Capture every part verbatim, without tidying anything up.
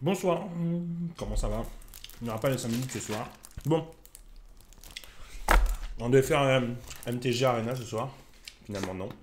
Bonsoir, comment ça va? Il n'y aura pas les cinq minutes ce soir. Bon, on devait faire euh, M T G Arena ce soir. Finalement, non.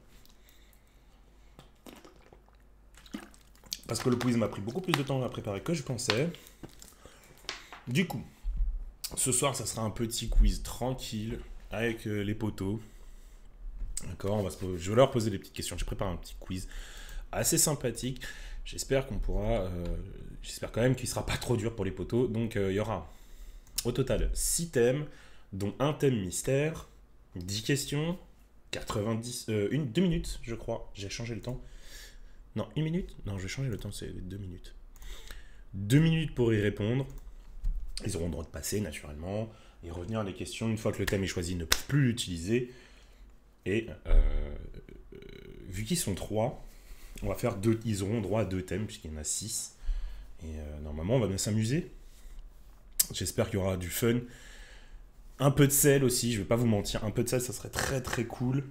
Parce que le quiz m'a pris beaucoup plus de temps à préparer que je pensais. Du coup, ce soir, ça sera un petit quiz tranquille avec euh, les potos. D'accord, on va se... je vais leur poser des petites questions. J'ai préparé un petit quiz assez sympathique. J'espère qu'on pourra... Euh, J'espère quand même qu'il ne sera pas trop dur pour les potos. Donc, euh, il y aura au total six thèmes, dont un thème mystère, dix questions, quatre-vingt-dix... Euh, une, deux minutes, je crois. J'ai changé le temps. Non, une minute? Non, je vais changer le temps, c'est deux minutes. Deux minutes pour y répondre. Ils auront le droit de passer, naturellement, et revenir à des questions. Une fois que le thème est choisi, ne peuvent plus l'utiliser. Et euh, euh, vu qu'ils sont trois, on va faire deux, ils auront droit à deux thèmes, puisqu'il y en a six. Et euh, normalement, on va bien s'amuser. J'espère qu'il y aura du fun. Un peu de sel aussi, je ne vais pas vous mentir. Un peu de sel, ça serait très très cool.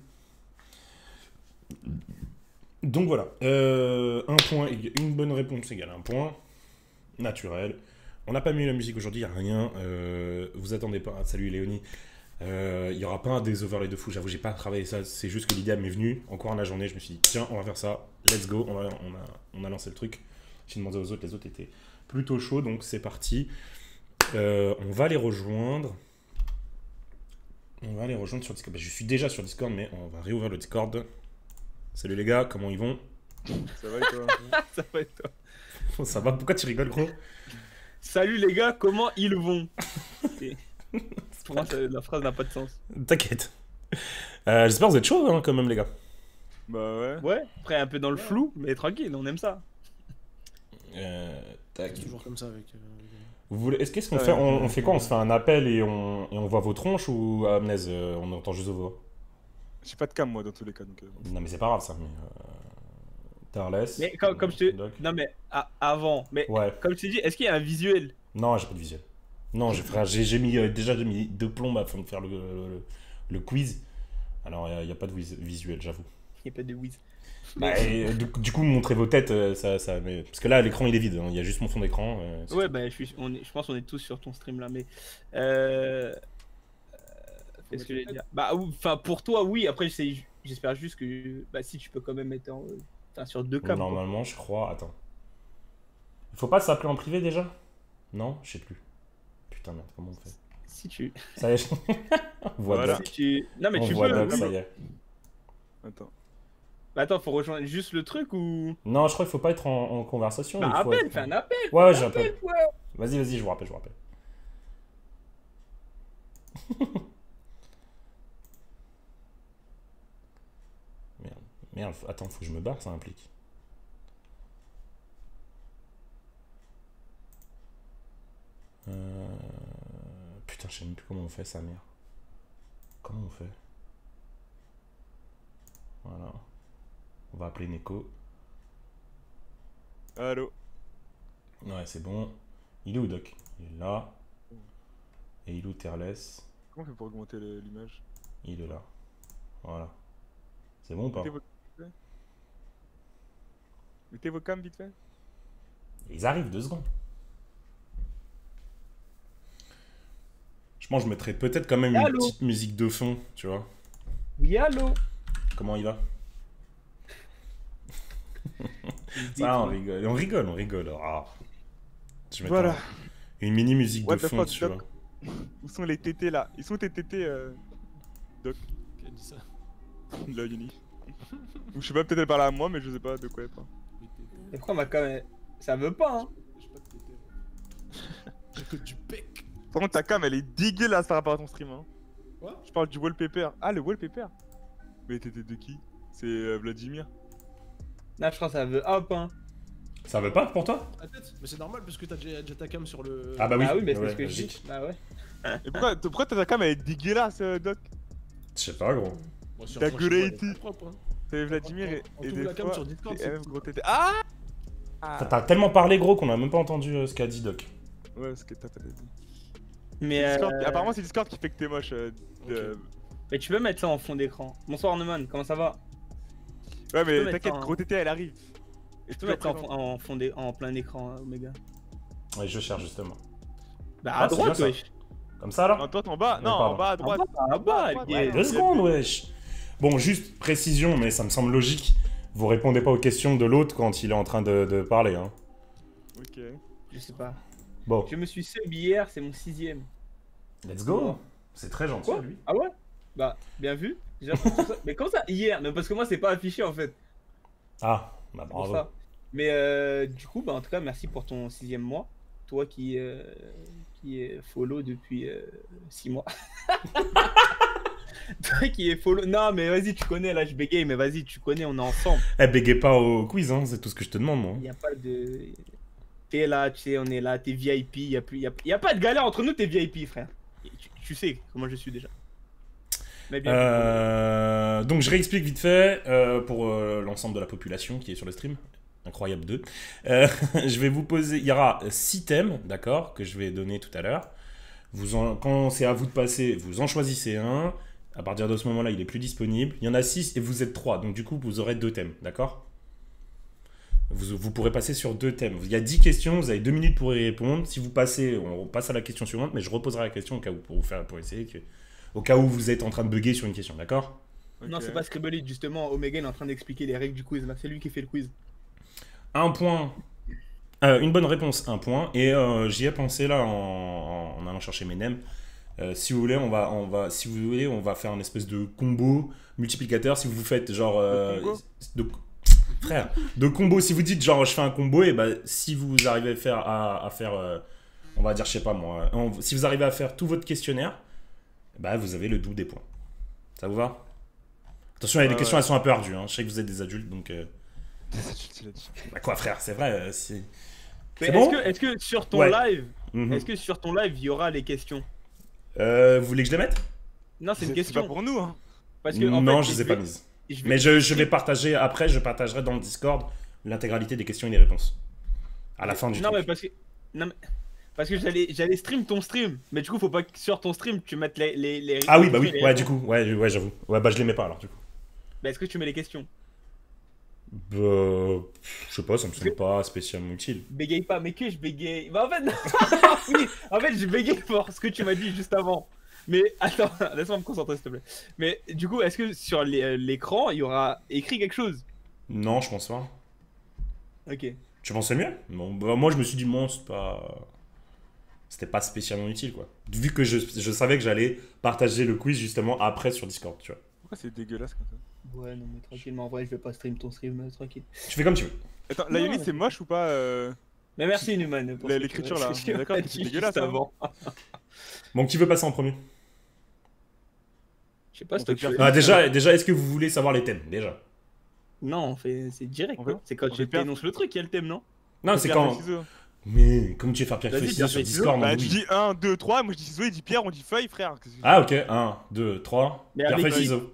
Donc voilà. Euh, un point, une bonne réponse égale un point. Naturel. On n'a pas mis la musique aujourd'hui, il n'y a rien. Euh, vous attendez pas. Salut Léonie. Il euh, n'y aura pas un des overlays de fou. J'avoue, j'ai pas travaillé ça. C'est juste que l'idée m'est venue. Encore dans la journée, je me suis dit, tiens, on va faire ça. Let's go. On, va, on, a, on a lancé le truc. J'ai demandé aux autres. Les autres étaient plutôt chauds. Donc c'est parti. Euh, on va les rejoindre. On va les rejoindre sur Discord. Ben, je suis déjà sur Discord, mais on va réouvrir le Discord. Salut les gars, comment ils vont? Ça va et toi? Ça va et toi? Ça va? Pourquoi tu rigoles, gros? Salut les gars, comment ils vont? Pour moi, la phrase n'a pas de sens. T'inquiète. Euh, J'espère que vous êtes chauds hein, quand même, les gars. Bah ouais. Ouais, après un peu dans le flou, mais tranquille, on aime ça. Euh, tac. C'est toujours comme ça avec. Euh... Vous voulez... Est-ce qu'est-ce qu'on Ouais, fait on, ouais, on fait quoi? On se fait un appel et on, et on voit vos tronches ou à Amnez, euh, on entend juste vos voix? J'ai pas de cam moi dans tous les cas donc. Euh... Non mais c'est pas grave ça. Mais, euh... Tarles. Mais comme, comme je te. Doc. Non, mais à- avant, mais Ouais. comme je t'ai dit, est-ce qu'il y a un visuel? Non, j'ai pas de visuel. Non, j'ai frère, j'ai mis euh, déjà j'ai mis deux plombs afin de faire le, le, le quiz. Alors il n'y a, a pas de vis visuel, j'avoue. Il n'y a pas de whiz. Bah, et, du, du coup, montrer vos têtes, euh, ça, ça, mais... parce que là, l'écran il est vide, hein, il y a juste mon fond d'écran. Euh, Ouais, bah je, suis, on est, je pense qu'on est tous sur ton stream là, mais. Euh. Qu'est-ce que je vais dire? Bah, enfin, pour toi, oui, après, j'espère juste que. Bah, si tu peux quand même mettre en. Enfin, sur deux cams. Normalement, je crois. Attends. Il faut pas s'appeler en privé déjà? Non, je sais plus. Putain, merde, comment on fait? Si tu. Ça y est, voix Voilà. doc. Si tu... Non, mais On tu voit peux. doc, non, ça mais- y est. Attends. Bah, attends, faut rejoindre juste le truc ou. Non, je crois qu'il faut pas être en, en conversation. Bah, il faut appelle, être- fais un appel. Ouais, ouais, fais un j'appelle. appel, ouais. Vas-y, vas-y, je vous rappelle, je vous rappelle. Merde, merde, faut- attends, faut que je me barre, ça implique. Euh... Putain, je sais même plus comment on fait ça, merde. Comment on fait? Voilà. On va appeler Neko. Allô. Ouais, c'est bon. Il est où, Doc? Il est là. Et il est où, Terles? Comment on fait pour augmenter le- l'image? Il est là. Voilà. C'est bon ou pas? Mettez vos... Mettez vos cams vite fait. Ils arrivent, deux secondes. Je pense que je mettrais peut-être quand même une Allô petite musique de fond, tu vois. Oui, allô. Comment il va? Dis, Ça, on toi. rigole, on rigole, on rigole. Ah. Je vais mettre Voilà. un- une mini musique What de the fond, fuck, tu Doc? vois. Où sont les tétés là? Ils sont tes tétés euh... Doc? Qui a dit ça? Là, Yuni. Ou je sais pas, peut-être elle parle à moi, mais je sais pas de quoi elle parle. Les tétés. Et pourquoi ma cam. Ça veut pas, hein. J'ai pas de tétés. J'ai que du bec. Par contre, ta cam elle est dégueulasse par rapport à ton stream. Hein. Quoi? Je parle du wallpaper. Ah, le wallpaper? Mais tétés de qui? C'est euh, Vladimir. Là, je crois que ça veut hop, hein. Ça veut pas pour toi? La tête? Mais c'est normal parce que t'as déjà, déjà ta cam sur le. Ah bah oui. Ah oui, mais c'est Ouais, ce que je dis. logique. Bah ouais. Et pourquoi, pourquoi ta cam elle est dégueulasse, euh, Doc? Je sais pas, gros. Moi, sur T'as moi, chez moi, elle est gueulé, propre, hein. C'est Vladimir et, On et t'ouvre des la cam fois, sur Discord, c'est c'est M F tout. gros tété. Ah, T'as- T'as tellement parlé, gros, qu'on a même pas entendu euh, ce qu'a dit Doc. Ouais, ce que t'as t'as dit. Mais. Discord- euh, Apparemment, c'est Discord qui fait que t'es moche. euh, de- Mais tu peux mettre ça en fond d'écran. Bonsoir, Neumann, comment ça va? Ouais, peux mais mettre t'inquiète, ça en- gros tété elle arrive. Et Tu peux mettre ça en, fond- en, fond d'é- en plein écran, hein, Omega. Ouais, je cherche justement. Bah Ah, à c'est droite, bien ça. wesh. Comme ça, là? Non, toi, t'es en bas. Ouais, Non, pardon. en bas à En droite. bas, en bas, Ouais, il y a- ouais, Deux secondes, wesh. Bon, juste précision, mais ça me semble logique. Vous répondez pas aux questions de l'autre quand il est en train de, de parler, hein. Ok. Je sais pas. Bon, Je me suis sub hier, c'est mon sixième. let's go. C'est très gentil, Quoi lui. Ah ouais? Bah, bien vu. Déjà, pour tout ça. Mais comment ça, hier? Mais parce que moi, c'est pas affiché en fait. Ah, bah C'est pour bravo. ça. Mais euh, du coup, bah, en tout cas, merci pour ton sixième mois. Toi qui, euh, qui est follow depuis euh, six mois. Toi qui est follow. Non, mais vas-y, tu connais, là, je bégaye, mais vas-y, tu connais, on est ensemble. Eh, bégaye pas au quiz, hein, c'est tout ce que je te demande, moi. Il n'y a pas de. T'es là, tu sais, on est là, t'es V I P, il n'y a, plus... y a... y a pas de galère entre nous, t'es V I P, frère. Tu, tu sais comment je suis déjà. Mais bien. Euh, donc je réexplique vite fait euh, pour euh, l'ensemble de la population qui est sur le stream. Incroyable deux. Euh, je vais vous poser, il y aura six thèmes, d'accord, que je vais donner tout à l'heure. Vous en, quand c'est à vous de passer, vous en choisissez un. À partir de ce moment-là, il est plus disponible. Il y en a six et vous êtes trois, donc du coup vous aurez deux thèmes, d'accord. Vous, vous pourrez passer sur deux thèmes. Il y a dix questions, vous avez deux minutes pour y répondre. Si vous passez, on passe à la question suivante, mais je reposerai la question au cas où, pour, vous faire, pour essayer que, au cas où vous êtes en train de bugger sur une question, d'accord? Non, Ok. c'est pas Scribbly, justement, Omega il est en train d'expliquer les règles du quiz, là, c'est lui qui fait le quiz. Un point. Euh, une bonne réponse, un point. Et euh, j'y ai pensé là en, en- en allant chercher mes nems. Euh, si vous voulez, on va, on va, si vous voulez, on va faire une espèce de combo multiplicateur. Si vous faites genre, euh, combo de, frère, de combo. Si vous dites genre, je fais un combo, et ben si vous arrivez à faire, à, à faire, euh, on va dire, je sais pas moi, on- si vous arrivez à faire tout votre questionnaire, bah vous avez le double des points. Ça vous va? Attention, il y a des Ouais, questions, ouais. elles sont un peu ardues. Hein. Je sais que vous êtes des adultes, donc. Euh, Tu l'as dit. bah quoi, frère, c'est vrai. euh, c'est. Mais C'est est-ce bon que, est-ce que sur ton Ouais. live, Mhm. est-ce que sur ton live il y aura les questions? Euh, vous voulez que je les mette? Non, c'est une C'est pas question. pour nous, hein. Parce que, en Non, fait, je les ai vais- pas mises. je vais- Mais je, je vais partager, après, je partagerai dans le Discord l'intégralité des questions et des réponses. À la fin du Non, mais truc. parce que. Non, mais. Parce que j'allais j'allais stream ton stream, mais du coup faut pas que sur ton stream tu mettes les, les, les Ah oui, bah oui, les ouais, du réponses. coup, ouais, ouais, j'avoue. Ouais, bah je les mets pas alors, du coup. Bah est-ce que tu mets les questions? Bah, je sais pas, ça me semble pas spécialement utile. Bégaye pas, mais que je bégaye. Bah en fait, non. Oui, en fait je bégaye pour ce que tu m'as dit juste avant. Mais attends, laisse-moi me concentrer s'il te plaît. Mais du coup, est-ce que sur les- l'écran il y aura écrit quelque chose? Non, je pense pas. Ok. Tu pensais mieux? Bon, bah, moi je me suis dit, bon, c'est pas. C'était pas spécialement utile, quoi. Vu que je, je savais que j'allais partager le quiz justement après sur Discord, tu vois. Pourquoi c'est dégueulasse comme ça? Ouais, non, mais tranquillement, en vrai, je vais pas stream ton stream, euh, tranquille. Tu fais comme tu veux. Attends, la Non, Unity c'est moche ou pas euh... Mais merci, Numan. pour La- ce que l'écriture, tu m'as- là, ce que tu on est d'accord m'as que c'est dit dégueulasse, juste hein. avant. Bon, qui veut passer en premier? Je sais pas, On c'est toi fait qui faire- choisis. Ah, déjà, déjà est-ce que vous voulez savoir les thèmes? Déjà. Non, on fait... c'est direct, On fait- non? C'est quand on tu fait pierre- t'énonces le truc, il y a le thème, non? Non, c'est Pierre, quand. feuille, ciseaux. Mais comme tu veux faire pierre Vas-y, feuille pierre, ciseaux sur feuille, ciseaux. Discord, mon Bah tu Louis. dis un, deux, trois, moi je dis ciseaux, il dit pierre, on dit feuille, frère. Qu'est-ce que- Ah ok, un, deux, trois, Mais pierre avec feuille qui ciseaux.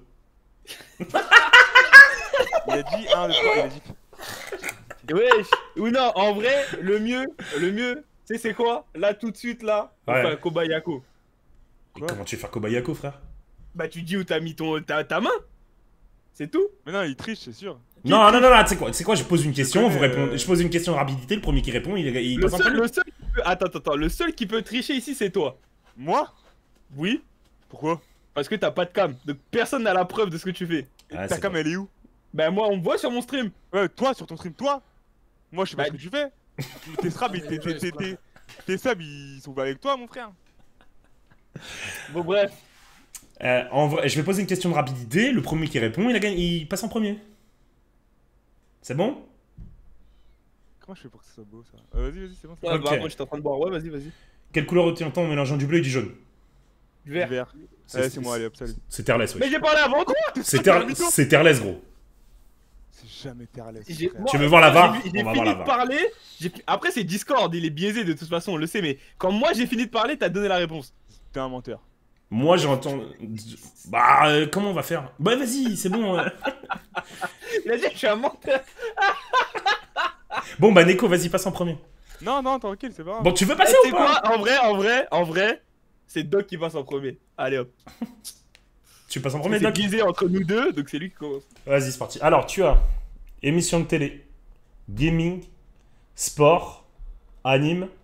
Il a dit un, deux, trois, il a dit. Wesh. Ou non, en vrai, le mieux, le mieux, tu sais c'est quoi? Là, tout de suite, là, on Ouais. fait un Kobayako. Et Quoi comment tu veux faire Kobayako, frère? Bah tu dis où t'as mis ton, ta, ta main. C'est tout. Mais non, il triche, c'est sûr. Non, non, non, non, tu sais quoi, tu sais quoi, je pose une question, connais, vous répondez, euh, je pose une question de rapidité, le premier qui répond, il, il Le passe en seul, premier. le seul qui peut... Attends, attends, attends, le seul qui peut tricher ici, c'est toi. Moi? Oui. Pourquoi? Parce que t'as pas de cam. Donc personne n'a la preuve de ce que tu fais. Ah, Ta c'est cam vrai. elle est où? Bah moi, on me voit sur mon stream. Ouais, toi sur ton stream, toi? Moi je sais pas Bah, ce que tu fais. Tes strabs, ils- tes- tes- tes- tes- tes subs, ils sont pas avec toi, mon frère. Bon, bref. Euh, en vrai, je vais poser une question de rapidité, le premier qui répond, il, a gagné, il passe en premier. C'est bon? Comment je fais pour que ça soit beau ça? Euh, vas-y, vas-y, c'est bon. c'est Ouais, Ok. bah, moi, j'étais en train de boire. Ouais, vas-y, vas-y. Quelle couleur retient-on en mélangeant du bleu et du jaune? Du bon. verre. Vert. Ouais, c'est moi, allez hop, salut. C'est Terless, Mais oui. j'ai parlé avant toi. C'est Ter- c'est Terless, gros. C'est jamais terless. J'ai- frère. moi, Tu veux voir la j'ai- V A R? J'ai On fini va voir la de V A R. parler. j'ai- Après, c'est Discord, il est biaisé de toute façon, on le sait. Mais quand moi j'ai fini de parler, t'as donné la réponse. T'es un menteur. Moi, j'entends... Bah, euh, comment on va faire? Bah, vas-y, c'est bon. euh. Il a dit, je suis un menteur. Bon, bah, Neko, vas-y, passe en premier. Non, non, tranquille, c'est pas grave. Bon, tu veux Eh, passer tu ou sais pas? quoi? En vrai, en vrai, en vrai, c'est Doc qui passe en premier. Allez hop. Tu passes en premier, C'est Doc? biaisé entre nous deux, donc c'est lui qui commence. Vas-y, c'est parti. Alors, tu as émission de télé, gaming, sport, anime,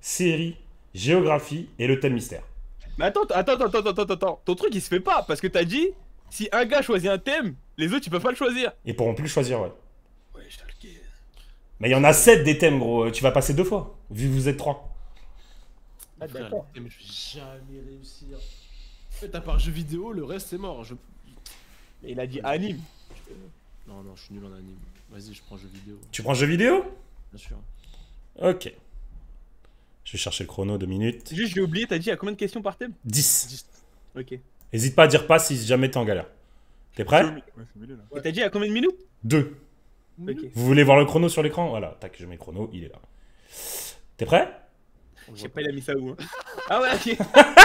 série, géographie et le thème mystère. Mais attends, attends, attends, attends, attends, attends. Ton truc il se fait pas parce que t'as dit si un gars choisit un thème, les autres ils peuvent pas le choisir. Ils pourront plus le choisir, ouais. Ouais, je te le dis. Mais il y en a sept des thèmes, gros. Tu vas passer deux fois, vu que vous êtes trois. Ah, Frère, d'accord. les thèmes, je vais jamais réussir. En fait, à part jeux vidéo, le reste c'est mort. Je... Mais il a dit anime. Non, non, je suis nul en anime. Vas-y, je prends jeux vidéo. Tu prends jeu vidéo? Bien sûr. Ok. Je vais chercher le chrono, deux minutes. Juste j'ai oublié, t'as dit il y a combien de questions par thème? dix. dix. Ok. N'hésite pas à dire pas si jamais t'es en galère. T'es prêt? Ouais, c'est milieu, là. Et t'as dit il y a combien de minutes? deux. Ok. Vous voulez voir le chrono sur l'écran? Voilà, tac, je mets le chrono, il est là. T'es prêt? Je sais pas, il a mis ça où. Hein. Ah ouais, ok.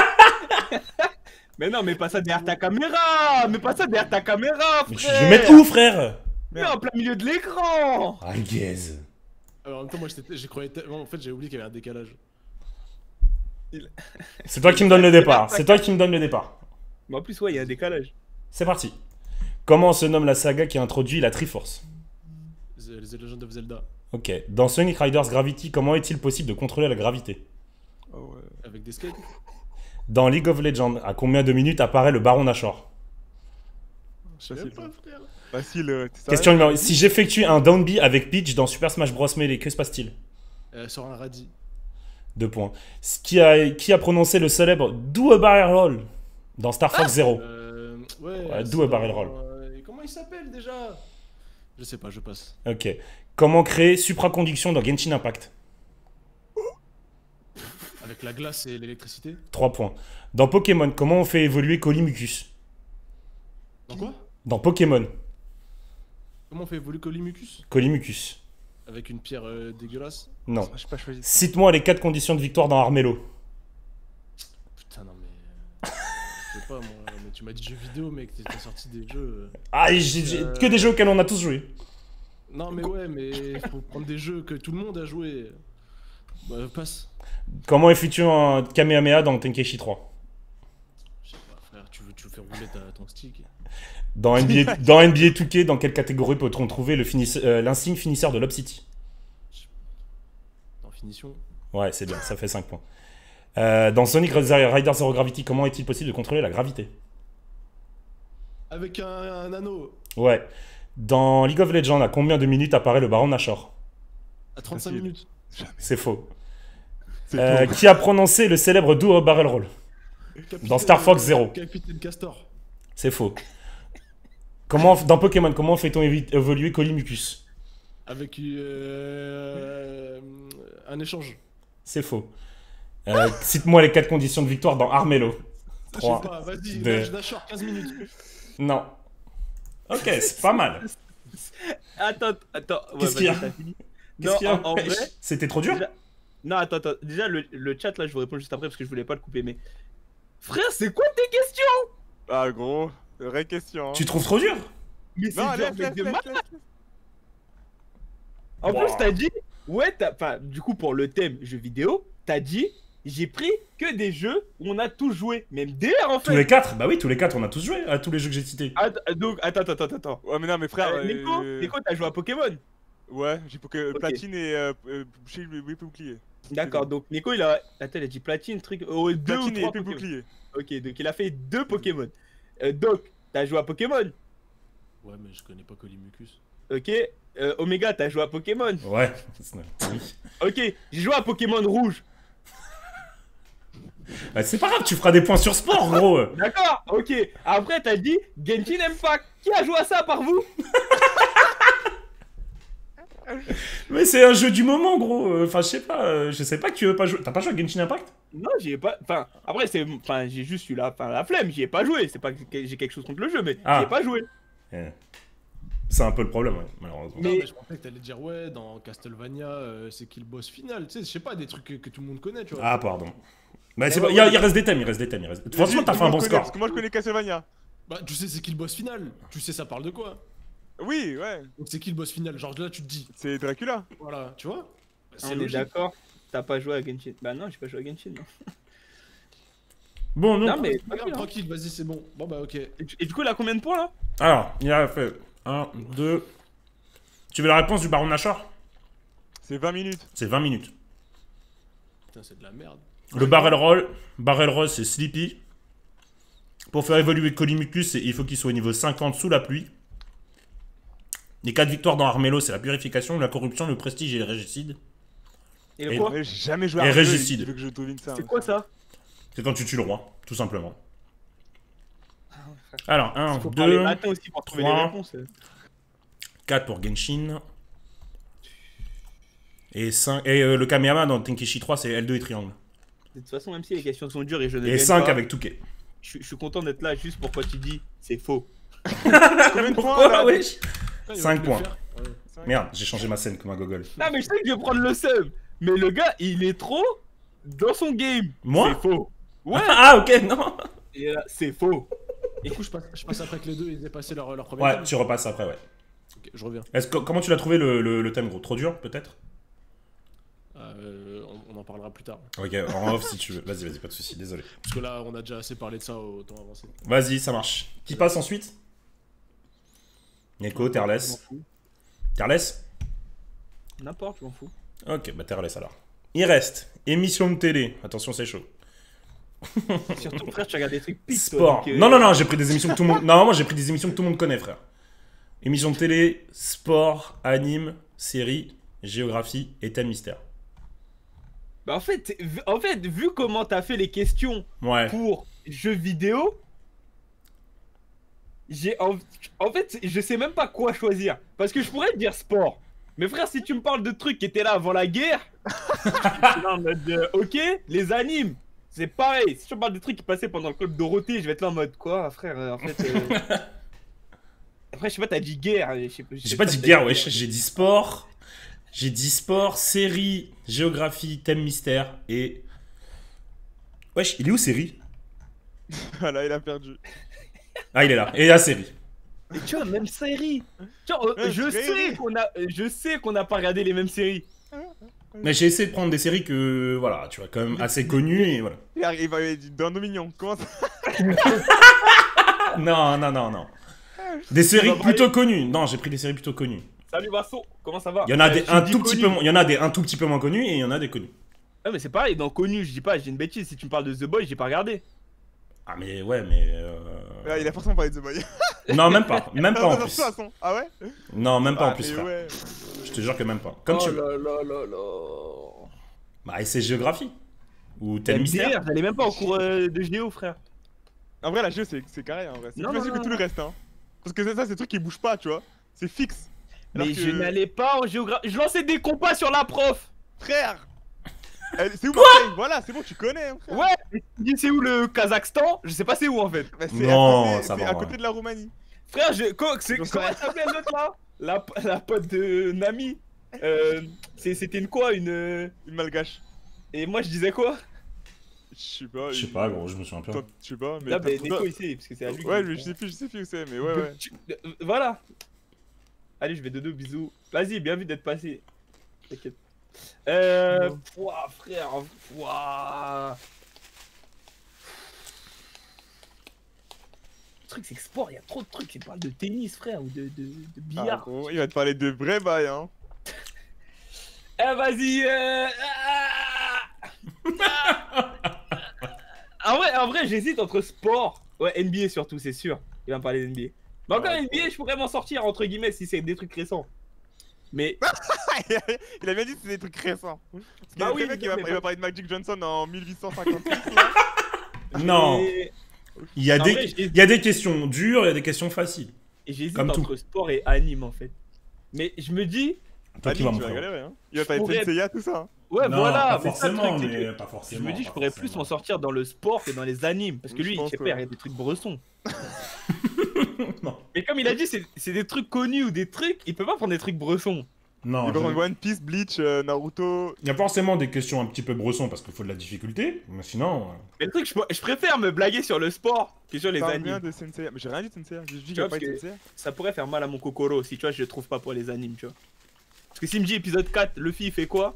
Mais non, mais pas ça derrière ta caméra. Mais pas ça derrière ta caméra, Mais frère. je vais mettre où, frère? Mais en plein milieu de l'écran. Ah, gaze. Alors, en même temps, moi j'étais- j'ai croyais tellement. En fait, j'ai oublié qu'il y avait un décalage. C'est toi qui me donne le départ. C'est toi qui me donne le départ. Mais en plus, ouais, il y a un décalage. C'est parti. Comment se nomme la saga qui a introduit la Triforce? The, The Legend of Zelda. Ok. Dans Sonic Riders Gravity, comment est-il possible de contrôler la gravité? Oh ouais. Avec des skates. Dans League of Legends, à combien de minutes apparaît le Baron Nashor? Facile. pas, frère. Facile. euh, t'es Question sérieux? numéro. Si j'effectue un down B avec Peach dans Super Smash Bros Melee, que se passe-t-il? Euh, sur un radis. Deux points. Ce Qui a, qui a prononcé le célèbre Do a Barrel Roll dans Star Fox Zero? Euh, ouais. Ouais, c'est d'où un dans- barrel roll. euh, Comment il s'appelle déjà? Je sais pas, je passe. Ok. Comment créer supraconduction dans Genshin Impact? Avec la glace et l'électricité. Trois points. Dans Pokémon, comment on fait évoluer Colimucus? Dans quoi? Dans Pokémon, Comment on fait évoluer Colimucus? Colimucus. Avec une pierre euh, dégueulasse. Non. Ah, j'ai pas choisi. Cite-moi les quatre conditions de victoire dans Armello. Putain, non, mais. euh, Je sais pas, moi. Mais tu m'as dit jeux vidéo, mec. T'as sorti des jeux. euh. Ah, j'ai j'ai- Euh. que des jeux auxquels on a tous joué. Non, mais ouais, mais faut prendre des jeux que tout le monde a joué. Bah, passe. Comment effectuer un Kamehameha dans Tenkaichi trois? Je sais pas, frère. Tu veux, tu veux faire rouler ta, ton stick? Dans N B A, dans N B A deux K, dans quelle catégorie peut-on trouver le finis- euh, l'insigne finisseur de Lob City? En finition. Ouais, c'est bien, ça fait cinq points. Euh, dans Sonic Riders Zero Gravity, comment est-il possible de contrôler la gravité? Avec un, un anneau. Ouais. Dans League of Legends, à combien de minutes apparaît le Baron Nashor? À trente-cinq Facile. minutes. C'est faux. C'est Euh, faux. qui a prononcé le célèbre Do a Barrel Roll? Capitaine- Star Fox Zero. Capitaine Castor. C'est faux. Comment, dans Pokémon, comment fait-on évi- évoluer Colimucus? Avec euh, un échange. C'est faux. Euh, Cite-moi les quatre conditions de victoire dans Armello. Je Trois, sais pas, vas-y, deux. match Nashor, quinze minutes. Non. Ok, c'est pas mal. Attends, attends. Ouais, Qu'est-ce qu'il y a? vas-y, t'as fini. Qu'est-ce Non, qu'il y a? en, en vrai. C'était trop dur? Déjà- Non, attends, attends. Déjà, le, le chat là, je vous réponds juste après parce que je voulais pas le couper. Mais. Frère, c'est quoi tes questions? Ah, gros. Vraie question. Hein. Tu trouves trop dur? Mais c'est Non, genre laisse, avec laisse, des laisse, maths. laisse. En Wow. plus, t'as dit. Ouais, t'as. Enfin, du coup, pour le thème jeux vidéo, t'as dit. J'ai pris que des jeux où on a tous joué. Même D R en fait. Tous les quatre? Bah oui, tous les quatre, on a tous joué à tous les jeux que j'ai cités. Att- donc, attends, attends, attends, attends. Ouais, mais non, mais frère. Euh, Nico, euh, Nico, t'as joué à Pokémon. Ouais, j'ai pour que Ok. platine et euh, euh, chez le épée bouclier. D'accord, donc Nico, il a. Attends, il a dit platine, truc. Oh, deux ou Platine et trois épée Pokémon. bouclier. Ok, donc il a fait deux Pokémon. Euh, donc, t'as joué à Pokémon. Ouais, mais je connais pas Colimucus. Ok. Euh, Omega, t'as joué à Pokémon. Ouais. Oui. Ok, j'ai joué à Pokémon rouge. Bah, c'est pas grave, tu feras des points sur sport, gros. D'accord, ok. Après, t'as dit Genshin Impact. Qui a joué à ça à part vous? Mais c'est un jeu du moment, gros. Enfin, je sais pas. euh, Je sais pas que tu veux pas jouer. T'as pas joué à Genshin Impact? Non, j'y ai pas. Enfin, après, c'est. Enfin, j'ai juste eu la, enfin, la flemme. J'y ai pas joué. C'est pas que j'ai quelque chose contre le jeu, mais Ah. j'y ai pas joué. Eh. C'est un peu le problème, ouais, malheureusement. Non, Mais- mais je pensais que t'allais dire, ouais, dans Castlevania, euh, c'est qui le boss final? Tu sais, je sais pas, des trucs que, que tout le monde connaît, tu vois. Ah, pardon. Bah, c'est Ouais, pas... il, y a- ouais. il reste des thèmes, il reste des thèmes. Il reste... Franchement, t'as fait un bon Parce score. que moi je connais Castlevania. Bah, tu sais, c'est qui le boss final? Tu sais, ça parle de quoi? Oui, ouais. Donc, c'est qui le boss final? Genre là, tu te dis, C'est Dracula. voilà, tu vois? Bah, c'est On est logique. d'accord. T'as pas joué à Genshin. Bah non, j'ai pas joué à Genshin. Non, Bon, non. non mais. Regarde, tranquille, hein. tranquille, vas-y, c'est bon. Bon, bah, ok. Et du- et du coup, il a combien de points là? Alors, il a fait un, deux. Tu veux la réponse du Baron Nashor? C'est vingt minutes. C'est vingt minutes. Putain, putain, c'est de la merde. Le barrel roll, barrel roll c'est Sleepy. Pour faire évoluer Colimucus, il faut qu'il soit au niveau cinquante sous la pluie. Les quatre victoires dans Armello, c'est la purification, la corruption, le prestige et le régicide. Et le Et- quoi Ouais, j'ai jamais joué Et à un jeu, régicide. il veut que je devine ça. C'est hein. quoi ça? C'est quand tu tues le roi, tout simplement. Alors, un, Il faut parler deux, matin aussi pour trouver les trois. réponses. quatre pour Genshin. Et, cinq, et euh, le Kamehama dans Tenkishi trois, c'est L deux et triangle. De toute façon, même si les questions sont dures et je ne Et gagne cinq pas, avec Touquet. je, je suis content d'être là juste pour quand tu dis c'est faux. Combien de points là wesh Putain, il va Cinq te le points. faire. Ouais. Cinq. Merde, j'ai changé ma scène comme un gogol. Non, mais je sais que je vais prendre le seum. Mais le gars, il est trop dans son game. Moi C'est faux. Ouais, Ah, ok, non. et là, c'est faux. Du coup, je passe, je passe après que les deux ils aient passé leur, leur premier Ouais, thème. tu repasses après, ouais. Ok, je reviens. Est-ce que, comment tu l'as trouvé le, le, le thème, gros? Trop dur, peut-être? Euh, on, on en parlera plus tard. Ok, en off si tu veux. Vas-y, vas-y, pas de soucis, désolé. Parce que là, on a déjà assez parlé de ça au temps avancé. Vas-y, ça marche. Qui passe ensuite? Neko, Je m'en Terless. fous. Terless? N'importe, je m'en fous. Ok, bah Terless alors. Il reste émission de télé. Attention, c'est chaud. Surtout, frère, tu regardes des trucs pisse. toi, Sport. donc, euh, Non, non, non, j'ai pris des émissions que tout le monde. Non, moi j'ai pris des émissions que tout le monde connaît, frère. Émission de télé, sport, anime, série, géographie et thème mystère. Bah, en fait, vu- en fait, vu comment t'as fait les questions Ouais. pour jeux vidéo, j'ai en... en fait, je sais même pas quoi choisir. Parce que je pourrais te dire sport. Mais frère, si tu me parles de trucs qui étaient là avant la guerre, je suis là en mode euh, ok, les animes, c'est pareil. Si tu me parles de trucs qui passaient pendant le club Dorothée, je vais être là en mode quoi, frère, euh, en fait. euh, Après, je sais pas, t'as dit guerre. Je sais, je sais J'ai pas dit si t'as guerre, wesh. J'ai dit sport. J'ai dit sport, série, géographie, thème mystère et. Wesh, il est où série? Voilà, il a perdu. Ah, il est là. Et la série. Et tu vois, même série. Tu vois, euh, Ouais, je série. sais qu'on a, je sais qu'on n'a pas regardé les mêmes séries. Mais j'ai essayé de prendre des séries que, voilà, tu vois, quand même assez connues et voilà. Il arrive, il va il dit dans Dominion. Comment ça? Non, non, non, non. Des séries vas brailler. plutôt connues. Non, j'ai pris des séries plutôt connues. Salut Basso, comment ça va? Il y en a Euh, des tu un dis tout petit connu. peu, moins- il y en a des un tout petit peu moins connus et il y en a des connus. Ah mais c'est pareil, dans connu, je dis pas, j'ai une bêtise. Si tu me parles de The Boy, j'ai pas regardé. Ah mais ouais, mais. euh, Ouais, il a forcément parlé de The Boy. Non, même pas, même pas en Non, plus. de toute façon. Ah ouais? Non, même pas en Ah, plus, mais frère. ouais. Je te jure que même pas. Comme oh tu veux. là là là là. Bah, et c'est géographie. Ou thème M D R, mystère. j'allais même pas au cours euh, de géo, frère. En vrai, la jeu, c'est c'est carré. En vrai. C'est Non, plus non, facile non, que tout le non. reste. Hein. Parce que ça, ça c'est des trucs qui bougent pas, tu vois. C'est fixe. Alors Mais que- je n'allais pas en géographie. Je lançais des compas sur la prof. Frère! Elle- C'est où Marseille? Voilà, c'est bon, tu connais, hein, frère. Ouais. Mais tu dis c'est où le Kazakhstan? Je sais pas c'est où en fait. Bah, c'est Non, à côté, ça c'est va, à ouais. côté de la Roumanie. Frère, je. co- c'est- J'en sais Comment rien. elle s'appelait l'autre là? La, la pote de Nami. Euh, c'est- C'était une quoi? Une. euh, Une malgache. Et moi je disais quoi? Je sais pas. Je sais pas, gros, je me souviens Toi, pas. je sais pas, mais. Là, t'as- bah, Neko il sait, parce que c'est à lui. Ouais, que- mais je sais plus, je sais plus où c'est, mais ouais, ouais. Tu- euh, Voilà. Allez, je vais de deux bisous. Vas-y, bien vu d'être passé. T'inquiète. Euh. Ouah, frère. Ouah. Le truc, c'est que sport, il y a trop de trucs. Il parle de tennis, frère, ou de, de, de Ah, billard. gros, il va te parler de vrais bails, hein. Eh, vas-y. Euh... ah. En vrai, en vrai j'hésite entre sport. Ouais, N B A surtout, c'est sûr. Il va me parler de N B A. Mais encore Ouais, N B A, je pourrais m'en sortir, entre guillemets, si c'est des trucs récents. Mais. Il a bien dit que c'était des trucs récents. Parce qu'il y a Bah un oui, mec qui mais- va, mais il va pas- parler de Magic Johnson en mille huit cent cinquante-six. là. Non, Et- il y, a En des... vrai, j'ai- il y a des questions dures, il y a des questions faciles. Et j'hésite Comme tout. entre sport et anime en fait. Mais je me dis, Toi Ah, qui lui, vas tu me vas faire. galérer, hein. Il va Je parler de pourrais- Senseiya, tout ça. hein. ouais, Non, voilà, pas mais ça, le forcément, truc, c'est mais que pas je forcément. me dis, je pas pourrais plus forcément. m'en sortir dans le sport que dans les animes. Parce que Je lui, pense, je sais pas, ouais. il y a des trucs bressons. Non. Mais comme il a dit, c'est c'est des trucs connus ou des trucs, il peut pas prendre des trucs bressons. Non, Il va je- prendre One Piece, Bleach, euh, Naruto. il y a forcément des questions un petit peu bressons parce qu'il faut de la difficulté, mais sinon. euh, Mais le truc, je, je préfère me blaguer sur le sport que sur les Parle bien animes. de Senseiya. Mais j'ai rien dit de Senseiya. J'ai juste dit qu'il Tu vois, va pas de parce que- Senseiya. Ça pourrait faire mal à mon kokoro si tu vois, je le trouve pas pour les animes, tu vois. Parce que s'il me dit épisode quatre, Luffy il fait quoi?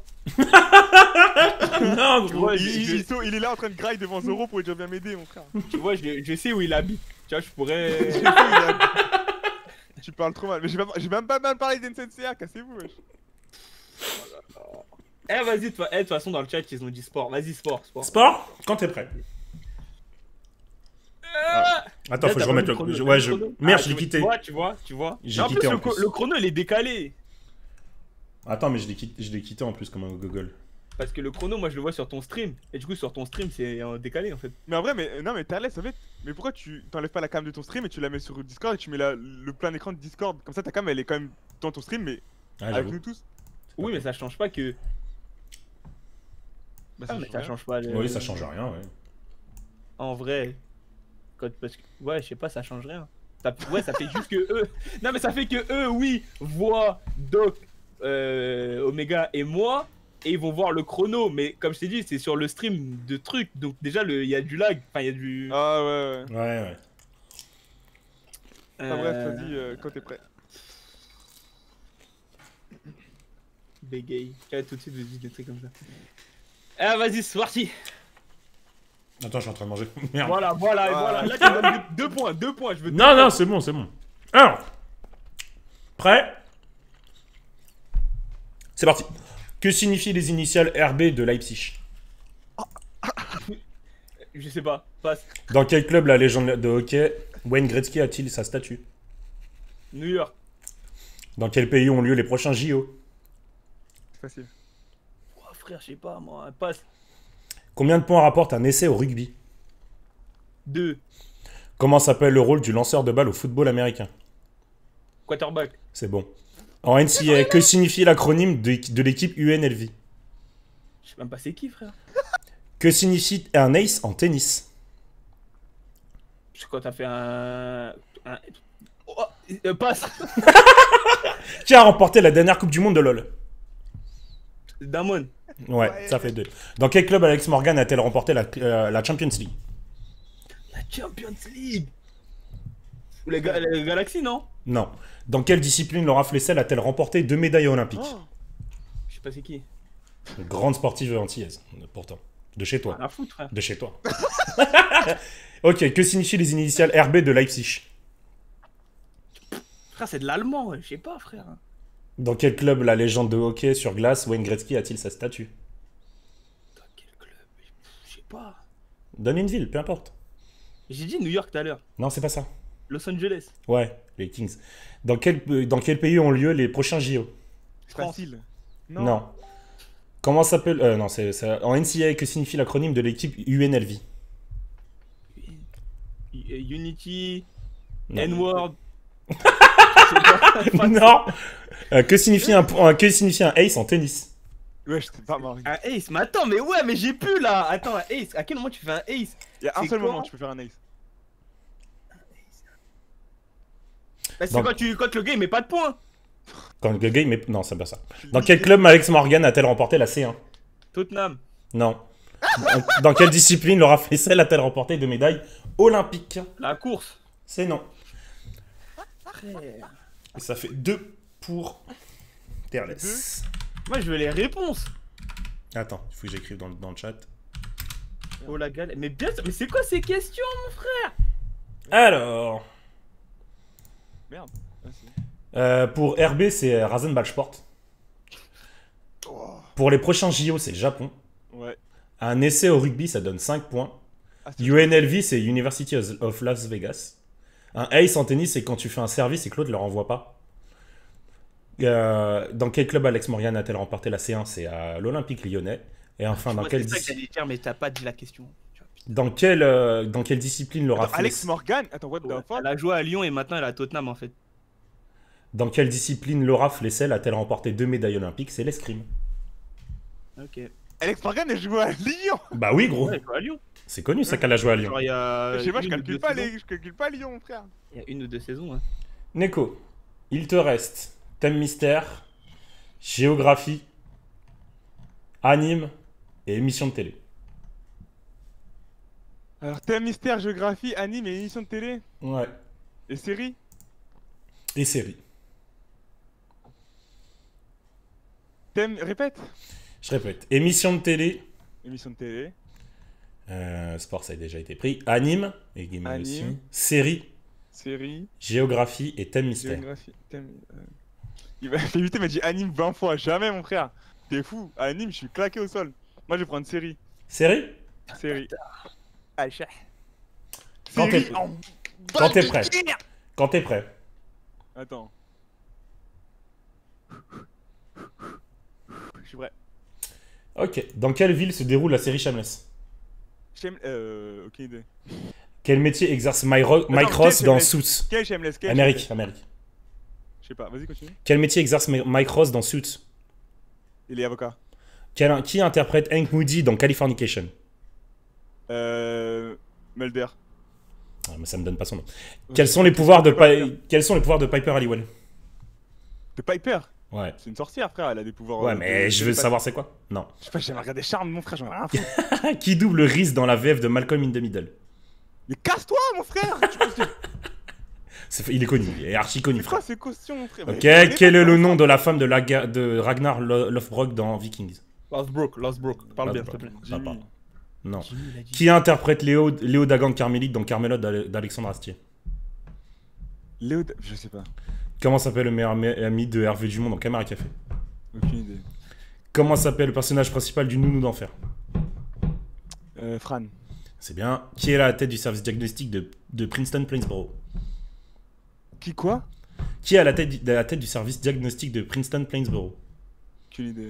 Non, Tu gros. vois, Il, je, il- je- il saut- il est là en train de grind devant Zoro pour déjà bien m'aider, mon frère. tu vois, je, je sais où il habite. Tu vois, je pourrais. Je sais, il a- Tu parles trop mal. Mais j'ai même, j'ai même pas mal parlé d'Ensenseiya, cassez-vous, wesh. Eh, vas-y, de toute eh, de toute façon, dans le chat, ils ont dit sport. Vas-y, sport, sport. Sport, quand t'es prêt. Ah Attends, Là, faut que t'as je remette pas le. mis je- chrono, Ouais, t'as je. mis le chrono Merde, Ah, je l'ai tu- quitté. Tu vois, tu vois, tu vois. J'ai Mais en quitté plus, en le, co- plus. le chrono, il est décalé. Attends, mais je l'ai quitté, je l'ai quitté en plus comme un Google. Parce que le chrono, moi, je le vois sur ton stream. Et du coup, sur ton stream, c'est euh, décalé, en fait. Mais en vrai, mais non, mais Thalès, en fait, mais pourquoi tu t'enlèves pas la cam de ton stream et tu la mets sur Discord et tu mets la- le plein écran de Discord? Comme ça, ta cam elle est quand même dans ton stream, mais Ah, avec j'avoue. nous tous. Oui, mais ça change pas que. Bah, Ah, mais change ça rien. change pas. le- Oui, ça change rien, ouais. En vrai. Quand... Parce que... Ouais, je sais pas, ça change rien. Ça... Ouais, ça fait juste que eux. Non, mais ça fait que eux, oui, voient Doc, euh, Omega et moi. Et ils vont voir le chrono. Mais comme je t'ai dit, c'est sur le stream de trucs. Donc, déjà, le- il y a du lag. Enfin, il y a du. Ah ouais, ouais. Ouais, ouais. Ah, bref, Euh, vas-y, euh, quand t'es prêt. Bégaye. Tu vois, tout de suite, je dis des trucs comme ça. Ah, vas-y, c'est parti. Attends, je suis en train de manger. Merde. Voilà, voilà, et Ah. voilà. Là, tu me donnes deux, deux points, deux points. Je veux deux Non, non, points. c'est bon, c'est bon. Alors, prêt? C'est parti. Que signifient les initiales R B de Leipzig? Je sais pas. Passe. Dans quel club la légende de hockey Wayne Gretzky a-t-il sa statue? New York. Dans quel pays ont lieu les prochains J O? C'est facile. Oh, frère, je sais pas, moi. Passe. Combien de points rapporte un essai au rugby? Deux. Comment s'appelle le rôle du lanceur de balle au football américain? Quarterback. C'est bon. En N C A A, que signifie l'acronyme de, de l'équipe U N L V? Je sais même pas c'est qui, frère. Que signifie un ace en tennis? Je sais quand t'as fait un. un... Oh, euh, passe. Qui a remporté la dernière Coupe du Monde de LoL? Damon. Ouais, Ouais. ça fait deux. Dans quel club Alex Morgan a-t-elle remporté la, euh, la Champions League? La Champions League. Ou les, ga les Galaxies, non? Non. Dans quelle discipline Laura Flessel a-t-elle remporté deux médailles olympiques? Oh. Je sais pas c'est qui. Une grande sportive antillaise, pourtant. De chez toi. Rien à foutre, frère. De chez toi. Ok, que signifient les initiales R B de Leipzig? Frère, c'est de l'allemand, ouais. Je sais pas, frère. Dans quel club la légende de hockey sur glace Wayne Gretzky a-t-il sa statue? Dans quel club? Je sais pas. Donne une ville, peu importe. J'ai dit New York tout à l'heure. Non, c'est pas ça. Los Angeles. Ouais, les Kings. Dans quel, euh, dans quel pays ont lieu les prochains J O? C'est France. facile. Non. Comment s'appelle... Euh, non, c'est... c'est- En N C A A, que signifie l'acronyme de l'équipe U N L V? Unity. Non. N-word. Non. Euh, que, signifie un, po- euh, que signifie un ace en tennis? Ouais, je t'ai pas marre. Un ace. Mais attends, mais ouais, mais j'ai plus là. Attends, un ace. À quel moment tu fais un ace? Il y a un C'est seul quoi moment où tu peux faire un ace. Bah, c'est Donc- quand, tu... quand le gars il met pas de points. Quand le game est... Non, c'est pas ça. Dans quel club Alex Morgan a-t-elle remporté la C un? Tottenham. Non. Dans- Dans quelle discipline Laura Flessel a-t-elle remporté deux médailles olympiques? La course. C'est non. Frère. Et ça fait deux pour Terless. Moi je veux les réponses. Attends, il faut que j'écrive dans, le- dans le chat. Oh la galère. Mais bien sûr, mais c'est quoi ces questions, mon frère? Alors... Merde. Ah, si. Euh, pour R B, c'est Rasenballsport. Oh. Pour les prochains J O, c'est le Japon. Ouais. Un essai au rugby, ça donne cinq points. Ah, c'est- U N L V, c'est University of of Las Vegas. Un ace en tennis, c'est quand tu fais un service et que l'autre ne le renvoie pas. Euh, dans quel club Alex Morgan a-t-elle remporté la C un? C'est à l'Olympique Lyonnais. Et enfin, Je dans vois, quelle, c'est ça que dis- j'allais dire, mais t'as pas dit la question. Tu vois, putain. dans quelle, euh, dans quelle discipline Laura Attends, Alex Fless- Morgan. Attends, what the Ouais, fuck? Elle a joué à Lyon et maintenant elle est à Tottenham en fait. Dans quelle discipline Laura Flessel a-t-elle remporté deux médailles olympiques? C'est l'escrime. Ok. Alex Morgan, elle joue à Lyon. Bah oui, gros. Ouais, elle joue à Lyon. C'est connu ça qu'elle a joué à Lyon. Genre il y a. Je sais pas, je une ou calcule deux pas saisons. les, je calcule pas Lyon, frère. Il y a une ou deux saisons. Hein. Neko, il te reste thème mystère, géographie, anime et émission de télé. Alors, thème mystère, géographie, anime et émission de télé Ouais. et série. Et série. Thème, répète. Je répète. Émission de télé. Émission de télé. Euh, sport, ça a déjà été pris. Anime. Et gaming Anime. aussi. Série. Série. Géographie et thème mystère. Géographie. Thème. euh, Il m'a fait éviter, il m'a dit anime vingt fois. Jamais, mon frère. T'es fou. Anime, je suis claqué au sol. Moi, je vais prendre série. Série? Série. Ah, cher. Quand t'es- Série en- quand t'es prêt. Quand t'es prêt. Attends. Je suis prêt. Ok. Dans quelle ville se déroule la série Shameless? Shem... Euh... Aucune idée. Quel métier exerce Mike Ro- Mike Attends, Ross quel dans Shameless Suits? Quel Shameless? Quel Amérique, Shameless Amérique. Je sais pas, vas-y, continue. Quel métier exerce Ma- Mike Ross dans Suits? Il est avocat. Quel- Qui interprète Hank Moody dans Californication? Euh... Mulder. Ah, mais ça me donne pas son nom. Quels sont les pouvoirs de Pi- Quels sont les pouvoirs de Piper Halliwell? De Piper. Ouais. C'est une sorcière, frère, elle a des pouvoirs. Ouais, euh, mais de- je de- veux savoir c'est quoi. Non. Je sais pas, j'ai jamais regardé Charme, mon frère, j'en ai rien à foutre. Qui double Reese dans la V F de Malcolm in the Middle? Mais casse-toi, mon frère. Tu penses que- C'est- Il est connu, il est archi connu, C'est quoi frère. ces cautions, mon frère? Ok, Mais- quel est le nom de la femme de, la ga- de Ragnar Lo- Lothbrok dans Vikings? Lostbrook, Lostbrook. Parle bien, s'il te Lothbrok. plaît. Ça parle. Non. Jimmy, il a dit. Qui interprète Léo, Léo Dagan Carmélite dans Carmelot d'Ale- d'Alexandre Astier? Léo, je sais pas. Comment s'appelle le meilleur ami- ami de Hervé Dumont dans Caméra Café? Aucune idée. Comment s'appelle le personnage principal du Nounou d'Enfer? Euh, Fran. C'est bien. Qui est à la tête du service diagnostic de, de Princeton Plainsboro? Qui quoi? Qui est à la tête, du- à la tête du service diagnostic de Princeton Plainsboro? Aucune idée.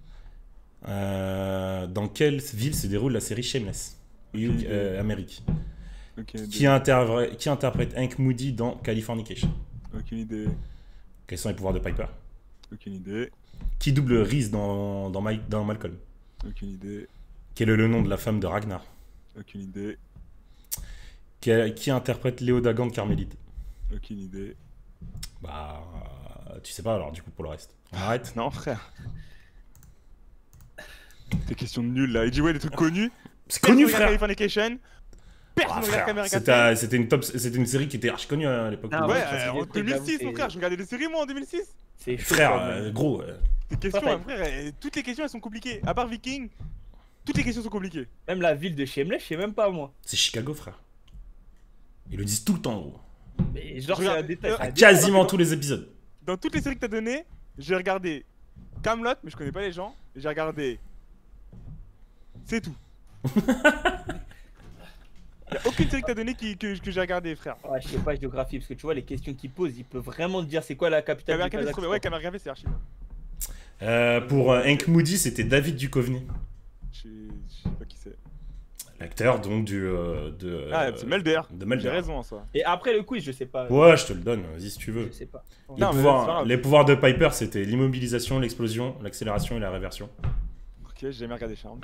Euh, dans quelle ville se déroule la série Shameless? U K, idée. euh, Amérique. Aucune idée. Qui, intervra- qui interprète Hank Moody dans Californication? Aucune idée. Quels sont les pouvoirs de Piper? Aucune idée. Qui double Reese dans, dans, Mike- dans Malcolm? Aucune idée. Quel est le nom de la femme de Ragnar? Aucune idée. Qui, qui interprète Léo Dagan de Carmélite? Aucune idée. Bah, tu sais pas alors du coup pour le reste. On arrête? Non, frère. Des questions de nul là. Il dit ouais, des trucs connus. C'est connu, frère! Californication. Personne Ah, ne regarde frère, Caméra Café. C'était c'était une, top- c'était une série qui était archi connue à l'époque. Ah, Ouais, ouais, euh, c'est en des trucs, deux mille six, j'avoue, mon frère. Je regardais des séries moi en deux mille six. C'est chaud, Frère, quand même. euh, gros. euh, Des questions, Pareil. hein, frère. euh, Toutes les questions elles sont compliquées. À part Viking, toutes les questions sont compliquées. Même la ville de Shameless, je sais même pas moi. c'est Chicago, frère. Ils le disent tout le temps, gros. Mais genre, c'est Regarde, un détail. euh, c'est un À détail. quasiment tous les épisodes. Dans toutes les séries que t'as données, j'ai regardé Camelot, mais je connais pas les gens. Et j'ai regardé. C'est tout. Y'a aucune série que t'as donnée qui, que, que j'ai regardé, frère. Ouais, je sais pas, géographie, parce que tu vois, les questions qu'il pose, il peut vraiment te dire c'est quoi la capitale Caméra du Café, c'est trop bien. Ouais, Kazakhstan. Caméra Café, c'est archi bien. Euh, pour euh, Hank Moody, c'était David Duchovny. Je sais je sais pas qui c'est. L'acteur donc du. euh, de, Ah, euh, c'est Mulder. de Mulder. J'ai raison en soi. Et après le quiz, je sais pas. Ouais, je te le donne, vas-y si tu veux. Je sais pas. Les, Non, mais pouvoirs, c'est pas grave. les pouvoirs de Piper, c'était l'immobilisation, l'explosion, l'accélération et la réversion. Ok, j'ai jamais regardé Charme.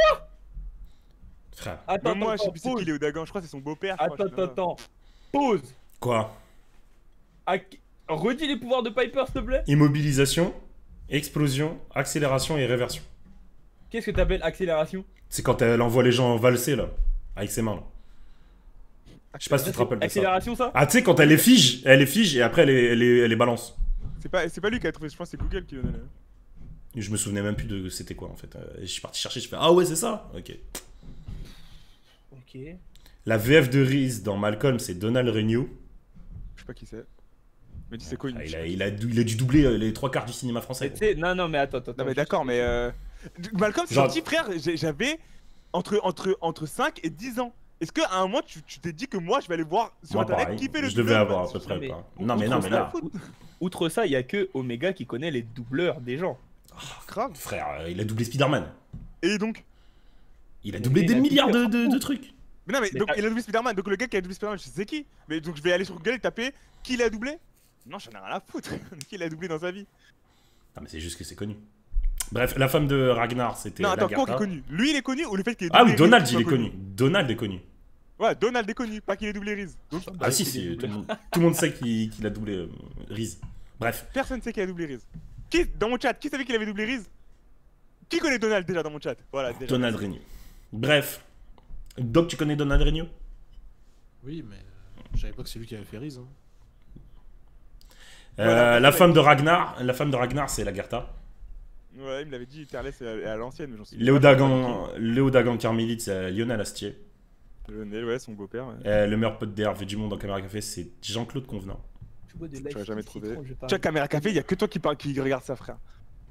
Frère. Attends, Même moi, je attends, sais plus c'est qui pause. Léo Dagan. Je crois que c'est son beau-père. je crois, Attends, je sais pas. attends, attends. Pause. Quoi? À qui- Redis les pouvoirs de Piper, s'il te plaît. Immobilisation, explosion, accélération et réversion. Qu'est-ce que t'appelles accélération? C'est quand elle envoie les gens valser là, avec ses mains là. Je sais pas si tu te rappelles de ça. Accélération, ça? Ah, tu sais, quand elle les fige, elle les fige et après elle les, elle les, elle les balance. C'est pas, c'est pas lui qui a trouvé, je pense que c'est Google qui l'a donné. Je me souvenais même plus de c'était quoi en fait. Euh, Je suis parti chercher, je fais ah ouais, c'est ça. Ok. Ok. La V F de Reese dans Malcolm, c'est Donald Renew. Je sais pas qui c'est. Mais dis c'est connu. Ah, je il, sais a, pas. il, a, dû- il a dû doubler euh, les trois quarts du cinéma français. Mais tu sais, non, non, mais attends, attends. Non mais attends, d'accord, mais euh... Malcolm, c'est Genre- sorti, frère. j'ai- J'avais entre, entre, entre cinq et dix ans. Est-ce qu'à un moment, tu tu t'es dit que moi, je vais aller voir sur Moi internet pareil, qui fait le je devais doubleur, avoir à man. peu près. mais- pas. Non mais non mais là, Outre ça, il y a que Omega qui connaît les doubleurs des gens. Grave. frère, euh, il a doublé Spider-Man. Et donc Il a doublé il des a milliards de, doublé de, de trucs. Mais non, mais, Mais donc t'as- il a doublé Spider-Man. Donc le gars qui a doublé Spider-Man, je sais c'est qui. Mais donc je vais aller sur Google et taper qui l'a doublé. Non, j'en ai rien à foutre. Qui l'a doublé dans sa vie. Ah mais c'est juste que c'est connu. Bref, la femme de Ragnar, c'était Non, attends, quoi qui est Lagartha. connu? Lui, il est connu ou le fait qu'il est Ah doublé oui, Donald, Reese, il est soit connu. Donald est connu. Ouais, Donald est connu, pas qu'il est doublé Reese. Donc Ah si, c'est si, des tout le, doubleurs. monde, tout le monde sait qu'il qu'il a doublé euh, Reese. Bref, personne sait qui a doublé Reese. Qui, dans mon chat, qui savait qu'il avait doublé Reese? Qui connaît Donald déjà dans mon chat? Voilà, déjà. Donald Renew. Bref. Doc, tu connais Donald Renew? Oui, mais euh, je savais pas que c'est lui qui avait fait Riz. Hein. Euh, Voilà, la c'est femme de Ragnar, la femme de Ragnar, c'est Lagartha. Ouais, il me l'avait dit, Terless est à, à l'ancienne, mais j'en suis Léo pas Dagan, Léo Dagan Carmélite, c'est Lionel Astier. sûr. Lionel, ouais, son beau-père. Ouais. Euh, le meilleur pote d'Hervé Dumont dans Caméra Café, c'est Jean-Claude Convenant. Tu vois des Tu lives vas jamais qui trouvé. citron, je vais pas- Tu vois, Caméra Café, il y a que toi qui, parle, qui regarde ça, frère.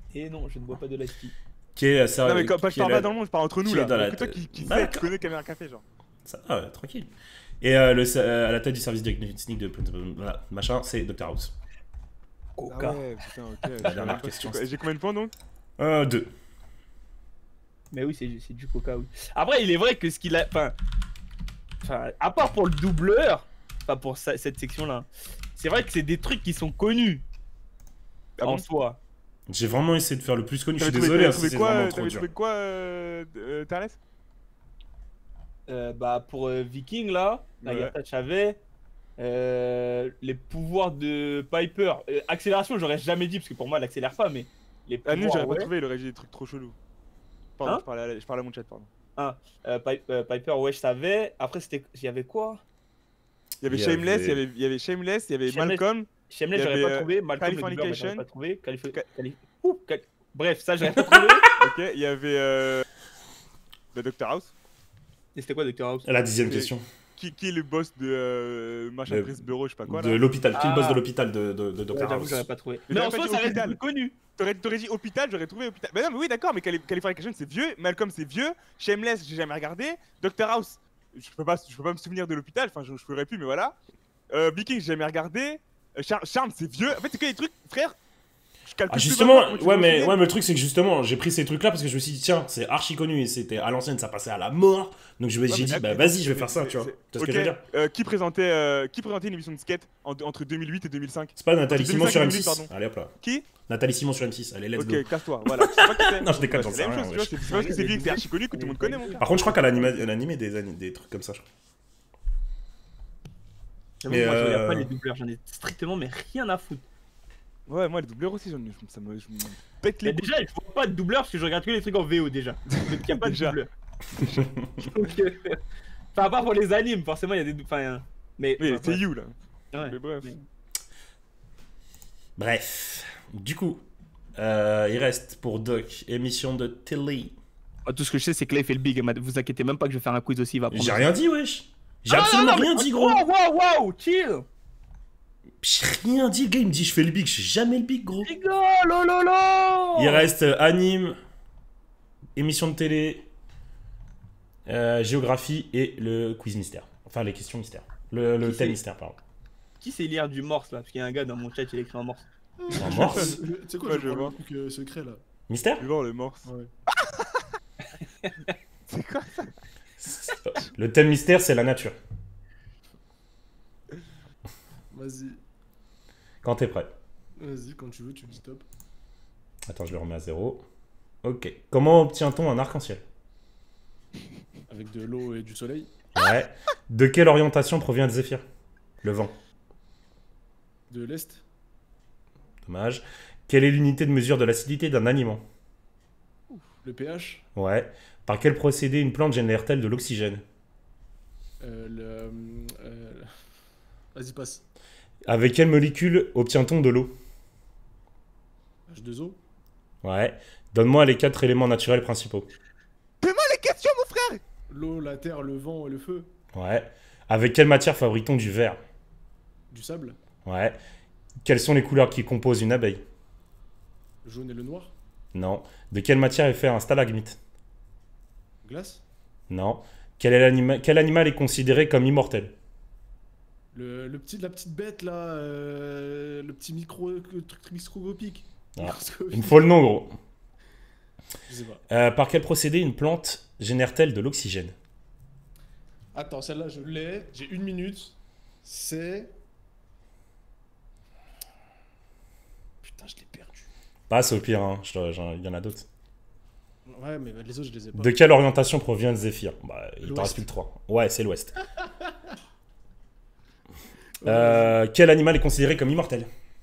Et non, je ne bois pas de l'ice tea. Qui est ça Non, mais quand, pas, je qui est parle la- pas dans le monde, je parle entre nous qui là. est dans la Donc, toi tête. qui, qui Bah, sait, qui d'accord. connaît Caméra Café, genre. Ça, ah ouais, tranquille. Et euh, le, euh, à la tête du service diagnostic de voilà, machin, c'est docteur House. Coca. Ah ouais, putain, ok. je La savais dernière même pas question, c'était quoi. J'ai combien de points donc? Euh, deux. Mais oui, c'est c'est du coca, oui. Après, il est vrai que ce qu'il a. Enfin. Enfin, à part pour le doubleur, enfin pour ça- cette section-là, c'est vrai que c'est des trucs qui sont connus Ah en bon? soi. J'ai vraiment essayé de faire le plus connu. Je suis T'avais trouvé- désolé hein, t'avais si trouvé c'est quoi, vraiment euh, trop T'avais dur. trouvé quoi, euh, euh, Thalès? Euh, bah, pour euh, Viking, là, Ouais. Agatha Chavez, euh, les pouvoirs de Piper. Euh, accélération, j'aurais jamais dit, parce que pour moi, elle accélère pas, mais les Ah, pouvoirs. nul, j'aurais ouais. pas trouvé, il aurait dit des trucs trop chelous. Pardon, Hein je, parlais à, je parlais à mon chat, pardon. Euh, Pi- euh, Piper, ouais, je savais. Après, c'était. Il y avait quoi? Il y avait Il y Shameless, il y avait- avait, il y avait Shameless, il y avait Shameless. Malcolm. Shameless, Il y j'aurais avait, pas euh, trouvé. Malcolm, le doubleur, bah, Californication. j'aurais pas trouvé. Calif- Ca- Calif- Ouh, Cal- Bref, ça, j'aurais pas trouvé. Ok, il y avait euh, le docteur House. Et c'était quoi, Doctor House? La dixième Et- question. Qui, qui est le boss de euh, machin Le- Prince Bureau, je sais pas quoi De là. l'hôpital. Qui est le boss Ah. de l'hôpital de, de, de Ouais, docteur j'avoue, House. j'aurais pas trouvé. Mais Mais en t'aurais soi, pas ça dit reste hôpital. plus connu. T'aurais, t'aurais dit hôpital, j'aurais trouvé hôpital. Mais non, mais oui, d'accord, mais Cali- Californication c'est vieux, Malcolm c'est vieux, Shameless j'ai jamais regardé, docteur House, je peux pas, je peux pas me souvenir de l'hôpital, enfin je, je ferais plus, mais voilà. Euh, Viking j'ai jamais regardé, euh, Char- Charme c'est vieux, en fait c'est que des trucs, frère. Je calcule Ah, plus justement, maintenant, comment tu ouais veux mais, m'enchaîner. ouais, mais le truc, c'est que justement, j'ai pris ces trucs-là parce que je me suis dit, tiens, c'est archi connu et c'était à l'ancienne, ça passait à la mort. Donc je me- Ouais, j'ai mais dit, attends, bah attends, vas-y, je vais c'est- faire ça, c'est- tu vois. c'est- Tu vois ce Ok, que je veux dire? euh, qui, présentait, euh, qui présentait une émission de skate en- entre deux mille huit et deux mille cinq? C'est pas Nathalie Entre Simon sur deux M mille cinq et six. deux mille, pardon. Allez hop là. Qui? Nathalie Simon sur M six. Allez, let's go. Ok, casse-toi, voilà. Tu sais pas qui c'est. Non, je déconne, Ouais, j'en c'est sais la même rien, chose, tu vois, wesh. c'est c'est parce que c'est vieux que c'est archi connu que tout le monde connaît, mon frère. Par contre, je crois qu'elle a animé, elle a animé des, ani- des trucs comme ça, je crois. J'avoue, Mais, moi, je regarde euh, pas les doubleurs, j'en ai strictement mais rien à foutre. Ouais, moi les doubleurs aussi, j'en ai, je- ça me, je me pète les Mais déjà, je vois pas de doubleur parce que je regarde que les trucs en V O déjà. Donc il y a pas de Déjà. doubleur. Donc, euh, Enfin, à part pour les animes, forcément, il y a des. dou- Enfin, euh, mais. Oui, enfin, c'est bref. You là. Ouais. Mais bref. Mais- Bref. Du coup, euh, il reste pour Doc, émission de télé. Moi, tout ce que je sais, c'est que là, il fait le big. mais Vous inquiétez même pas que je vais faire un quiz aussi. Il va prendre. J'ai rien dit, wesh. J'ai Ah, absolument non, non, rien mais- dit, gros. Wow, wow, wow, chill. J'ai rien dit, le gars, il me dit, je fais le big. Je fais jamais le big, gros. Rigole, oh là là. Il reste euh, anime, émission de télé, euh, géographie et le quiz mystère. Enfin, les questions mystères. Le, le Qui thème c'est mystère, pardon. Qui sait lire du morse là? Parce qu'il y a un gars dans mon chat, il écrit en morse. En morse. Tu sais quoi, Ouais, je je vais vois. prendre le truc euh, secret là. Mystère? Tu vois le morse. Ouais. C'est quoi ça? Le thème mystère, c'est la nature. Vas-y, Quand t'es prêt. vas-y, quand tu veux, tu dis stop. Attends, je le remets à zéro. Ok. Comment obtient-on un arc-en-ciel? Avec de l'eau et du soleil. Ouais. De quelle orientation provient le zéphyr? Le vent. De l'Est. Dommage. Quelle est l'unité de mesure de l'acidité d'un aliment? Le pH. Ouais. Par quel procédé une plante génère-t-elle de l'oxygène? Euh, le. euh, euh, Vas-y, passe. Avec quelle molécule obtient-on de l'eau? H deux O. Ouais. Donne-moi les quatre éléments naturels principaux. Fais-moi les questions, mon frère! L'eau, la terre, le vent et le feu. Ouais. Avec quelle matière fabrique-t-on du verre? Du sable. Ouais. Quelles sont les couleurs qui composent une abeille? Le jaune et le noir. Non. De quelle matière est fait un stalagmite? Glace. Non. Quel, est l'anima- quel animal est considéré comme immortel? Le, le petit, la petite bête là. euh, le petit micro. Le truc microscopique. Ah, Microscopique. Il me faut le nom, gros. Je sais pas. Euh, par quel procédé une plante génère-t-elle de l'oxygène? Attends, celle-là, je l'ai. J'ai une minute. C'est. Putain, je l'ai perdu. Passe au pire, hein. Je- j'en- il y en a d'autres. Ouais, mais les autres, je les ai pas. De quelle orientation provient le zéphyr? Bah, il t'en L'ouest. reste plus que trois. Ouais, c'est l'ouest. Ouais, Euh, quel animal est considéré comme immortel?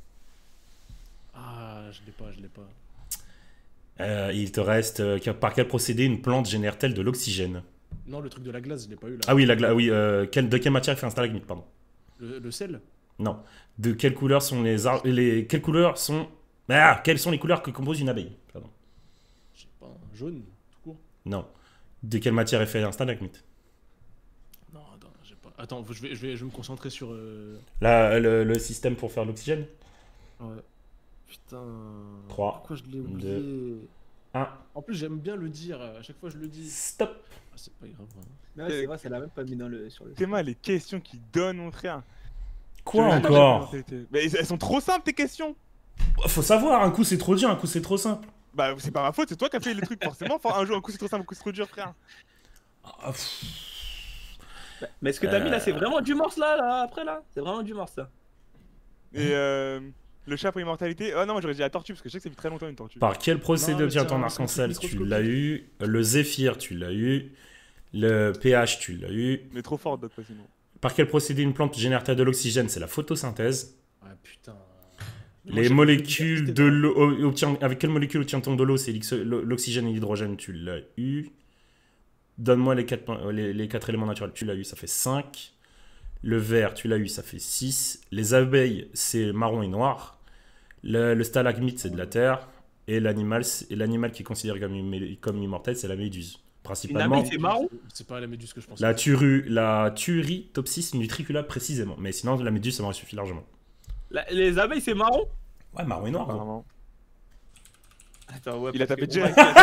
Ah, je l'ai pas, je l'ai pas. Euh, il te reste euh, que- par quel procédé une plante génère-t-elle de l'oxygène? Non, le truc de la glace, je l'ai pas eu là. Ah oui, la gla- oui euh, quelle- de quelle matière est fait un stalagmite, pardon? Le, le sel. Non. De quelle couleur sont les, ar- les quelles couleurs sont ah, quelles sont les couleurs que compose une abeille? Pardon. Je sais pas, un jaune, tout court. Non. De quelle matière est fait un stalagmite? Non, attends, j'ai pas. Attends, je vais, je vais, je vais me concentrer sur. euh, Là, le, le système pour faire l'oxygène? Ouais. Putain. trois, Pourquoi je l'ai deux, oublié? un. En plus, j'aime bien le dire. À chaque fois, je le dis. Stop. Ah, c'est pas grave. hein. Non, c'est vrai, ça l'a même pas mis dans le, sur le. Théma, les questions qu'il donne, mon frère. Quoi Je- encore? Mais elles sont trop simples, tes questions. Faut savoir, un coup c'est trop dur, un coup c'est trop simple. Bah, c'est pas ma faute, c'est toi qui as fait les trucs, forcément. Enfin, un jour, un coup c'est trop simple, un coup c'est trop dur, frère. Ah, pff. Mais ce que t'as mis là, c'est Euh. vraiment du morse là, là, après là. C'est vraiment du morse là. Et euh. Le chat pour immortalité. Oh non, moi j'aurais dit la tortue, parce que je sais que ça fait très longtemps une tortue. Par quel procédé Non, mais obtient tiens, ton c'est arc-en-ciel? Tu microscopique. l'as eu. Le zéphyr, tu l'as eu. Le pH, tu l'as eu. Mais trop fort, d'autres, sinon. Par quel procédé une plante génère-t-elle de l'oxygène? C'est la photosynthèse. Ah putain. Moi, Les j'ai fait molécules l'université de l'eau. o- obtient- Avec quelle molécule obtient-on de l'eau? C'est l'ix- l'oxygène et l'hydrogène, tu l'as eu. Donne-moi les quatre, les, les quatre éléments naturels, tu l'as eu, ça fait cinq. Le vert, tu l'as eu, ça fait six. Les abeilles, c'est marron et noir. Le, le stalagmite, c'est de la terre. Et l'animal c'est- et l'animal qui est considéré comme, immé- comme immortel, c'est la méduse. Principalement, abeille, c'est marron? C'est pas la méduse que je pensais. la, turu, la Turritopsis nutricula précisément. Mais sinon, la méduse, ça m'aurait suffi largement. La- les abeilles, c'est marron? Ouais, marron et noir. gros. Apparemment. Attends, ouais. Il a parce tapé que- direct. on va-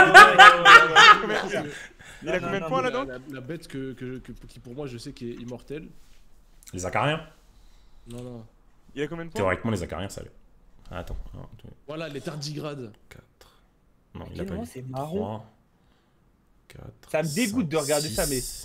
Il a Non, combien de non, points non, là la, donc la, la bête que, que, que- qui pour moi je sais qui est immortelle. Les acariens. Non, non. Il a combien de points? Théoriquement, les acariens, ça allait. Ah, attends. un, deux, Voilà, les tardigrades. quatre. Non, il a Quel pas moment eu. c'est marron? trois, quatre, Ça me dégoûte de regarder ça, mais- six,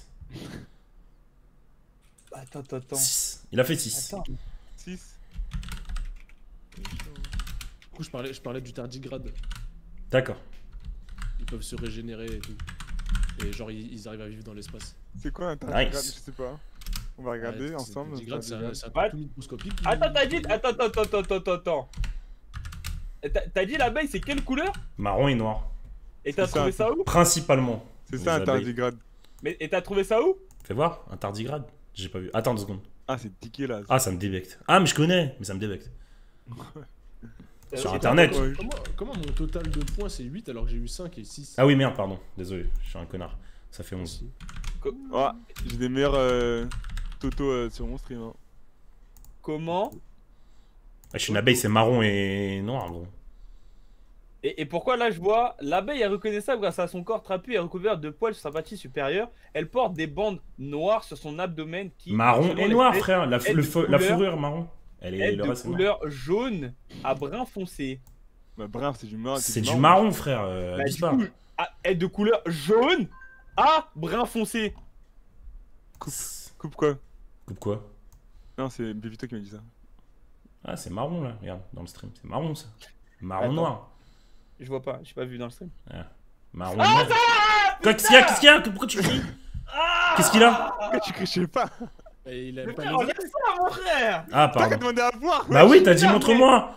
Attends, attends, attends. six. Il a fait six. Attends. six. Du coup, je parlais, je parlais du tardigrade. D'accord. Ils peuvent se régénérer et tout. Et genre, ils, ils arrivent à vivre dans l'espace. C'est quoi un tardigrade? Nice. Je sais pas. On va regarder Ouais, ensemble. c'est- tardigrade, C'est un, tardigrade. c'est un What? tout microscopique. Attends, t'as dit. Attends, attends, attends, attends, attends, attends. T'as t'as dit l'abeille, c'est quelle couleur? Marron et noir. Et t'as C'est trouvé ça. ça où? Principalement. C'est Les ça un abeilles. tardigrade. Mais et t'as trouvé ça où? Fais voir, un tardigrade. J'ai pas vu. Attends deux secondes. Ah, c'est tiqué là. Ah, ça me débecte. Ah, mais je connais, mais ça me débecte. Sur Euh, internet. Ouais. Comment, comment mon total de points c'est huit alors que j'ai eu cinq et six? Ah oui, merde, pardon. Désolé, je suis un connard. Ça fait onze. Oh, j'ai des meilleurs euh, Toto euh, sur mon stream. Hein. Comment? Ah, je suis une abeille, c'est marron et noir, gros. Et, et pourquoi là je vois l'abeille est reconnaissable grâce à son corps trapu et recouvert de poils sur sa partie supérieure. Elle porte des bandes noires sur son abdomen qui. Marron selon et noir, l'espèce, frère. La, est le de feu- la couleur- fourrure marron. Elle est est le de reste, c'est noir. couleur jaune à brun foncé. Bah, bref, c'est du marron. C'est du marron, frère. Euh, Bah, abuse du pas. coup, ah, est de couleur jaune à brun foncé. Coupe. Coupe quoi? Coupe quoi? Non, c'est Bébito qui m'a dit ça. Ah, c'est marron là, regarde, dans le stream. C'est marron ça. Marron Attends. noir. Je vois pas, j'ai pas vu dans le stream. Marron noir. Quoi, qu'est-ce qu'il y a? Qu'est-ce qu'il y a? Pourquoi tu cries? Qu'est-ce qu'il a? Pourquoi tu cries? Je sais pas. Et il a Mais pas frère, les- regarde ça, mon frère. Ah, T'as qu'à pardon. demander à voir. Bah oui, t'as dit putain, montre-moi.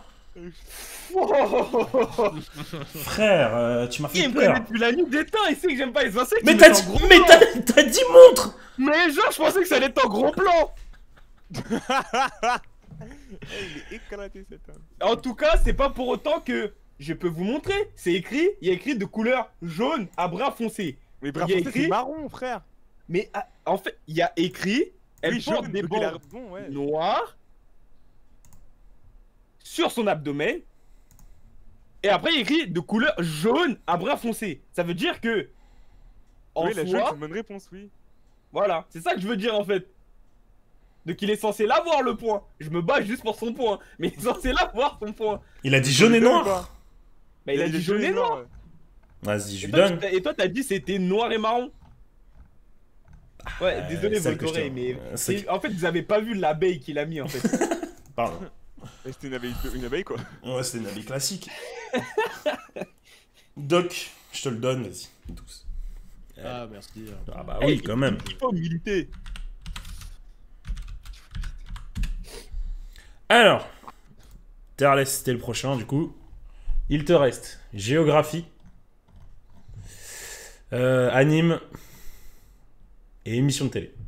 Oh, Frère, euh, tu m'as fait il me peur. connaît depuis la nuit des temps, il sait que j'aime pas les insectes. Mais il t'as met dit, en gros mais plan. t'as t'as dit montre. Mais genre, je pensais que ça allait être en gros plan. Il est éclaté cet homme. En tout cas, c'est pas pour autant que je peux vous montrer. C'est écrit, il y a écrit de couleur jaune à brun foncé. Mais bref, Il y a c'est écrit- marron, frère. Mais ah, en fait, il y a écrit, elle Oui, porte jaune, des donc il a- bandes bon, ouais. noires sur son abdomen. Et après, il y a écrit de couleur jaune à brun foncé. Ça veut dire que, en Oui, la jaune, soi, c'est une bonne réponse, oui. voilà, c'est ça que je veux dire en fait. Donc il est censé l'avoir le point. Je me bats juste pour son point, mais il est censé l'avoir son point. Il a dit jaune et Donne ou noir. pas? Bah il a dit jaune et noir. ouais. Vas-y, je Et lui toi, donne. tu t'as- et toi, t'as dit c'était noir et marron. Ouais, Euh, désolé celle que je Voltoré, te- mais euh, celle c'est- en fait vous avez pas vu l'abeille qu'il a mis en fait. Pardon. Mais c'était une abeille, une abeille quoi. Ouais, c'était une abeille classique. Doc, je te le donne, vas-y. douze. Ah, merci. Ah bah oui, quand même. Il faut militer. Alors, Terrales, c'était le prochain, du coup. Il te reste géographie, euh, anime et émission de télé.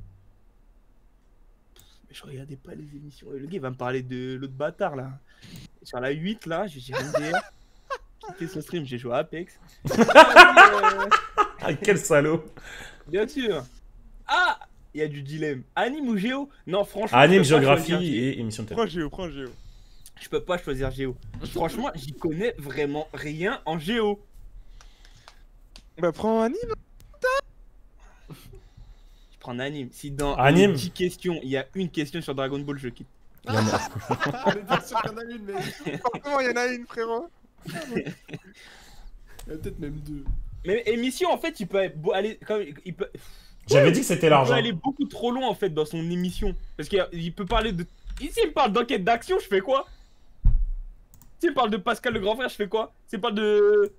Mais je regardais pas les émissions. Le gars il va me parler de l'autre bâtard là. Sur la huit là, j'ai j'ai M D R. Quitté son stream, j'ai joué à Apex. Euh, Ah, quel salaud. Bien sûr. Ah, il y a du dilemme. Anime ou géo? Non, franchement. Anime, je peux pas géographie choisir. et émission de télé. Prends Géo, prends Géo. Je peux pas choisir Géo. Franchement, j'y connais vraiment rien en Géo. Bah prends un anime. Je prends un anime. Si dans Anime. les dix questions, il y a une question sur Dragon Ball, je quitte. Il y en a- On est bien sûr qu'il y en a une, mais. Forcément, il y en a une, frérot. Il y en a peut-être même deux. Mais émission, en fait, il peut aller, aller- comme, il peut, J'avais dit que c'était il peut l'argent. aller beaucoup trop loin en fait dans son émission. Parce qu'il y a- il peut parler de. Ici, il me parle d'enquête d'action, je fais quoi? Si il parle de Pascal le grand frère, je fais quoi? S'il parle de.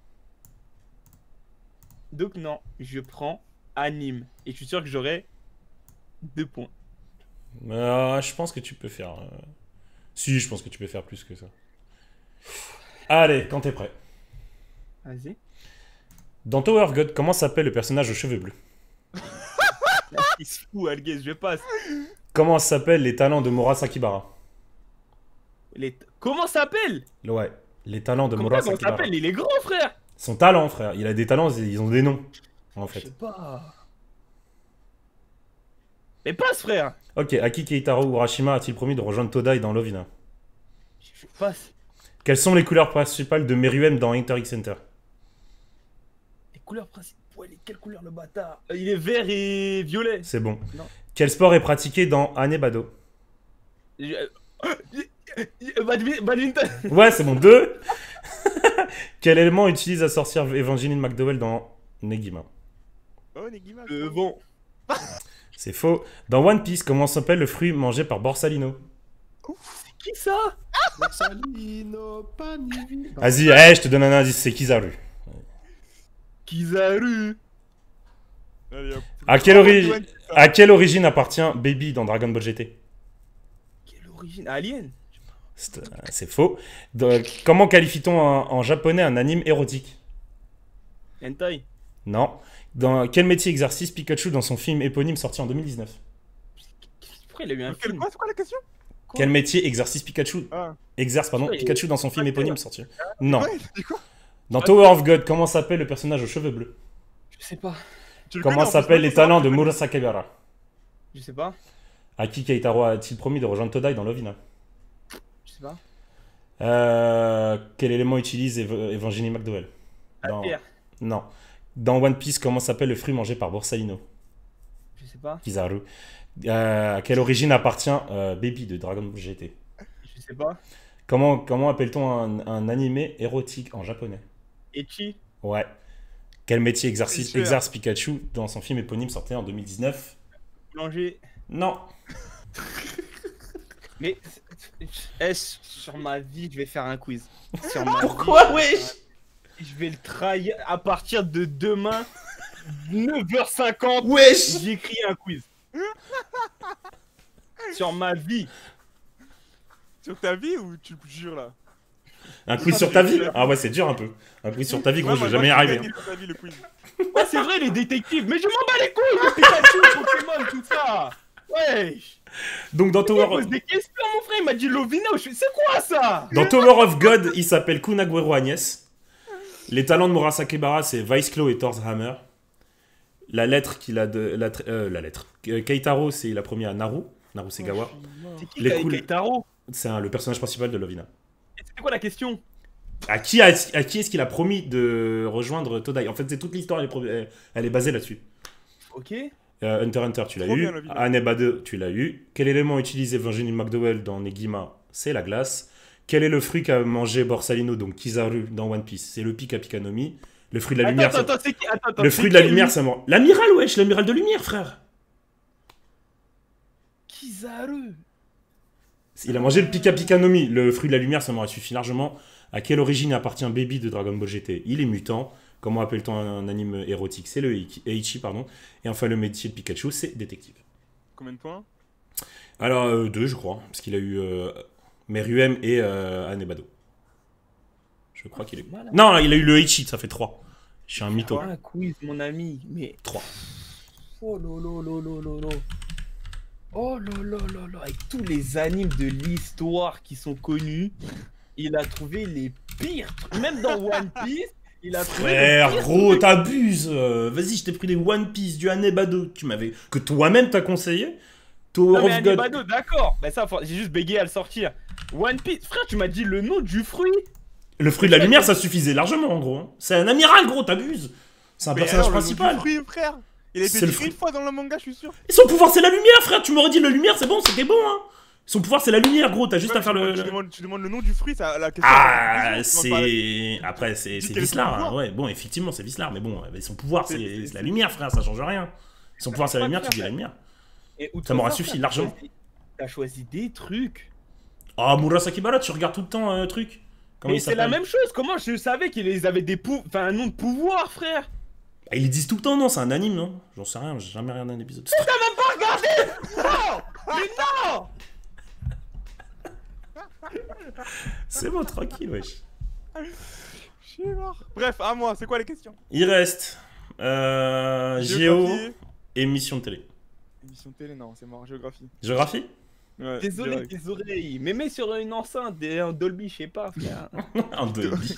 Donc, non, je prends anime. Et je suis sûr que j'aurai deux points. Euh, je pense que tu peux faire. euh, Si, je pense que tu peux faire plus que ça. Allez, quand t'es prêt. Vas-y. Dans Tower of God, comment s'appelle le personnage aux cheveux bleus? Il se fout, Alguez, je passe. Comment s'appellent les talents de Mura Sakibara? Les... Comment ça s'appelle? Ouais, les talents de Comment Mura ça Sakibara. s'appelle? Il est grand, frère. Son talent, frère. Il a des talents, ils ont des noms, en Je sais fait. pas. Mais passe, frère. Ok, Aki Keitaro Urashima a-t-il promis de rejoindre Todai dans Lovina? Je passe. Quelles sont les couleurs principales de Meruem dans Hunter x Hunter? Les couleurs principales. Ouais, les... quelle couleur le bâtard? Euh, Il est vert et violet. C'est bon. Non. Quel sport est pratiqué dans Anebado? Je- euh, Badmi- Badminton. Ouais, c'est bon. Deux. Quel élément utilise la sorcière Evangeline McDowell dans Negima? Oh, Negima. Le vent. C'est faux. Dans One Piece, comment s'appelle le fruit mangé par Borsalino? Qui ça? Salino, Panivi. Vas-y, hey, je te donne un indice, c'est Kizaru. Kizaru. Allez, hop. À quelle, ori- Antoine, à quelle origine appartient Baby dans Dragon Ball G T? Quelle origine? Alien. C'est euh, c'est faux. De- comment qualifie-t-on en, en japonais un anime érotique? Hentai. Non. Dans quel métier exercice Pikachu dans son film éponyme sorti en deux mille dix-neuf? Pourquoi il a eu un Quel film? quoi? C'est quoi la question? Quoi? Quel métier exercice Pikachu Ah. exerce pardon, Ouais, Pikachu dans son film ouais, éponyme ouais. sorti? Non. Ouais, c'est quoi? Dans Tower of God, comment s'appelle le personnage aux cheveux bleus? Je sais pas. Tu le Comment connais, en plus, s'appellent moi, les je sais pas. talents de Murasakibara? Je sais pas. Aki Keitaro a-t-il promis de rejoindre Todai dans Lovina? Je sais pas. Euh, quel élément utilise Eva- Evangeline McDowell? La Dans- pierre. Non. Dans One Piece, comment s'appelle le fruit mangé par Borsalino? Je sais pas. Kizaru. Euh, à quelle origine appartient euh, Baby de Dragon Ball G T? Je sais pas. Comment, comment appelle-t-on un, un animé érotique en japonais? Echi. Ouais. Quel métier exercice, Super. exerce Pikachu dans son film éponyme sorti en deux mille dix-neuf? Boulanger. Non. Mais. Eh, sur ma vie, je vais faire un quiz. Sur ma Pourquoi, vie, wesh? Je vais le trahir à partir de demain, neuf heures cinquante. Wesh! J'écris un quiz. Sur ma vie. Sur ta vie ou tu jures là? Un quiz sur ta vie? Ah ouais, c'est dur un peu. Un quiz sur ta vie, gros, Ouais, je vais moi, jamais y moi, arriver. gagné sur ta vie, le quiz. Ouais, c'est vrai, les détectives. Mais je m'en bats les couilles de Pikachu, Pokémon, tout ça. Wesh. Donc dans Il Tower, pose des questions, mon frère. Il m'a dit Lovina. Je fais, c'est quoi ça? dans Tower of God, il s'appelle Kunagüero Agnès. Les talents de Murasakibara, c'est Vice Claw et Thor's Hammer. La lettre qu'il a de... La, tr- euh, la lettre. Euh, Keitaro, c'est il a promis à Naru. Naru Segawa. C'est qui Les Kai- cool- Keitaro? C'est un- le personnage principal de Lovina. Et C'était quoi la question? À qui, a- à qui est-ce qu'il a promis de rejoindre Todai? En fait, c'est toute l'histoire, elle, est pro- elle- elle est basée là-dessus. Ok. Euh, Hunter x Hunter, tu l'as Trop eu. bien, Lovina. Aneba deux, tu l'as eu. Quel élément utilise Evangeline McDowell dans Negima? C'est la glace. Quel est le fruit qu'a mangé Borsalino, donc Kizaru, dans One Piece? C'est le Pika Pikanomi. Le fruit de la Attends, lumière. attends, ça- attends, c'est qui? Attends, attends, Le c'est fruit de la qui, lumière, lui? ça mord. L'amiral, wesh, l'amiral de lumière, frère. Kizaru. Il a mangé le Pika Pikanomi. Le fruit de la lumière, ça m'aurait suffi largement. À quelle origine appartient Baby de Dragon Ball G T? Il est mutant. Comment appelle-t-on un, un anime érotique? C'est le Eiki- Eichi, pardon. Et enfin, le métier de Pikachu, c'est détective. Combien de points? Alors, euh, deux, je crois. Parce qu'il a eu euh, Meruem et euh, Anebado. Je crois qu'il est. Malade. Non, il a eu le Eichi, ça fait trois. Je suis un mytho. Un quiz, mon ami. Mais. trois. Oh lolo lolo lolo. Oh lolo lolo. Avec tous les animes de l'histoire qui sont connus, il a trouvé les pires trucs. Même dans One Piece, il a trouvé. les Frère, pires gros, trucs. t'abuses. Euh, Vas-y, je t'ai pris des One Piece, du Anebado, tu m'avais, que toi-même t'as conseillé. Tour Non, mais of un God. Nebado, d'accord. Bah, ça, faut- j'ai juste bégayé à le sortir. One Piece. Frère, tu m'as dit le nom du fruit. Le fruit de la lumière, ça suffisait largement en gros. hein. C'est un amiral, gros, t'abuses. C'est un Mais personnage alors, le nom principal. du fruit, frère. Il a C'est été le dit fruit. une fois dans le manga, je suis sûr. Et son pouvoir, c'est la lumière, frère. Tu m'aurais dit la lumière, c'est bon, c'était bon, hein. Son pouvoir, c'est la lumière, gros. T'as juste Ouais, à faire tu le. demandes- Tu le- demandes, tu demandes le nom du fruit, ça, la question. Ah, elle- tu demandes pas la- c'est. Après, c'est Dis c'est quel est son Vislar. pouvoir. hein. Ouais, bon, effectivement, c'est Vislar. Mais bon, mais son pouvoir, C'est- c'est c'est- c'est la c'est- lumière, frère. Ça change rien. Son pouvoir, c'est la pas lumière, faire, tu dis la frère. lumière. Et outre Ça m'aura ça, suffi, frère, largement. t'as choisi- T'as choisi des trucs. Ah, Murasaki Bala, tu regardes tout le temps, euh, truc. Comment Mais il c'est la s'appelle même chose. Comment je savais qu'ils avaient des pou... enfin, un nom de pouvoir, frère. Ah, Ils disent tout le temps, non, c'est un anime, non J'en sais rien, j'ai jamais regardé un épisode. T'as même pas regardé. Non. Mais non. C'est bon, tranquille, wesh. Je suis mort. Bref, à moi, c'est quoi les questions? Il reste euh, Géo Géographie. et émission de télé. Émission de télé, non, c'est mort. Géographie. Géographie Ouais, Désolé direct. tes oreilles. Mais mets sur une enceinte, des- un Dolby, je sais pas, frère. Un Dolby.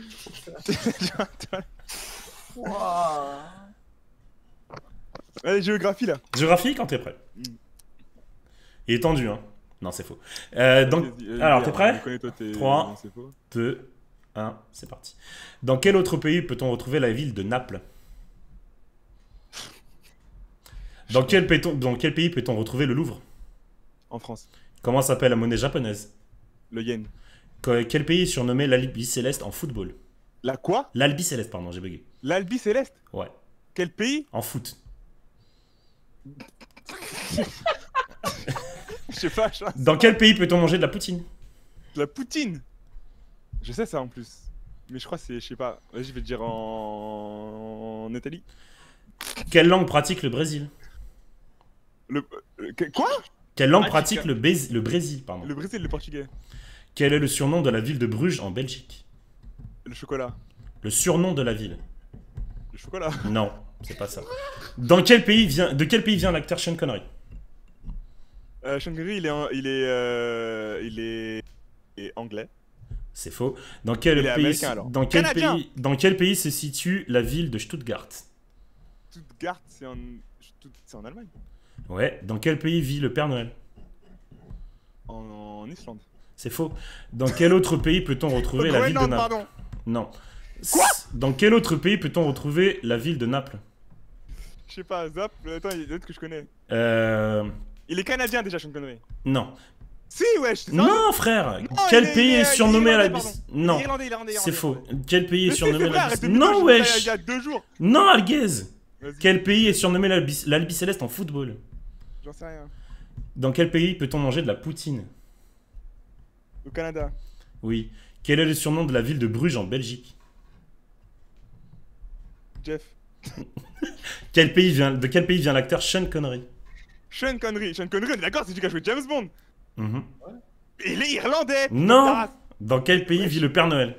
Allez, géographie là. Géographie quand t'es prêt. Mm. Il est tendu, hein. Non, c'est faux. Euh, donc, Vas-y, vas-y, alors, dis, t'es on prêt connaît, toi, t'es- Trois. non, c'est faux. deux, un, c'est parti. Dans quel autre pays peut-on retrouver la ville de Naples dans quel, péton- dans quel pays peut-on retrouver le Louvre En France. Comment s'appelle la monnaie japonaise Le yen. Que- Quel pays est surnommé l'Albi Céleste en football La quoi? L'Albi Céleste, pardon, j'ai bugué. L'Albi Céleste? Ouais, Quel pays? en foot. Je sais pas, je... Dans quel pays peut-on manger de la poutine La Poutine. Je sais ça en plus. Mais je crois que c'est, je sais pas. Vas-y, je vais te dire en... en Italie. Quelle langue pratique le Brésil Le... euh, que- Quoi? Quelle langue Ah, pratique tu- le, Bais- le Brésil pardon. Le Brésil, le Portugais. Quel est le surnom de la ville de Bruges en Belgique Le chocolat. Le surnom de la ville. Le chocolat. Non, c'est pas ça. Dans quel pays vient, de quel pays vient l'acteur Sean Connery Euh, Sean Connery, il est, en- il est, euh, il est, il est anglais. C'est faux. Dans quel Il est pays, américain, alors. dans quel Canadien. pays, dans quel pays se situe la ville de Stuttgart Stuttgart, c'est en, Stutt- c'est en Allemagne. Ouais. Dans quel pays vit le Père Noël En, en Islande. C'est faux. Dans quel autre pays peut-on retrouver Au la ville de Groenland, Naples pardon. Non. Quoi Dans quel autre pays peut-on retrouver la ville de Naples Je sais pas, Zap. Attends, il y a d'autres que je connais. Euh... Il est canadien déjà, Sean Connery. Non. Si, wesh. c'est ça. Non, frère. Non, Quel il est- pays il est, est- surnommé il est à la irlandais, bis pardon. Il est Non. irlandais, irlandais, C'est irlandais. faux. Quel pays est Mais si, surnommé c'est vrai, la arrête de bis me dire, Non, je l'ai dit wesh. Il y a deux jours. Non, Alguez. Vas-y, Quel pays est surnommé l'Albi l'Albi Céleste en football j'en sais rien. Dans quel pays peut-on manger de la poutine Au Canada. Oui. Quel est le surnom de la ville de Bruges en Belgique Jeff. Quel pays vient, De quel pays vient l'acteur Sean Connery Sean Connery. Sean Connery, on est d'accord, c'est celui qui a joué James Bond. Mhm. Il est irlandais. putain de Non. ta race. Dans quel pays vit le Père Noël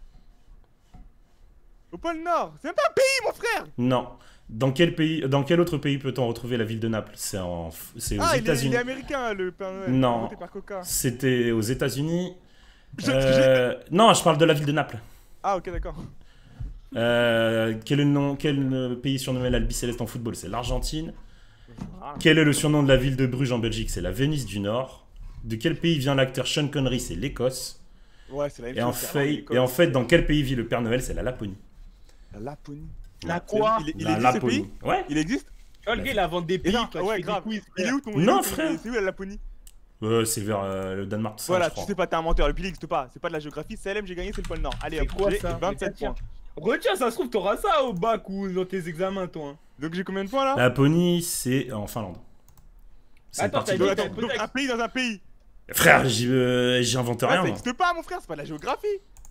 Au pôle Nord. C'est même pas un pays, mon frère. Non. Dans quel pays, dans quel autre pays peut-on retrouver la ville de Naples C'est en, c'est aux Ah, il est, il États-Unis. est américain, le Père Noël. Non. Inventé par Coca. C'était aux États-Unis. Je- Euh, Non, je parle de la ville de Naples. Ah, ok, d'accord. Euh, quel est le nom, quel euh, pays surnommé l'Albi Céleste en football C'est l'Argentine. Ah. Quel est le surnom de la ville de Bruges en Belgique C'est la Venise du Nord. De quel pays vient l'acteur Sean Connery C'est l'Écosse. Ouais, c'est la même Et en, chose. fait, et en fait, dans quel pays vit le Père Noël C'est la Laponie. La Laponie. La quoi? Il, il la existe ce Laponie. pays Ouais. Il existe Tu vois, le gars, il invente des Et pays, non, toi, ouais, tu fais grave. des quiz. Il est où ton Non, il est où ton- frère. C'est où la Laponie? Euh, c'est vers euh, le Danemark, tout ça, Voilà, je tu crois. sais pas, t'es un menteur. Le pays n'existe pas. C'est pas de la géographie. C L M, j'ai gagné, c'est le pôle Nord. Allez, C'est hop, quoi j'ai ça? vingt-sept Mais tiens. points. Retiens, ça se trouve, t'auras ça au bac ou dans tes examens, toi. hein. Donc j'ai combien de points là? La Laponie, c'est en Finlande. C'est Attends, parti. t'as Donc, dit- attends, donc un pays dans un pays. Frère, j'y- euh, j'invente Ouais, rien. ça moi. existe pas, mon frère. C'est pas de la géographie.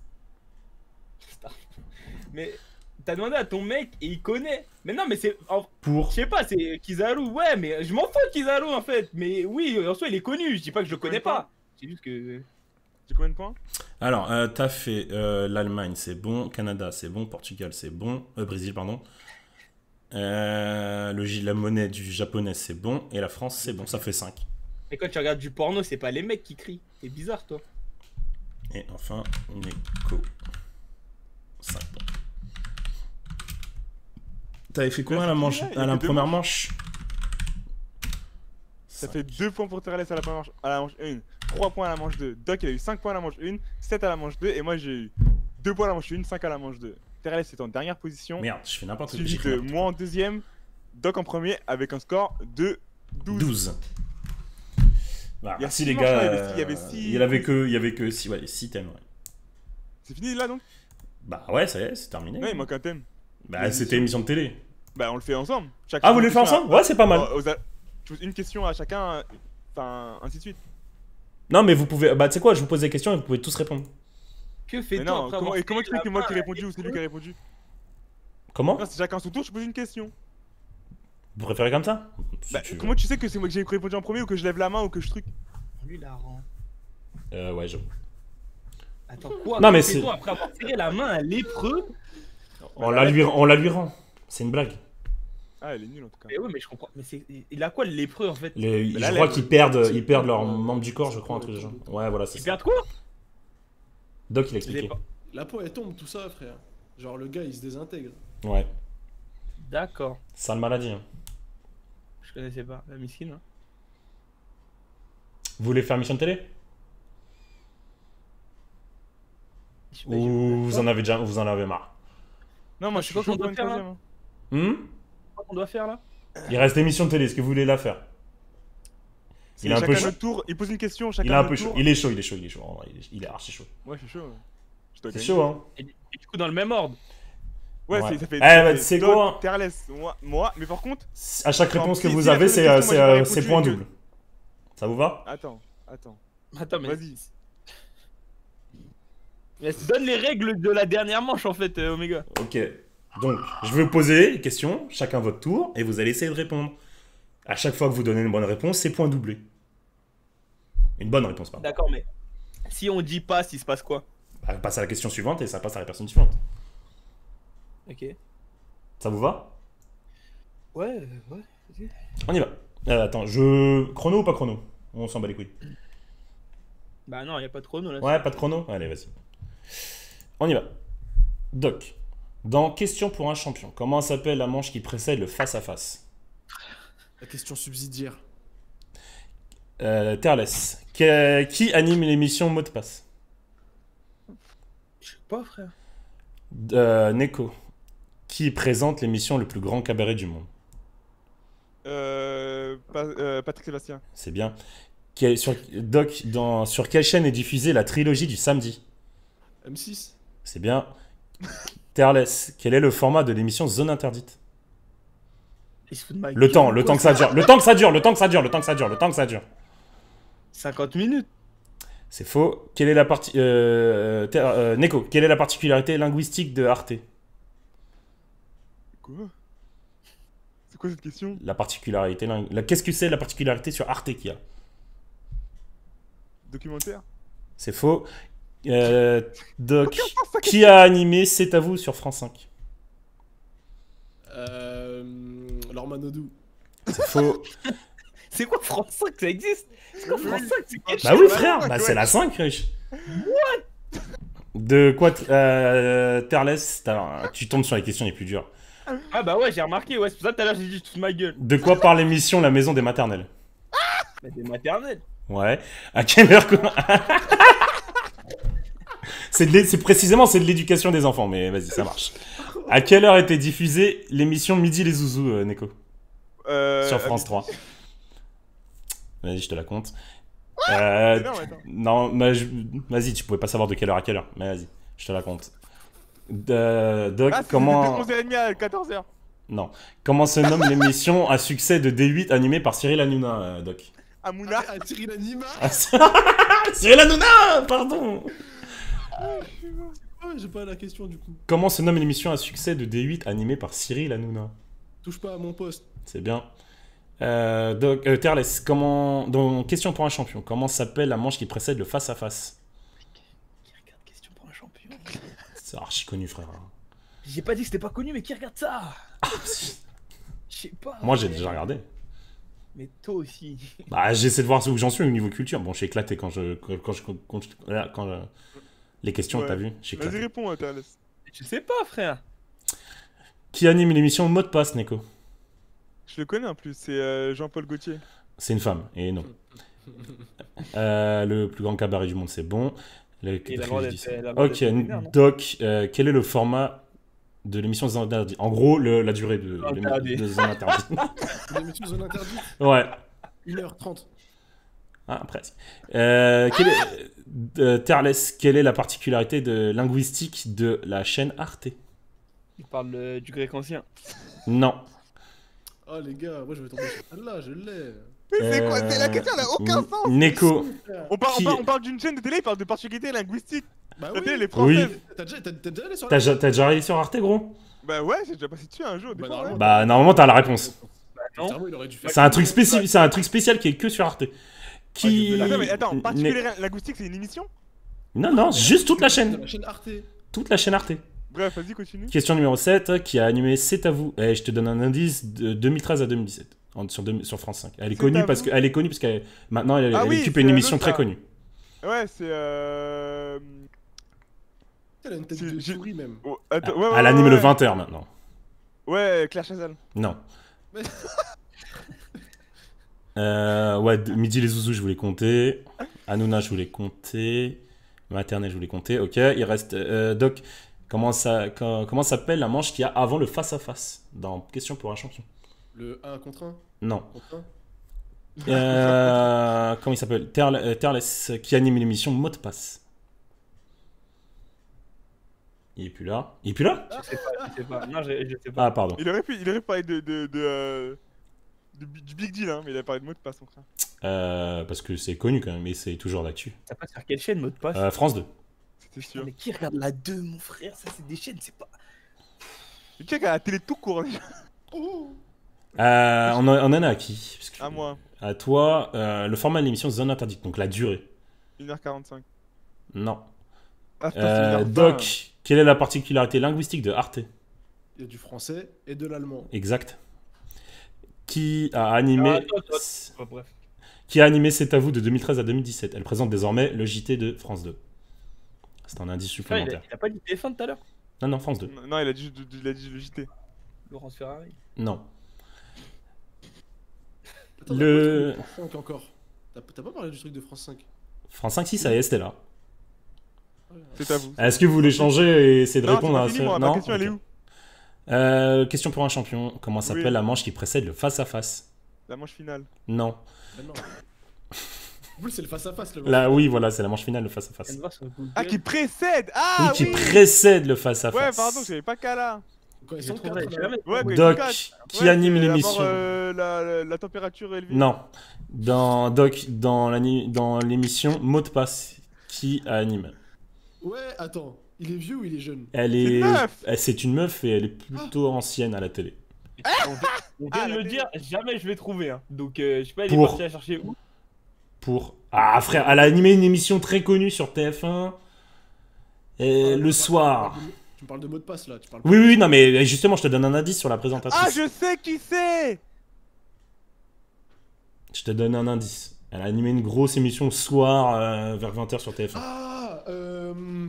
Mais t'as demandé à ton mec et il connaît. Mais non, mais c'est. en- Pour. Je sais pas, c'est Kizaru. Ouais, mais je m'en fous de Kizaru en fait. Mais oui, en soi, il est connu. Je dis pas que je le connais pas. C'est juste que. J'ai combien de points? Alors, euh, t'as fait euh, l'Allemagne, c'est bon. Canada, c'est bon. Portugal, c'est bon. Euh, Brésil, pardon. Euh, le, J- la monnaie du japonais, c'est bon. Et la France, c'est bon. Ça fait cinq. Et quand tu regardes du porno, c'est pas les mecs qui crient. C'est bizarre, toi. Et enfin, Neko. cinq points. T'avais fait combien à la, manche, Ouais, il y à a la que deux première manches. manche Ça fait deux points pour Terrales à la manche, à la manche un, trois points à la manche deux. Doc il a eu cinq points à la manche un, sept à la manche deux et moi j'ai eu deux points à la manche un, cinq à la manche deux. Terrales est en dernière position. Merde, je fais n'importe quoi. Suivi de moi en deuxième, Doc en premier avec un score de douze. douze. Bah, Il y a merci six les manches, gars. il y avait six- il y euh, avait six- Il y avait que, il y avait que six, ouais, six thèmes. Ouais. C'est fini là donc? Bah ouais, ça y est, c'est terminé. Non, il manque un thème. Bah c'était émission de télé. Bah on le fait ensemble. Chacun Ah, vous une le faites question ensemble? Ouais, c'est pas mal. à- aux a- Tu poses une question à chacun, enfin ainsi de suite. Non, mais vous pouvez. Bah, tu sais quoi, je vous pose des questions et vous pouvez tous répondre. Que Mais fais-tu non, après comment, avoir et comment fait tu sais que la c'est moi qui ai main répondu ou c'est lui qui a répondu? Comment? Non, c'est chacun son tour, je pose une question. Vous préférez comme ça? Si Bah, tu veux. comment tu sais que c'est moi que j'ai répondu en premier ou que je lève la main ou que je truc? Lui, la rend. Euh, ouais, je. Attends, quoi? Non, mais Que c'est- fais-tu après avoir serré la main à lépreux? On la lui, on la lui rend. C'est une blague. Ah, elle est nulle en tout cas. Mais oui, mais je comprends. Mais c'est. Il a quoi le lépreux en fait? Les- là, je là, crois elle- qu'ils perdent, c'est- ils perdent leur euh, membre du corps, je c'est crois, un quoi, truc de le genre. truc Ouais, voilà, c'est Ils ça. perdent quoi? Doc, il a Je l'ai expliqué. pas. La peau elle tombe, tout ça, frère. Genre le gars il se désintègre. Ouais, D'accord. sale maladie. Hein. Je connaissais pas. La miskine, hein. Vous voulez faire mission de télé? Mais je- Ou vous en avez déjà, vous en avez marre? Non, moi Ah, je suis c'est quoi chaud qu'on pour doit une faire, troisième. hein. Hmm? Qu'est-ce qu'on doit faire là? Il reste l'émission de télé, est-ce que vous voulez la faire? Il est un peu Chacun chaud. notre tour, il pose une question, chacun Il est un notre peu chaud. tour. Il est chaud, il est chaud, il est chaud. en vrai, il est- Il est archi chaud. Ouais, je suis chaud. ouais. Je dois C'est gagner. chaud, hein? Et, et du coup, dans le même ordre. Ouais, Ouais. c'est- ça fait. Eh, ça bah, fait tu sais Doc, quoi? Terrales, moi, moi, mais par contre. À chaque Non, réponse que si- vous si la avez, première c'est question, euh, moi, c'est, j'ai pas euh, répondu c'est point et que- double. Ça vous va? Attends, attends. Attends, mais. Vas-y. Mais donne les règles de la dernière manche en fait, euh, Omega. Ok. Donc, je vais vous poser une question, chacun votre tour, et vous allez essayer de répondre. À chaque fois que vous donnez une bonne réponse, c'est point doublé. Une bonne réponse, pardon. D'accord, mais. Si on dit passe, il se passe quoi? Bah, passe à la question suivante et ça passe à la personne suivante. Ok. Ça vous va? Ouais, euh, ouais. On y va. Euh, attends, je... Chrono ou pas chrono? On s'en bat les couilles. Bah non, y a pas de chrono là. Ouais, pas de chrono? Allez, vas-y. On y va. Doc, dans Question pour un champion, comment s'appelle la manche qui précède le face-à-face? La question subsidiaire. euh, Terles, que- qui anime l'émission Mot de passe? Je sais pas, frère. euh, Neko, qui présente l'émission Le plus grand cabaret du monde? Euh, Pa- euh, Patrick Sébastien. C'est bien. Quel- sur, Doc, dans, sur quelle chaîne est diffusée la trilogie du samedi? M six. C'est bien. Terles, quel est le format de l'émission Zone Interdite? Il se fout de ma Le gueule, temps, le quoi, temps que ça dure, le temps que ça dure, le temps que ça dure, le temps que ça dure, le temps que ça dure. cinquante minutes. C'est faux. Quelle est la partie... Euh, Ter- euh, Neko, quelle est la particularité linguistique de Arte? Quoi? C'est quoi cette question? La particularité... ling- La... Qu'est-ce que c'est la particularité sur Arte qu'il y a? Documentaire? C'est faux. Euh, Doc, qui a animé C'est à vous sur France cinq? Euh. Lorman Odou. C'est faux. C'est quoi France cinq? Ça existe? C'est quoi France cinq? C'est quelle Bah chaîne? oui frère, bah c'est la cinq, riche. De quoi t- euh, Terles, t'as- tu tombes sur les questions les plus dures. Ah bah ouais, j'ai remarqué, ouais, c'est pour ça que tout à l'heure j'ai dit toute ma gueule. De quoi parle l'émission La Maison des Maternelles? Bah des maternelles. Ouais. À quelle heure quoi C'est de l'é- c'est précisément c'est de l'éducation des enfants, mais vas-y, ça marche. À quelle heure était diffusée l'émission Midi les Zouzous, euh, Neko? Euh, Sur France trois. Vas-y, je te la compte. Euh, Non, attends. non, mais je- vas-y, tu pouvais pas savoir de quelle heure à quelle heure, mais vas-y, je te la compte. Euh, Doc, Ah, c'est comment... de onze heures trente à quatorze heures. Non. Comment se nomme l'émission à succès de D huit animée par Cyril Hanouna, euh, Doc? Amouna. Ah, Thierry Lanima. Ah, Cyril Hanouna, pardon. Ouais, j'ai pas la question du coup. Comment se nomme l'émission à succès de D huit animée par Cyril Hanouna? Touche pas à mon poste. C'est bien. Euh, Doc, euh, Terles, comment... Donc, question pour un champion. Comment s'appelle la manche qui précède le face-à-face? Qui regarde question pour un champion? C'est archi connu, frère. J'ai pas dit que c'était pas connu, mais qui regarde ça? Je sais pas. Moi, j'ai mais- déjà regardé. Mais toi aussi. Bah, j'essaie de voir où j'en suis au niveau culture. Bon, je suis éclaté quand je... Quand, quand je... Quand, je- là, quand je- Les questions, Ouais. t'as vu? Je suis Vas-y, éclaté. réponds, hein, Thales. Je sais pas, frère. Qui anime l'émission Mot de passe, Neko? Je le connais en plus, c'est euh, Jean-Paul Gaultier. C'est une femme, et non. Euh, le plus grand cabaret du monde, c'est bon. Le- Il a le droit d'être- il a le droit Ok, d'être vénère, non Doc, euh, quel est le format de l'émission Zone Interdite? En gros, le- la durée de, Zone l'émi- Interdite. de Zone Interdite. L'émission Zone Interdite, Ouais. une heure trente. Ah, presque. Euh, quelle est, euh, Terles, quelle est la particularité de linguistique de la chaîne Arte? Il parle euh, du grec ancien. Non. Oh les gars, moi je vais tomber sur celle-là, je l'ai. Mais c'est quoi? C'est la Euh, question, elle a aucun N- sens. Neko. On parle, on Qui- parle, on parle d'une chaîne de télé, il parle de particularité linguistique. Bah La oui, télé, elle est Oui. française. t'as déjà, t'as- t'as déjà allé sur T'as la... ja- t'as déjà regardé sur Arte, gros? Bah ouais, j'ai déjà passé dessus un jour. Des Bah, fois, normalement, ouais. Bah, normalement, t'as la réponse. non. Cerveau, il aurait dû faire C'est un truc spécial, c'est un truc spécial qui est que sur Arte. Qui... Attends, mais attends, N- particularité linguistique, c'est une émission? Non, non, juste toute la de chaîne. la chaîne Arte. Toute la chaîne Arte. Bref, vas-y, continue. Question numéro sept, qui a animé C'est à vous. Et je te donne un indice de deux mille treize à deux mille dix-sept. en- Sur, deux- sur France cinq. Elle est C'est connue à parce vous. que elle est connue parce qu'elle maintenant elle, Ah elle oui, occupe c'est une un émission autre, très là. connue. Ouais, c'est euh. Elle a une tête C'est- de j'ai- souris même. oh, attends, ouais, ouais, Elle ouais, anime ouais. le vingt heures maintenant. Ouais, Claire Chazal. Non. Mais- Euh, ouais, de- Midi les Zouzous, je voulais compter. Hanouna, je voulais compter. Maternelle, je voulais compter. Ok, il reste. euh, Doc, comment ça, quand- comment s'appelle la manche qu'il y a avant le face-à-face dans Question pour un champion? Le un contre un Non. contre un. Euh, comment il s'appelle? Terle- euh, Terles, qui anime l'émission Mot de passe. Il est plus là. Il est plus là? Je sais pas, je sais pas. Non, je, je sais pas. Ah, pardon. Il aurait pu, il aurait pu parler de. de, de, euh, de- du Big Deal, hein, mais il a parlé de mot de passe, mon frère. Euh, parce que c'est connu quand même, et c'est toujours d'actu. Ça passe sur quelle chaîne, mot de passe? Euh, France deux. C'était sûr. Mais qui regarde la deux, mon frère? Ça, c'est des chaînes, c'est pas. Mais qui a la télé tout court déjà? Oh Euh, on, en- on en a à qui? Parce que- À moi, À toi, euh, le format de l'émission Zone Interdite, donc la durée. une heure quarante-cinq. Non. Ah, putain, Euh, c'est une heure vingt. Doc, quelle est la particularité linguistique de Arte? Il y a du français et de l'allemand. Exact. Qui a animé Ah, attends, attends. Oh, bref. Qui a animé C'est à vous de deux mille treize à deux mille dix-sept? Elle présente désormais le J T de France deux. C'est un indice Ah, il, a, supplémentaire. il a pas dit T F un tout à l'heure? Non, non, France deux. Non, non, il a dit, il a dit le J T. Laurence Ferrari. Non. Attends, Le- le... France cinq encore. T'as t'as pas parlé du truc de France cinq? France cinq, six, ça y est, c'était là. C'est à vous. Est-ce que vous voulez changer et essayer de Non, répondre c'est à pas fini, ce- moi. Ma Non question, elle est Ok. où? Euh, Question pour un champion. Comment s'appelle Oui. la manche qui précède le face-à-face? La manche finale. Non. Ah non. En plus, c'est le face-à-face, le Là, oui, voilà, c'est la manche finale, le face-à-face. Viens de voir sur Google. Ah, qui précède! Oui, Ah, qui oui! précède le face-à-face. Ouais, pardon, j'avais pas qu'à là. Quand ils Je sont trouverai quatre, là. jamais. Ouais, mais Doc, quatre. qui Ouais, anime c'est l'émission? avoir, euh, la, la, la température élevée. Non. Dans Doc, dans l'ani- dans l'émission Mot de passe, qui anime? Ouais, attends. Il est vieux ou il est jeune? Elle C'est est, une meuf. elle- c'est une meuf et elle est plutôt ancienne à la télé. On vient, on vient Ah, de la me télé. dire, jamais je vais trouver. Hein. Donc, euh, je sais pas, il est Pour. parti à chercher où? Pour ah frère, elle a animé une émission très connue sur T F un et Ah, le tu soir. parles de- Tu me parles de mot de passe là. Tu parles Oui, oui, oui, non, mais justement, je te donne un indice sur la Ah, présentatrice. je sais qui c'est! Je te donne un indice. Elle a animé une grosse émission le soir euh, vers vingt heures sur T F un. Ah, euh.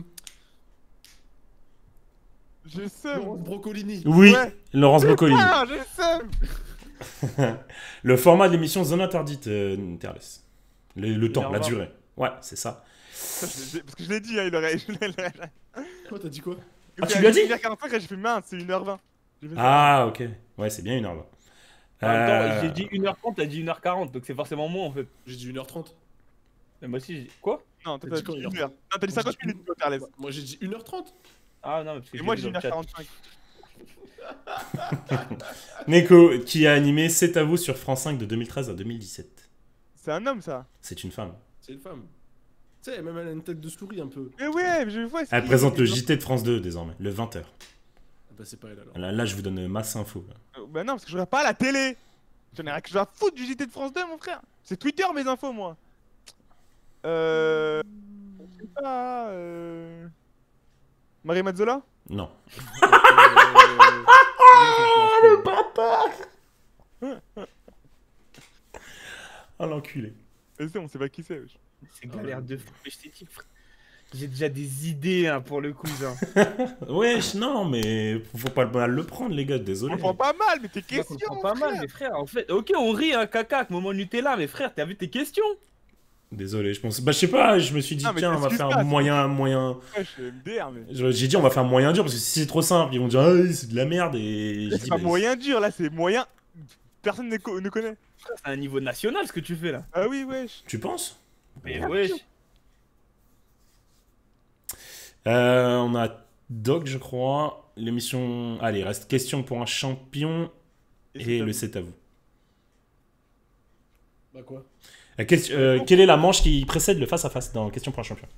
Je sais. Laurence Brocolini. Oui, Ouais. Laurence Boccolini. Ah, je sais! Le format de l'émission Zone Interdite, euh, Terles. Le, le temps, la heure vingt. durée. Ouais, c'est ça. Ça, je l'ai- Parce que je l'ai dit, hein, il aurait. je l'ai- il aurait- Quoi, t'as dit quoi? Ah, tu lui as dit une heure quarante-cinq, j'ai fait mince, c'est une heure vingt. J'ai fait ça. Ah, ok. Ouais, c'est bien une heure vingt. En même temps, Euh, j'ai dit une heure trente, t'as dit une heure quarante, donc c'est forcément moins en fait. J'ai dit une heure trente. Mais moi aussi, j'ai dit. Quoi? Non, toi, T'as t'as dit quoi, dit une une heure heure. Non, t'as dit cinquante minutes, toi, Carles. Moi j'ai dit une heure trente. Ah non, mais parce que Et j'ai moi, vu j'ai dans une le heure chat. quarante-cinq. Neko, qui a animé C'est à vous sur France cinq de deux mille treize à deux mille dix-sept. C'est un homme, ça. C'est une femme. C'est une femme. Tu sais, même elle a une tête de souris un peu. Mais ouais, mais je vois. Elle présente le J T de France deux désormais, le vingt heures. Ah bah c'est pas elle alors. Là, là, je vous donne masse info. là. Euh, Bah non, parce que je regarde pas la télé. J'en ai rien que je vais foutre du J T de France deux, mon frère. C'est Twitter, mes infos, moi. Euh. Je sais pas. Euh. Marie Mazzola? Non. Oh l'enculé. Mais c'est, on sait pas qui c'est, wesh. C'est galère de fou esthétique, frère. J'ai déjà des idées hein, pour le quiz. Hein. Ouais, non, mais faut pas mal le prendre, les gars, On désolé. le prend pas mal, mais tes Moi, je questions. comprends pas mal, mais frère, en fait. Ok, on rit, hein, caca, avec moment Nutella, mais frère, t'as vu tes questions? Désolé, je pense. Bah, je sais pas, je me suis dit, Ah, mais tiens, on va t'excuses faire pas, un c'est moyen, moyen. Ouais, je suis M D R, mais. J'ai dit, on va faire un moyen dur, parce que si c'est trop simple, ils vont dire, ah, c'est de la merde, et. Là, je c'est pas bah, moyen dur, là, c'est moyen. Personne ne, co- ne connaît. C'est un niveau national ce que tu fais là. Ah oui, wesh. Tu penses? Mais wesh. Euh, on a Doc, je crois. L'émission. Allez, reste question pour un champion. Et, c'est le à c'est à vous. Bah quoi? Euh, quel- euh, quelle est la manche qui précède le face-à-face dans question pour un champion?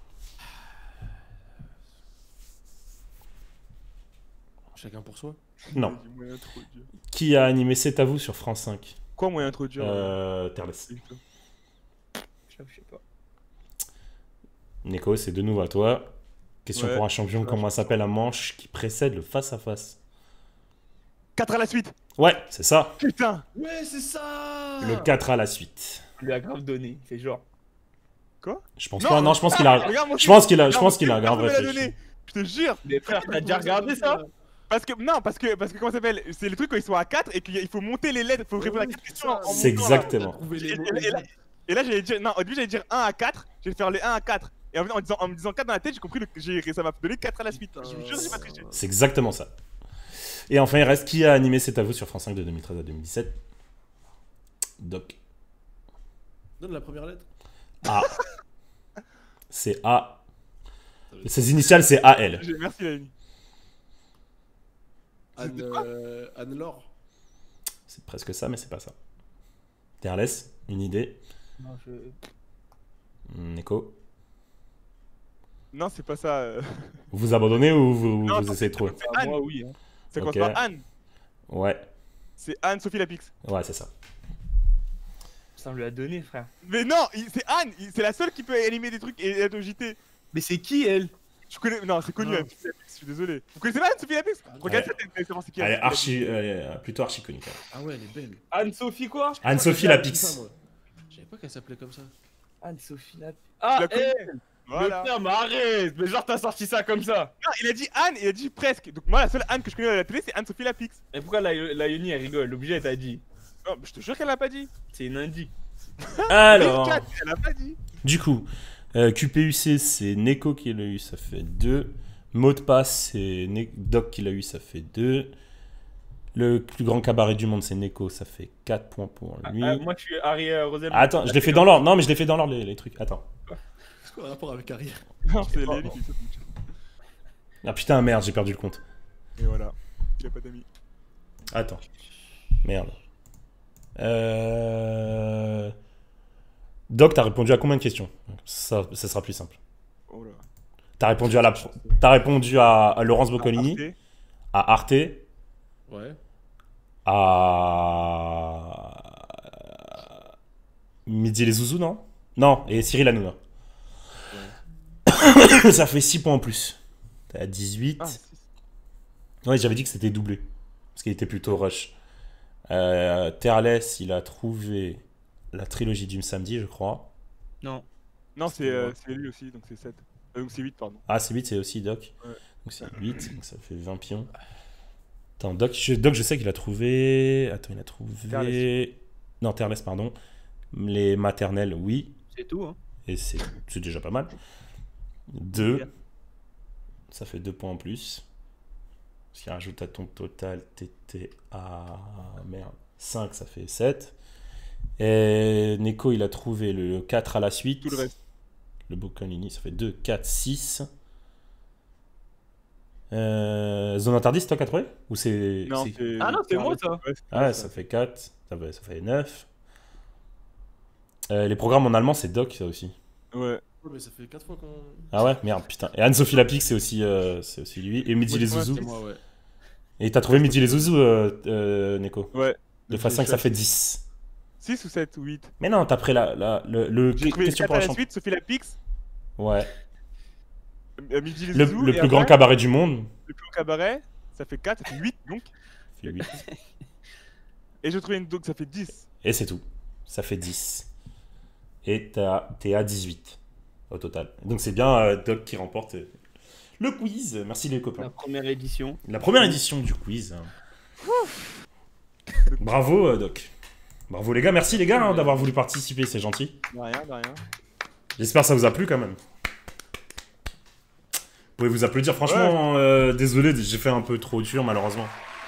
Chacun pour soi. vous. Non. Il dit moyen trop dur. Qui a animé C'est à vous sur France cinq? Quoi, moyen trop dur euh, Terless. Je sais pas. Nico, c'est de nouveau à toi. Question Ouais. pour un champion. Ouais, Comment je- s'appelle la manche qui précède le face-à-face? quatre à la suite. Ouais, c'est ça. Putain. Ouais, c'est ça. Le quatre à la suite. On lui a grave donné, c'est genre. Je pense Non, pas. Non, je pense qu'il a. Regarde, moi Je pense qu'il a. Je Regarde, pense qu'il a personne grave me l'a réfléchi. donné. Je te jure. Mais frère, t'as déjà regardé ça? Parce que, non, parce que, parce que comment ça s'appelle? C'est le truc quand ils sont à quatre et qu'il faut monter les lettres, il faut répondre à quatre questions en, en C'est montant, là. exactement. Trouver Et, les mots. et- et là, et là, j'allais dire, non, au début j'allais dire un à quatre, je vais faire le un à quatre. Et en, en, disant, en me disant quatre dans la tête, j'ai compris que j'ai- ça m'a donné quatre à la suite. Je vous jure, j'ai pas triché. C'est exactement ça. Et enfin, il reste qui a animé C'est à vous sur France cinq de deux mille treize à deux mille dix-sept? Doc. Donne la première lettre. A. C'est A. Ses initiales, c'est A L. J'ai- Merci, Lani. Anne, euh, Anne-Laure. C'est presque ça, mais c'est pas ça. Terless, une idée? Non, je. Nico? Non, c'est pas ça. euh. Vous vous abandonnez ou vous, Non, vous essayez de trouver? C'est Ah, Anne. moi, oui. Hein. Ça commence Ok. par Anne. Ouais, C'est Anne-Sophie Lapix. ouais, c'est ça. Ça on lui a donné, frère. Mais non, il- c'est Anne. il- C'est la seule qui peut animer des trucs et être au J T. Mais c'est qui elle? Je connais. Non, c'est connu, Non. Anne-Sophie Lapix, je suis désolé. Vous connaissez pas Anne-Sophie Lapix? Regardez Ouais. ça, t'es savoir c'est qui. Elle est Anne-Sophie archi, elle est, euh, plutôt archi connue. quand même. Ah ouais, elle est belle. Anne-Sophie quoi? Anne-Sophie Ah, Lapix. ça, moi. Je savais pas qu'elle s'appelait comme ça. Anne-Sophie Lapix. Ah, La eh Lapix. Voilà. Mais putain, mais arrête! Mais genre, t'as sorti ça comme ça! Non, il a dit Anne, il a dit presque. Donc moi, la seule Anne que je connais à la télé, c'est Anne-Sophie Lapix. Mais pourquoi la, la Yoni elle rigole? L'objet elle t'a dit. Non, je te jure qu'elle l'a pas dit. C'est une indique. Alors, Chat, elle a pas dit. du coup, euh, Q P U C, c'est Neko qui l'a eu, ça fait deux. Mot de passe, c'est Ne- Doc qui l'a eu, ça fait deux. Le plus grand cabaret du monde, c'est Neko, ça fait quatre points pour lui. Ah, moi, je suis Harry euh, Rosel. Attends, je l'ai fait dans l'ordre. Non, mais je l'ai fait dans l'ordre, les, les trucs. Attends. C'est quoi le rapport avec Harry? Non, c'est Lélie qui saute. Ah putain, merde, j'ai perdu le compte. Et voilà. Il a pas d'amis. Attends. Merde. Euh... Doc, t'as répondu à combien de questions? Ça, ça sera plus simple. Oh là. T'as répondu à la... T'as répondu à, à Laurence Boccolini, Arte. à Arte, Ouais. à... Midi les Zouzous, non? Non, et Cyril Hanouna. Ça fait six points en plus. T'es à dix-huit. Ah, si. Ouais, j'avais dit que c'était doublé. Parce qu'il était plutôt rush. Euh, Terless, il a trouvé la trilogie du samedi, je crois. Non. Non, c'est euh, c'est lui aussi, donc c'est sept. Euh, donc c'est huit, pardon. Ah, c'est huit, c'est aussi Doc. Ouais. Donc c'est huit, donc ça fait vingt pions. Attends, Doc, je, Doc, je sais qu'il a trouvé... Attends, il a trouvé... Terless. Non, Terless, pardon. Les maternelles, oui. C'est tout, hein. Et c'est c'est déjà pas mal. deux. Ça fait deux points en plus. Si on rajoute à ton total, t'étais à... Merde. cinq, ça fait sept. Et Neko, il a trouvé le quatre à la suite. Tout le reste. Le Boccolini, ça fait deux, quatre, six. Euh, Zone interdite, c'est toi qui as trouvé? Ou c'est... Non, c'est- c'est. Ah non, c'est moi, ça. Ouais, c'est Ah, moi, ouais, ça fait quatre. Ça fait, ça fait neuf. Euh, les programmes en allemand, c'est Doc, ça aussi. Ouais. Ouais, mais ça fait quatre fois qu'on. Ah ouais, merde, putain. Et Anne-Sophie Lapix, c'est aussi, euh, c'est aussi lui. Et Midi Ouais, les c'est moi, Zouzous. c'est moi, ouais. Et t'as trouvé Midi les Zouzous, euh, euh, Neko? Ouais. deux fois cinq, ça fait dix. six ou sept ou huit. Mais non, t'as pris la, la, le, le J'ai trouvé question quatre pour à un la champion. suite, Sophie Lapix, Ouais. euh, Midi les Le, Zouzous, le et plus grand après, cabaret du monde. le plus grand cabaret, ça fait quatre, ça fait huit donc. Ça fait huit. Et j'ai trouvé une donc ça fait dix. Et c'est tout. Ça fait dix. Et t'as- t'es à dix-huit. au total. Donc c'est bien euh, Doc qui remporte euh, le quiz. Merci les copains. La première édition. La première édition du quiz. Bravo euh, Doc. Bravo les gars, merci les gars hein, d'avoir voulu participer, c'est gentil. De rien, de rien. J'espère que ça vous a plu quand même. Vous pouvez vous applaudir, franchement, euh, désolé, j'ai fait un peu trop dur malheureusement.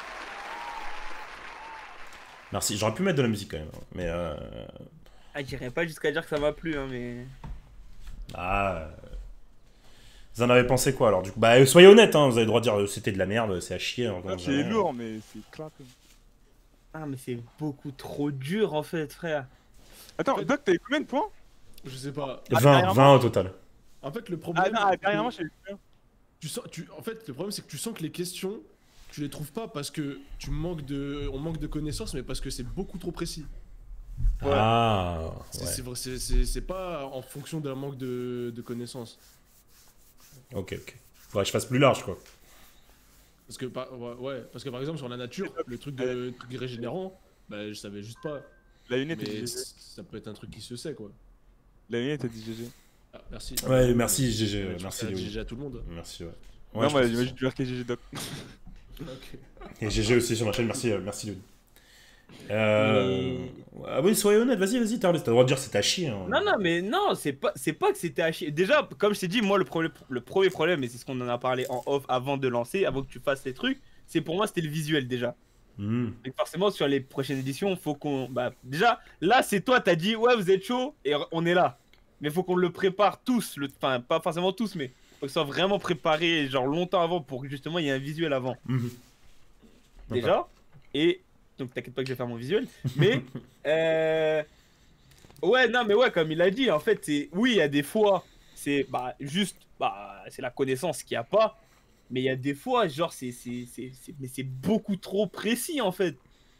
Merci, j'aurais pu mettre de la musique quand même, mais euh... Ah, j'irais pas jusqu'à dire que ça m'a plu, hein, mais... Ah... euh, Vous en avez pensé quoi alors du coup? Bah euh, soyez honnête, hein, vous avez le droit de dire euh, c'était de la merde, c'est à chier. Hein, Ah, c'est lourd, mais c'est clap. Ah, mais c'est beaucoup trop dur en fait, frère. Attends, Doc, t'avais combien de points? Je sais pas. Ah, vingt, derrière vingt au total. En fait, le problème. Ah non, c'est que derrière moi, j'ai eu combien? tu sens, tu, en fait, le problème, c'est que tu sens que les questions, tu les trouves pas parce que tu manques de, on manque de connaissances, mais parce que c'est beaucoup trop précis. Ouais. Ah... C'est ouais. c'est vrai, c'est- c'est- c'est pas en fonction d'un manque de, de connaissances. Ok, ok. Faudrait que je fasse plus large quoi. Parce que, par, ouais, ouais, parce que par exemple, sur la nature, le truc, de, le truc régénérant, bah, je savais juste pas. La lunette, t'as dit Mais G G. ça peut être un truc qui se sait, quoi. La lunette, t'as dit G G. Ah, merci. Ouais, merci G G, Ouais, tu merci fais un Léo. G G à tout le monde. Merci, ouais. Non, Ouais, je moi, pense j'ai que juste dû marquer G G Doc. Ok. Et G G aussi sur ma chaîne, merci, euh, merci Léo. Euh... Ah oui, soyez honnête, vas-y, vas-y, t'as le droit de dire c'est à chier. Hein. Non, non, mais non, c'est pas, c'est pas que c'était à chier. Déjà, comme je t'ai dit, moi, le, problème, le premier problème, et c'est ce qu'on en a parlé en off avant de lancer, avant que tu fasses les trucs, c'est pour moi, c'était le visuel déjà. Hmm. Et forcément, sur les prochaines éditions, faut qu'on. Bah, déjà, là, c'est toi, t'as dit, ouais, vous êtes chaud, et on est là. Mais faut qu'on le prépare tous, le... enfin, pas forcément tous, mais faut que ce soit vraiment préparé, genre longtemps avant, pour que justement, il y ait un visuel avant. Mhm. Déjà. Et donc t'inquiète pas que je vais faire mon visuel. Mais euh... ouais, non, mais ouais, comme il a dit, en fait, c'est oui, il y a des fois, c'est bah juste, bah c'est la connaissance qu'il n'y a pas. Mais il y a des fois, genre, c'est c'est c'est c'est- mais c'est beaucoup trop précis en fait.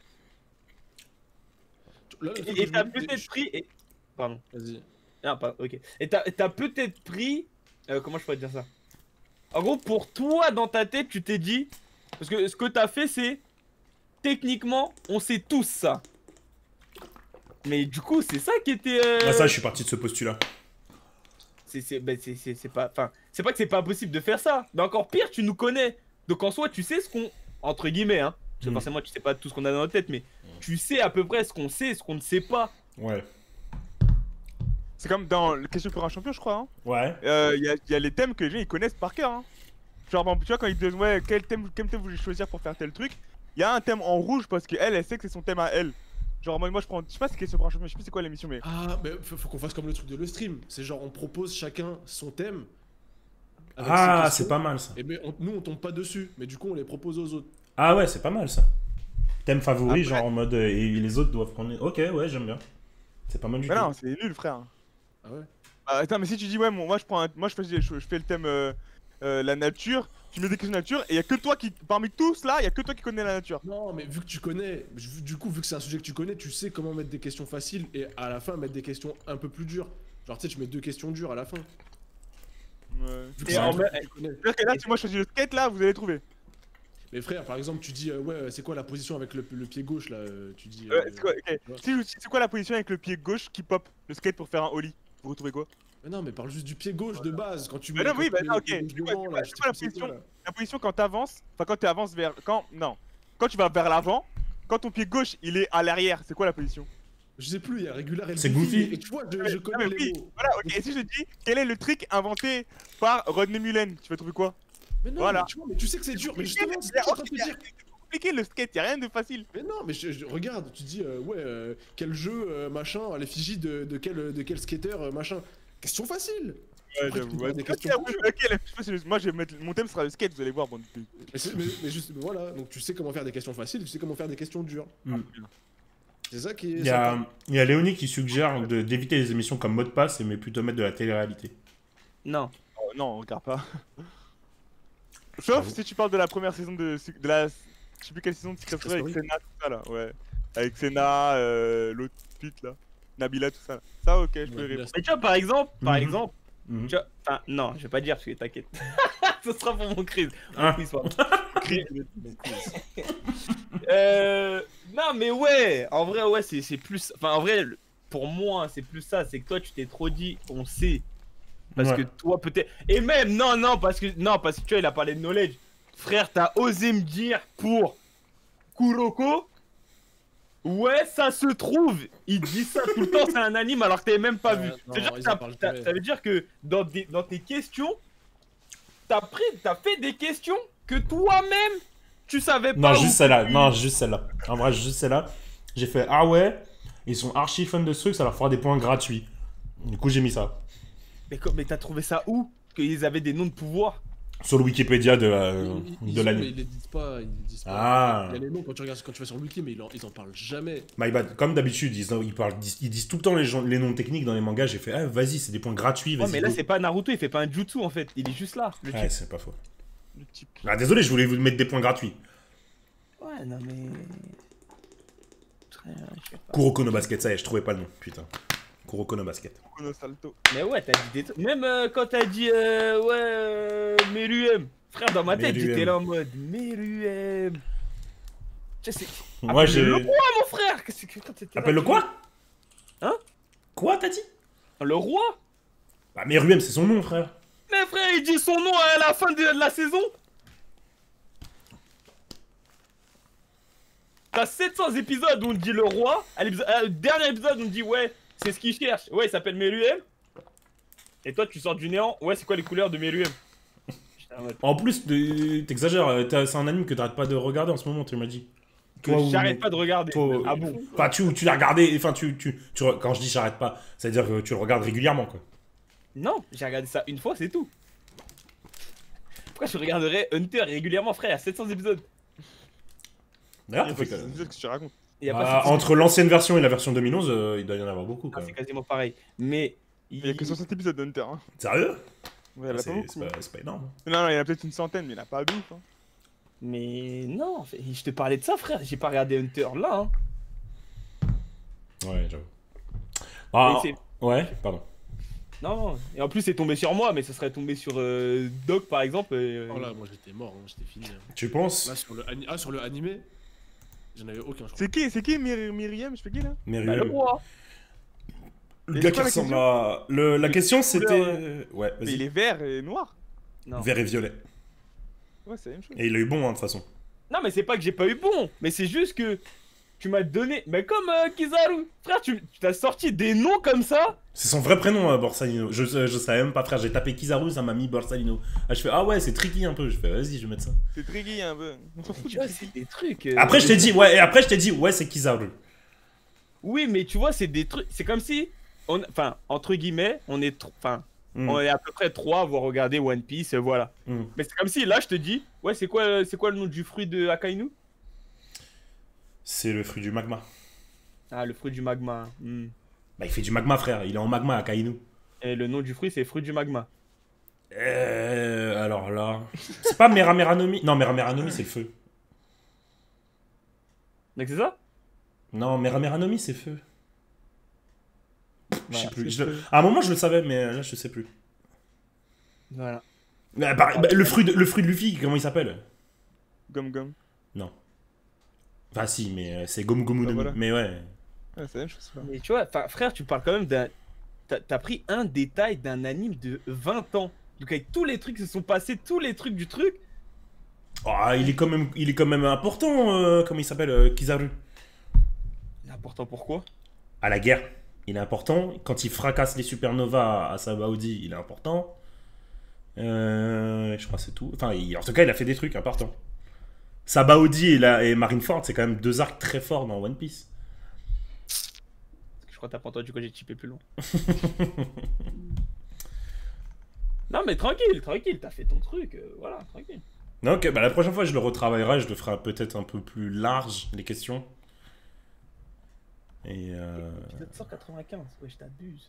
Là, le truc Et que et je t'as me dis, peut-être je- pris, et... pardon. Vas-y. Ah, pas, ok. Et t'as t'as peut-être pris, euh, comment je pourrais dire ça? En gros, pour toi, dans ta tête, tu t'es dit, parce que ce que t'as fait, c'est techniquement, on sait tous ça. Mais du coup, c'est ça qui était. euh, Ah, ça, je suis parti de ce postulat. C'est c'est ben, c'est- c'est- c'est pas. Enfin, c'est pas que c'est pas possible de faire ça. Mais encore pire, tu nous connais. Donc en soi, tu sais ce qu'on. Entre guillemets, hein. Parce que Mm. forcément, tu sais pas tout ce qu'on a dans notre tête, mais tu sais à peu près ce qu'on sait et ce qu'on ne sait pas. Ouais. C'est comme dans le question pour un champion, je crois. Hein. Ouais. Euh, Il y, a, y a les thèmes que les gens ils connaissent par cœur. Hein. Genre, bon, tu vois, quand ils disent ouais, quel thème, quel thème vous voulez choisir pour faire tel truc, il y a un thème en rouge parce qu'elle, elle sait que c'est son thème à elle. Genre, moi, moi je prends. Je sais pas si c'est question pour un champion, je sais plus c'est quoi l'émission, mais. Ah, mais faut, faut qu'on fasse comme le truc de le stream. C'est genre, on propose chacun son thème. avec Ah, ses questions. c'est pas mal ça. Et mais on- nous, on tombe pas dessus. Mais du coup, on les propose aux autres. Ah ouais, c'est pas mal ça. Thème favori, Après- genre en mode. euh, et les autres doivent prendre. Ok, ouais, j'aime bien. C'est pas mal du Mais tout. non, c'est nul, frère. Ah ouais. Ah, attends, mais si tu dis ouais, moi je prends un- moi je fais, je, je fais le thème euh, euh, la nature, tu mets des questions nature et y a que toi qui parmi tous là, y a que toi qui connais la nature. Non, mais vu que tu connais, vu- du coup, vu que c'est un sujet que tu connais, tu sais comment mettre des questions faciles et à la fin mettre des questions un peu plus dures. Genre, tu sais, tu mets deux questions dures à la fin. Ouais. Vu que Et c'est un en truc même- que tu connais. C'est-à-dire que là, si moi je choisis le skate là, vous allez trouver. Mais frère, par exemple, tu dis, euh, ouais, c'est quoi la position avec le, le pied gauche là euh, Tu dis. Ouais, euh, c'est quoi, ok. ouais. Si je- si- c'est quoi la position avec le pied gauche qui pop le skate pour faire un ollie? Vous retrouvez quoi? Mais non, mais parle juste du pied gauche de base. Quand tu Mais mets. non, quand oui, tu bah mets non, le ok. pied gauche C'est quoi- devant, c'est là, quoi- je c'est sais quoi la plus c'est position quoi, là. La position quand t'avances, enfin quand tu avances vers quand non, quand tu vas vers l'avant, quand ton pied gauche il est à l'arrière, c'est quoi la position? Je sais plus, il y a régulier et le C'est Goofy. Et tu vois, je, Ouais, je non, connais mais les oui. mots. Voilà, ok. Et si je te dis quel est le trick inventé par Rodney Mullen, tu vas trouver quoi? Mais non, Voilà. mais tu vois, mais tu sais que c'est dur. Mais justement, c'est ce que C'est je suis en train de te dire. compliqué le skate, y a rien de facile. Mais non, mais je, je- regarde, tu dis, euh, ouais, euh, quel jeu, euh, machin, à l'effigie de, de, quel, de quel skater, euh, machin. Question facile. Ouais, Après, tu j'avoue. peux Ouais, poser des ok, questions ok, plus. ok, je sais pas si le- moi je vais mettre mon thème sera le skate, vous allez voir, bon. Mais, c'est- mais- mais juste, mais voilà, donc tu sais comment faire des questions faciles, tu sais comment faire des questions dures. Hmm. C'est ça qui est. Il y a, sympa. il y a Léonie qui suggère de- d'éviter les émissions comme mot de passe, mais plutôt mettre de la télé-réalité. Non. Oh, non, on regarde pas. Sauf J'avoue. si tu parles de la première saison de, de la. Je sais plus quelle saison de Secret Secret Story avec Story. Senna, tout ça là, ouais. Avec Senna, euh, l'autre pute là, Nabila, tout ça. Là. Ça, ok, je peux Ouais, répondre. là, Mais tu vois, par exemple, par Mhm. exemple, Mhm. tu vois, enfin, non, je vais pas dire parce que t'inquiète. Ce sera pour mon quiz. Ah. Mon quiz, pardon. Euh, non, mais ouais, en vrai, ouais, c'est c'est plus. Enfin, en vrai, le- pour moi, c'est plus ça. C'est que toi, tu t'es trop dit, on sait. Parce Ouais. que toi, peut-être. Et même, non, non, parce que. Non, parce que tu vois, il a parlé de knowledge. Frère, t'as osé me dire pour Kuroko. Ouais, ça se trouve. Il dit ça tout le temps, c'est un anime alors que t'avais même pas Ouais, vu. non, C'est-à-dire que ils t'as- en parlent t'as- jamais. ça veut dire que dans, des- dans tes questions, t'as pris, t'as fait des questions que toi-même tu savais pas. Non, ou juste que celle-là. tu- Non, juste celle-là. En vrai, juste celle-là. J'ai fait, ah ouais, ils sont archi fans de ce truc, ça leur fera des points gratuits. Du coup, j'ai mis ça. Mais, comme- mais t'as trouvé ça où? Qu'ils avaient des noms de pouvoir? Sur le Wikipédia de, euh, Ils- ils de ont, mais l'anime. ils les disent pas, ils les disent pas. Ah. Il y a les noms quand tu regardes, quand tu vas sur le wiki, mais ils en, ils en parlent jamais. My bad. Comme d'habitude, ils, ils, parlent- ils, ils disent tout le temps les, gens- les noms techniques dans les mangas. J'ai fait, ah, vas-y, c'est des points gratuits. Ouais, Vas-y. mais là, go. c'est pas Naruto, il fait pas un jutsu en fait. Il est juste là. Le Ouais, type. c'est pas faux. Le type. Ah, désolé, je voulais vous mettre des points gratuits. Ouais, non, mais. Très, je sais pas. Kuroko no Basket, ça y est, je trouvais pas le nom. Putain. Kuroko no Basket. Kono Salto. Mais ouais, t'as dit des trucs. Même euh, quand t'as dit, euh, ouais, euh, Meruem. Frère, dans ma tête, Meruem. j'étais là en mode Meruem. Tu sais, c'est. Moi, Appelle-le j'ai. le roi, mon frère. Qu'est-ce que quand t'étais là, Appelle-le tu- quoi? Hein? Quoi, t'as dit? Le roi? Bah, Meruem, c'est son nom, frère. Mais frère, il dit son nom à la fin de la saison. T'as sept cents épisodes où on dit le roi. À l'épisode- à- le dernier épisode, on dit ouais, c'est ce qu'il cherche. Ouais, il s'appelle Meruem. Et toi, tu sors du néant. Ouais, c'est quoi les couleurs de Meruem? J'étais en mode, En plus, de- t'exagères, euh, t'as- c'est un anime que t'arrêtes pas de regarder en ce moment, tu m'as dit. que Toi ou- J'arrête pas de regarder. toi, Ah bon? Enfin, tu, tu l'as regardé, enfin, tu, tu, tu re- quand je dis j'arrête pas, c'est-à-dire que tu le regardes régulièrement, quoi. Non, j'ai regardé ça une fois, c'est tout. Pourquoi je regarderais Hunter régulièrement, frère? Il y a sept cents épisodes. D'ailleurs, Il y a t'as pas fait de que- épisode que tu racontes. Il y a Bah, pas sept cents entre l'ancienne version et la version deux mille onze, euh, il doit y en avoir beaucoup, Ah, quoi. c'est quasiment pareil. Mais. Il y a que soixante épisodes d'Hunter. Hein. Sérieux? Ouais, il y en a pas C'est beaucoup. c'est pas, c'est pas énorme. Non, non, il y en a peut-être une centaine, mais il n'y en a pas de ouf. Hein. Mais non, fait- je te parlais de ça, frère. J'ai pas regardé Hunter là. Hein. Ouais, j'avoue. Ah, Mais c'est- ouais, pardon. Non, non. Et en plus, c'est tombé sur moi, mais ça serait tombé sur euh, Doc par exemple. et, euh, Oh là, moi j'étais mort, hein, j'étais fini. hein. Tu penses? Là, sur le, ani- ah, sur le animé, j'en avais aucun, je crois. C'est qui, c'est qui Myri- Myriam? Je fais qui là? bah, Meruem. le roi. Le Et gars c'est qui quoi la ressemble question à. Le, la Le question couleur, c'était. Ouais, Mais il vas-y. est vert et noir. Non. Vert et violet. Ouais, c'est la même chose. Et il a eu bon, hein, de toute façon. Non, mais c'est pas que j'ai pas eu bon, mais c'est juste que tu m'as donné. Mais comme euh, Kizaru, frère, tu tu t'as sorti des noms comme ça. C'est son vrai prénom, euh, Borsalino. Je, je savais même pas, frère. J'ai tapé Kizaru, ça m'a mis Borsalino. Ah, je fais, ah ouais, c'est tricky un peu. Je fais, vas-y, je vais mettre ça. C'est tricky un peu. On s'en fout Tu du vois, tricky. c'est des trucs. euh, Après, je t'ai dit, ouais, et après, je t'ai dit, ouais, c'est Kizaru. Oui, mais tu vois, c'est des trucs. C'est comme si. On... Enfin, entre guillemets, on est. tr- Enfin, Hmm. on est à peu près trois à avoir regardé One Piece, euh, voilà. Hmm. Mais c'est comme si là, je te dis, ouais, c'est quoi, euh, c'est quoi le nom du fruit de Akainu? C'est le fruit du magma. Ah, le fruit du magma. hmm. Bah, il fait du magma, frère. Il est en magma à Kainu. Et le nom du fruit, c'est fruit du magma. Euh, alors là. C'est pas Merameranomi. Non, Merameranomi, c'est le feu. Donc c'est ça? Non, Merameranomi, c'est feu. Je sais Voilà, plus. c'est Je le- feu. À un moment, je le savais, mais là, je sais plus. Voilà. Bah, bah, bah, le, fruit de, le fruit de Luffy, comment il s'appelle? Gomme gomme. Non. Enfin, si, mais euh, c'est Gomu Gomu no Mi. Bah, voilà. Mais ouais. Ouais, c'est la même chose. ça. Mais tu vois, enfin, frère, tu parles quand même d'un. T'as t'as pris un détail d'un anime de vingt ans. Donc avec tous les trucs qui se sont passés, tous les trucs du truc. Oh, il est quand même, il est quand même important, euh, comment il s'appelle, euh, Kizaru. Important pourquoi? À la guerre, il est important. Quand il fracasse les supernovas à Sabaody, il est important. Euh, je crois que c'est tout. Enfin, il- en tout cas, il a fait des trucs importants. Sabaody et, la, et Marineford, c'est quand même deux arcs très forts dans One Piece. Je crois que t'as pas entendu quand j'ai typé plus long. Non mais tranquille, tranquille, t'as fait ton truc, euh, voilà, tranquille. Non, ok, bah la prochaine fois, je le retravaillerai, je le ferai peut-être un peu plus large, les questions. Et euh... Épisode cent quatre-vingt-quinze, ouais, je t'abuse.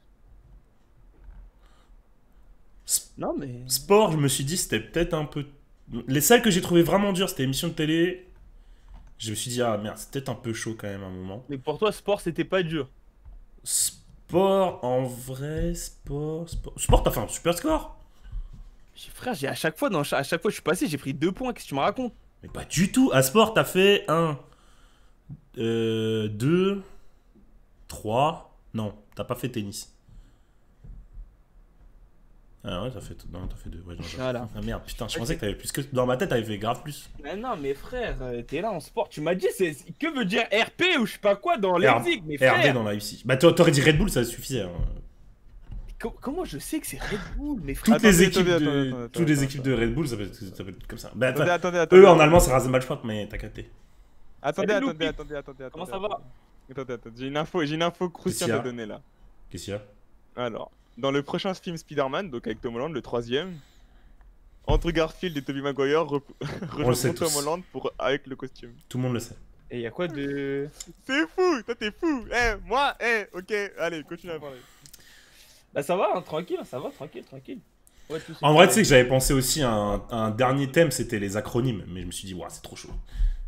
Sp- Non mais... Sport, je me suis dit, c'était peut-être un peu... Les celles que j'ai trouvé vraiment dures, c'était émission de télé. Je me suis dit, ah merde, c'est peut-être un peu chaud quand même à un moment. Mais pour toi, sport, c'était pas dur. Sport, en vrai, sport, sport... Sport, t'as fait un super score. J'ai- Frère, j'ai à chaque fois, dans cha- à chaque fois que je suis passé, j'ai pris deux points, qu'est-ce que tu me racontes? Mais pas du tout. À sport, t'as fait un, euh, deux, trois. Non, t'as pas fait tennis. Ah ouais, t'as fait, non, t'as fait deux. Ouais, non, j'ai- Voilà. Ah merde, putain, je pensais que t'avais plus que. Dans ma tête, t'avais fait grave plus. Mais non, mais frère, euh, t'es là en sport. Tu m'as dit, c'est que veut dire R P ou je sais pas quoi dans les zig, mais frère. R B dans la U C. Bah, t'a- t'aurais dit Red Bull, ça suffisait. Hein. co- comment je sais que c'est Red Bull, mais Toutes frère. Attendez, les équipes, attendez, de... attendez, attendez, Toutes les attendez, équipes de Red Bull, ça peut être, ça peut être comme ça. Bah, Attendez, attends, attendez, attendez. eux en allemand, c'est Rasenballsport, mais t'as capté. Attendez, Salut, attendez, Loupi. attendez, attendez, attendez. Comment ça va? Attendez, attendez, j'ai une info, j'ai une info croustillante qu'il y à a donner là. Qu'est-ce qu'il y a? Alors, dans le prochain film Spider-Man, donc avec Tom Holland, le troisième, Andrew Garfield et Tobey Maguire re- le rejoindront sait Tom tous. Holland pour... avec le costume. Tout le monde le sait. Et y a quoi de. C'est fou, toi t'es fou. Eh, moi, eh, ok, allez, continue à parler. Bah ça va, hein, tranquille, ça va, tranquille, tranquille. Ouais, tout En vrai, tu sais que j'avais pensé aussi à un, à un dernier thème, c'était les acronymes. Mais je me suis dit, ouah, c'est trop chaud.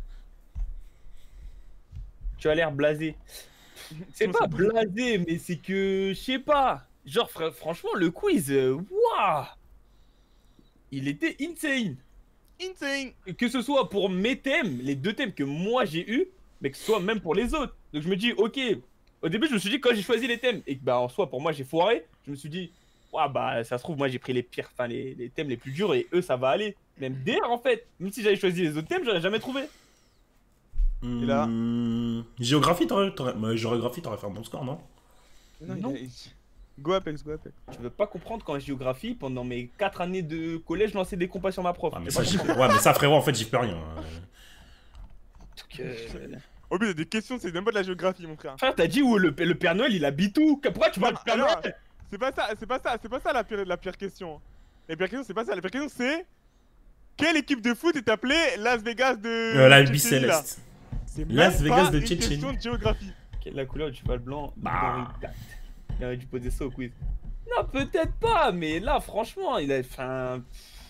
Tu as l'air blasé. C'est Non, pas c'est pas- blasé, mais c'est que. Je sais pas. Genre, fr- franchement, le quiz. euh, Waouh! Il était insane. Insane. Que ce soit pour mes thèmes, les deux thèmes que moi j'ai eu, mais que ce soit même pour les autres. Donc je me dis, ok. Au début, je me suis dit, quand j'ai choisi les thèmes, et que bah en soi, pour moi, j'ai foiré, je me suis dit, ouais, bah ça se trouve, moi j'ai pris les pires, enfin les, les thèmes les plus durs, et eux, ça va aller. Même D R en fait. Même si j'avais choisi les autres thèmes, j'aurais jamais trouvé. Et là Hmm, Géographie, t'aurais, t'aurais... bah, géographie, t'aurais fait un bon score, non? Non, Non. il a- Go Apex, go Apex. Tu veux pas comprendre qu'en géographie, pendant mes quatre années de collège, je lançais des compas sur ma prof. Ouais, mais Tu ça, veux pas j'y- comprendre. ouais, mais ça, frérot, en fait, j'y peux rien. hein. Donc, euh, Oh, mais il y a des questions, c'est même pas de la géographie, mon frère. Frère, t'as dit où le, le Père Noël il habite où? Pourquoi tu parles du Père Alors, Noël? c'est pas ça, c'est pas ça, c'est pas ça la pire, la pire question. La pire question, c'est pas ça. La pire question, c'est quelle équipe de foot est appelée Las Vegas de Euh, la Tchétchénie, là Céleste. C'est Las même Vegas pas de une Tchétchénie. question de géographie. Quelle est la couleur du cheval blanc? Bah. Il aurait dû poser ça au quiz. Non, peut-être pas, mais là, franchement, il a. Enfin.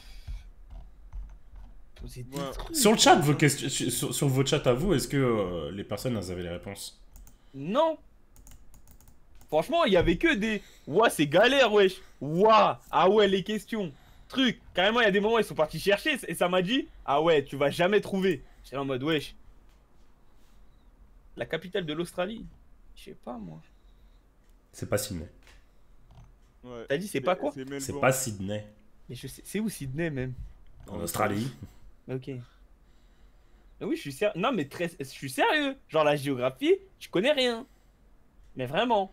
Poser des Ouais. trucs. Sur le chat, vos questions, sur, sur vos chats à vous, est-ce que euh, les personnes elles avaient les réponses? Non. Franchement, il y avait que des. Ouah, c'est galère, wesh. Ouah, ah ouais, les questions. Truc. Carrément, il y a des moments, ils sont partis chercher et ça m'a dit, ah ouais, tu vas jamais trouver. J'étais là en mode, wesh. La capitale de l'Australie. Je sais pas, moi. C'est pas Sydney. Ouais. T'as dit, c'est pas quoi? C'est C'est Melbourne. pas Sydney. Mais je sais. C'est où Sydney, même? En Australie. Ok. Mais oui, je suis sérieux. Non, mais très... je suis sérieux. Genre la géographie, je connais rien. Mais vraiment.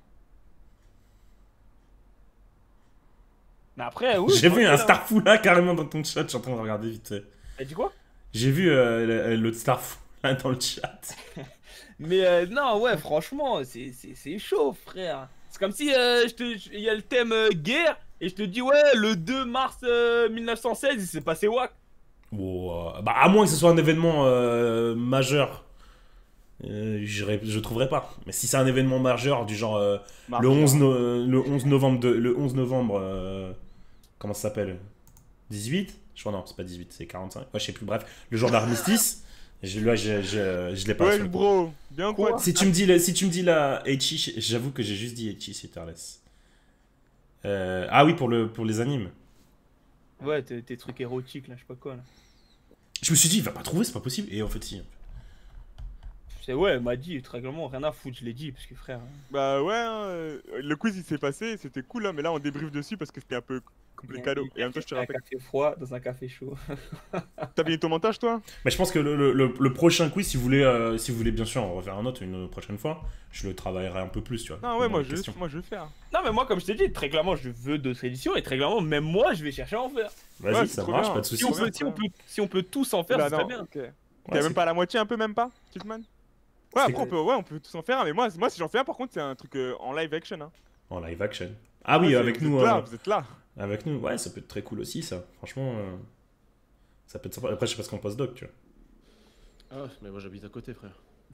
Mais après, oui. J'ai vu tranquille, un hein. Starfou là carrément dans ton chat, je suis en train de regarder vite fait. T'as dit quoi? J'ai vu euh, le- l'autre Starfou là dans le chat. Mais euh, non, ouais, franchement, c'est c'est- c'est chaud, frère. C'est comme si euh, je te... il y a le thème euh, guerre et je te dis, ouais, le deux mars euh, mille neuf cent seize, il s'est passé wack. Wow, euh, bah à moins que ce soit un événement euh, majeur, euh, j'irai- je trouverai pas. Mais si c'est un événement majeur du genre euh, Marche. le onze no- le onze novembre de, le onze novembre euh, comment ça s'appelle, dix-huit? Je crois non, c'est pas dix-huit, c'est quarante-cinq. Ouais, je sais plus, bref, le jour d'armistice. Je, là, je, je, je l'ai pas. Ouais, sur le coup. bro. Bien quoi, Quoi Si tu me dis, la- si tu me dis la Eichi, j'avoue que j'ai juste dit Eichi Sitterless. Euh, ah oui, pour, le, pour les animes. Ouais, tes tes trucs érotiques, là, je sais pas quoi, là. Je me suis dit, il va pas trouver, c'est pas possible. Et en fait, si. C'est ouais, elle m'a dit, très clairement, rien à foutre, je l'ai dit, parce que frère. Bah ouais, hein, euh, le quiz il s'est passé, c'était cool là, mais là on débriefe dessus parce que c'était un peu complicado. Et en même temps, je te Un rappelle. café froid dans un café chaud. T'as fini ton montage toi? Mais je pense que le, le, le- le prochain quiz, si vous, voulez, euh, si vous voulez bien sûr en refaire un autre une prochaine fois, je le travaillerai un peu plus, tu vois. Non, ouais, dans moi les je, questions. moi je vais faire. Non, mais moi, comme je t'ai dit, très clairement, je veux d'autres éditions et très clairement, même moi, je vais chercher à en faire. Vas-y, Ouais, c'est ça trop marche, bien. pas de Si soucis. on, bien, peut, c'est si, on bien. peut, si on peut tous en faire, Là, ça serait non, bien. ok. Ouais, T'as c'est- même pas la moitié un peu, même pas, Kitman? Ouais, C'est après on peut, ouais, on peut tous en faire, mais moi, moi si j'en fais un, par contre, c'est un truc euh, en live action. Hein. En live action. Ah oui, Ouais, c'est- avec vous nous. êtes là, euh, vous êtes là. avec nous, ouais, ça peut être très cool aussi, ça. Franchement, euh, ça peut être sympa. Après, je sais pas ce qu'on post-doc, tu vois. Ah, mais moi j'habite à côté, frère.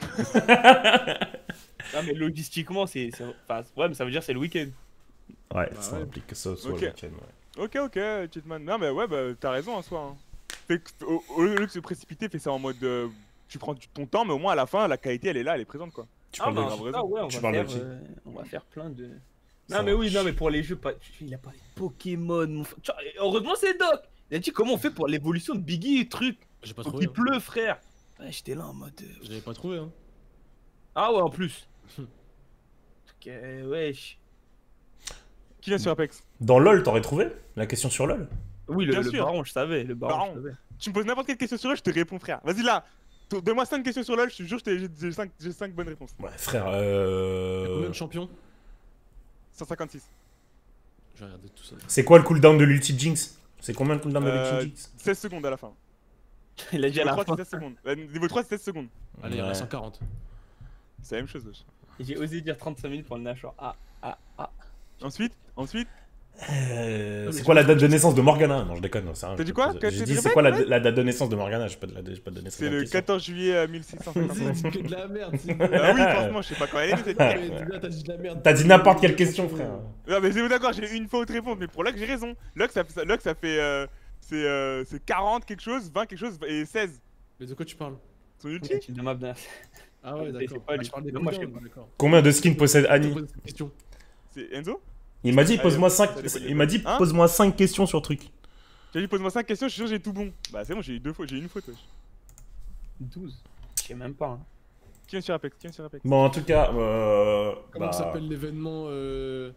Non, mais logistiquement, c'est. c'est- Enfin, ouais, mais ça veut dire c'est le week-end. Ouais, Bah ça ouais. implique que ça soit Ok. le week-end, ouais. Ok, ok, Kitman. Non, mais ouais, bah t'as raison en soi. Hein. Fait que, au, au lieu de se précipiter, fais ça en mode. euh, tu prends du- ton temps, mais au moins à la fin, la qualité elle est là, elle est présente quoi. Tu Ah, parles bah, de en grave tout raison. cas, ouais, on Tu va, parles de faire, qui euh, on va faire plein de. Ça Non, mais oui, marche. non, mais pour les jeux, pas... il a parlé de Pokémon. Mon... f- Tu vois, heureusement, c'est Doc. Il a dit comment on fait pour l'évolution de Biggie et truc. J'ai pas Faut trouvé. qu'il Hein. pleut, frère. Ouais, j'étais là en mode. euh, Je l'avais pas trouvé, hein. Ah, ouais, en plus. Ok, wesh. Qui vient sur Apex? Dans LoL, t'aurais trouvé la question sur LoL? Oui, le, Bien le sûr. baron, je savais. Le baron, Baron. je savais. Tu me poses n'importe quelle question sur LoL, je te réponds, frère. Vas-y là, T- donne-moi cinq questions sur LoL, je te jure, je t'ai- j'ai cinq j'ai cinq bonnes réponses. Ouais, frère, T'as combien euh... de champions? cent cinquante-six. Je vais regarder tout ça. c'est quoi le cooldown de l'ulti Jinx? C'est combien le cooldown de Euh, l'ulti Jinx? seize secondes à la fin. Il a dit à Niveau la trois, fin. c'est seize secondes. Euh, Niveau trois, c'est seize secondes. Allez, il y en a Ouais. cent quarante. C'est la même chose, wesh. J'ai osé dire trente-cinq minutes pour le Nashor. Ah, ah, ah. Ensuite, ensuite, Euh, Non, c'est mais quoi tu- la date de naissance de Morgana? Non, je déconne. c'est rien, T'as je dit te quoi pose- Que- J'ai tu dit dis c'est répète, quoi la, répète la date de naissance de Morgana? J'ai pas de la j'ai pas de naissance. c'est de le question. quatorze juillet euh, mille six cent cinquante. Vas-y, dis que de la merde, c'est Ah oui, franchement, je sais pas quand elle est née cette Ah, merde. mais déjà, t'as dit de la merde. T'as dit n'importe quelle question, frère. Non, mais c'est d'accord, j'ai une faute réponse, mais pour Lux, j'ai raison. Lux, ça, ça- Lux, ça fait. Euh, c'est euh, c'est quarante quelque chose, vingt quelque chose et seize. Mais de quoi tu parles? Son ulti? Tu de ma bien. Ah ouais, Mais d'accord. c'est pas Ah, lui. je parle des Mais moi, je cooldowns, sais d'accord. Combien de skins possède Je Annie? pose cette question. C'est Enzo? Il m'a dit Allez, pose-moi ça cinq. dépend des Il m'a dit Hein pose-moi cinq questions sur truc. J'ai dit pose-moi cinq questions, je suis sûr que j'ai tout bon. Bah c'est bon, j'ai eu deux fautes, j'ai eu une faute, wesh. douze. Je sais même pas. Hein. Qui vient sur Apex? Qui vient sur Apex? Bon, en tout cas, euh, Comment bah, s'appelle l'événement euh,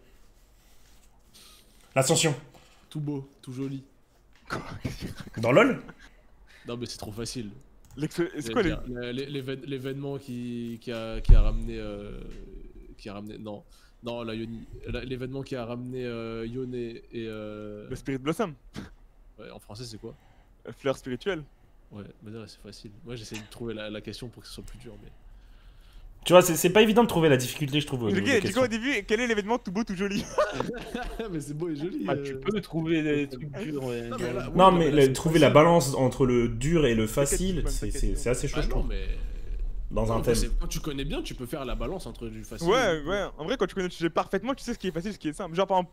l'ascension. tout beau, tout joli? Dans LoL? Non, mais c'est trop facile. L'ex- C'est quoi les. J'allais dire, l'é- l'évé- L'événement qui, qui, a, qui a ramené. euh, qui a ramené. Non, non, la Yoni. La- L'événement qui a ramené euh, Yone et. euh, Le Spirit Blossom? ouais, en français, c'est quoi? Euh, Fleur spirituelle? Ouais, bah là, c'est facile. Moi, j'essaie de trouver la, la question pour que ce soit plus dur, mais. Tu vois, c'est c'est pas évident de trouver la difficulté, je trouve. au Le niveau gars, des il dit quoi au questions. début? Quel est l'événement tout beau, tout joli? mais c'est beau et joli. Ah, euh. tu peux trouver des trucs durs. Ouais. Non, mais là- Non, oui, non, mais là, le- c'est trouver la facile. balance entre le dur et le facile, bonne c'est question. c'est- c'est assez chaud, Ah je non, trouve. mais. Dans un Non, thème. c'est- Quand tu connais bien, tu peux faire la balance entre du facile. Ouais, ouais. En vrai, quand tu connais le sujet parfaitement, tu sais ce qui est facile, ce qui est simple. Genre, par exemple,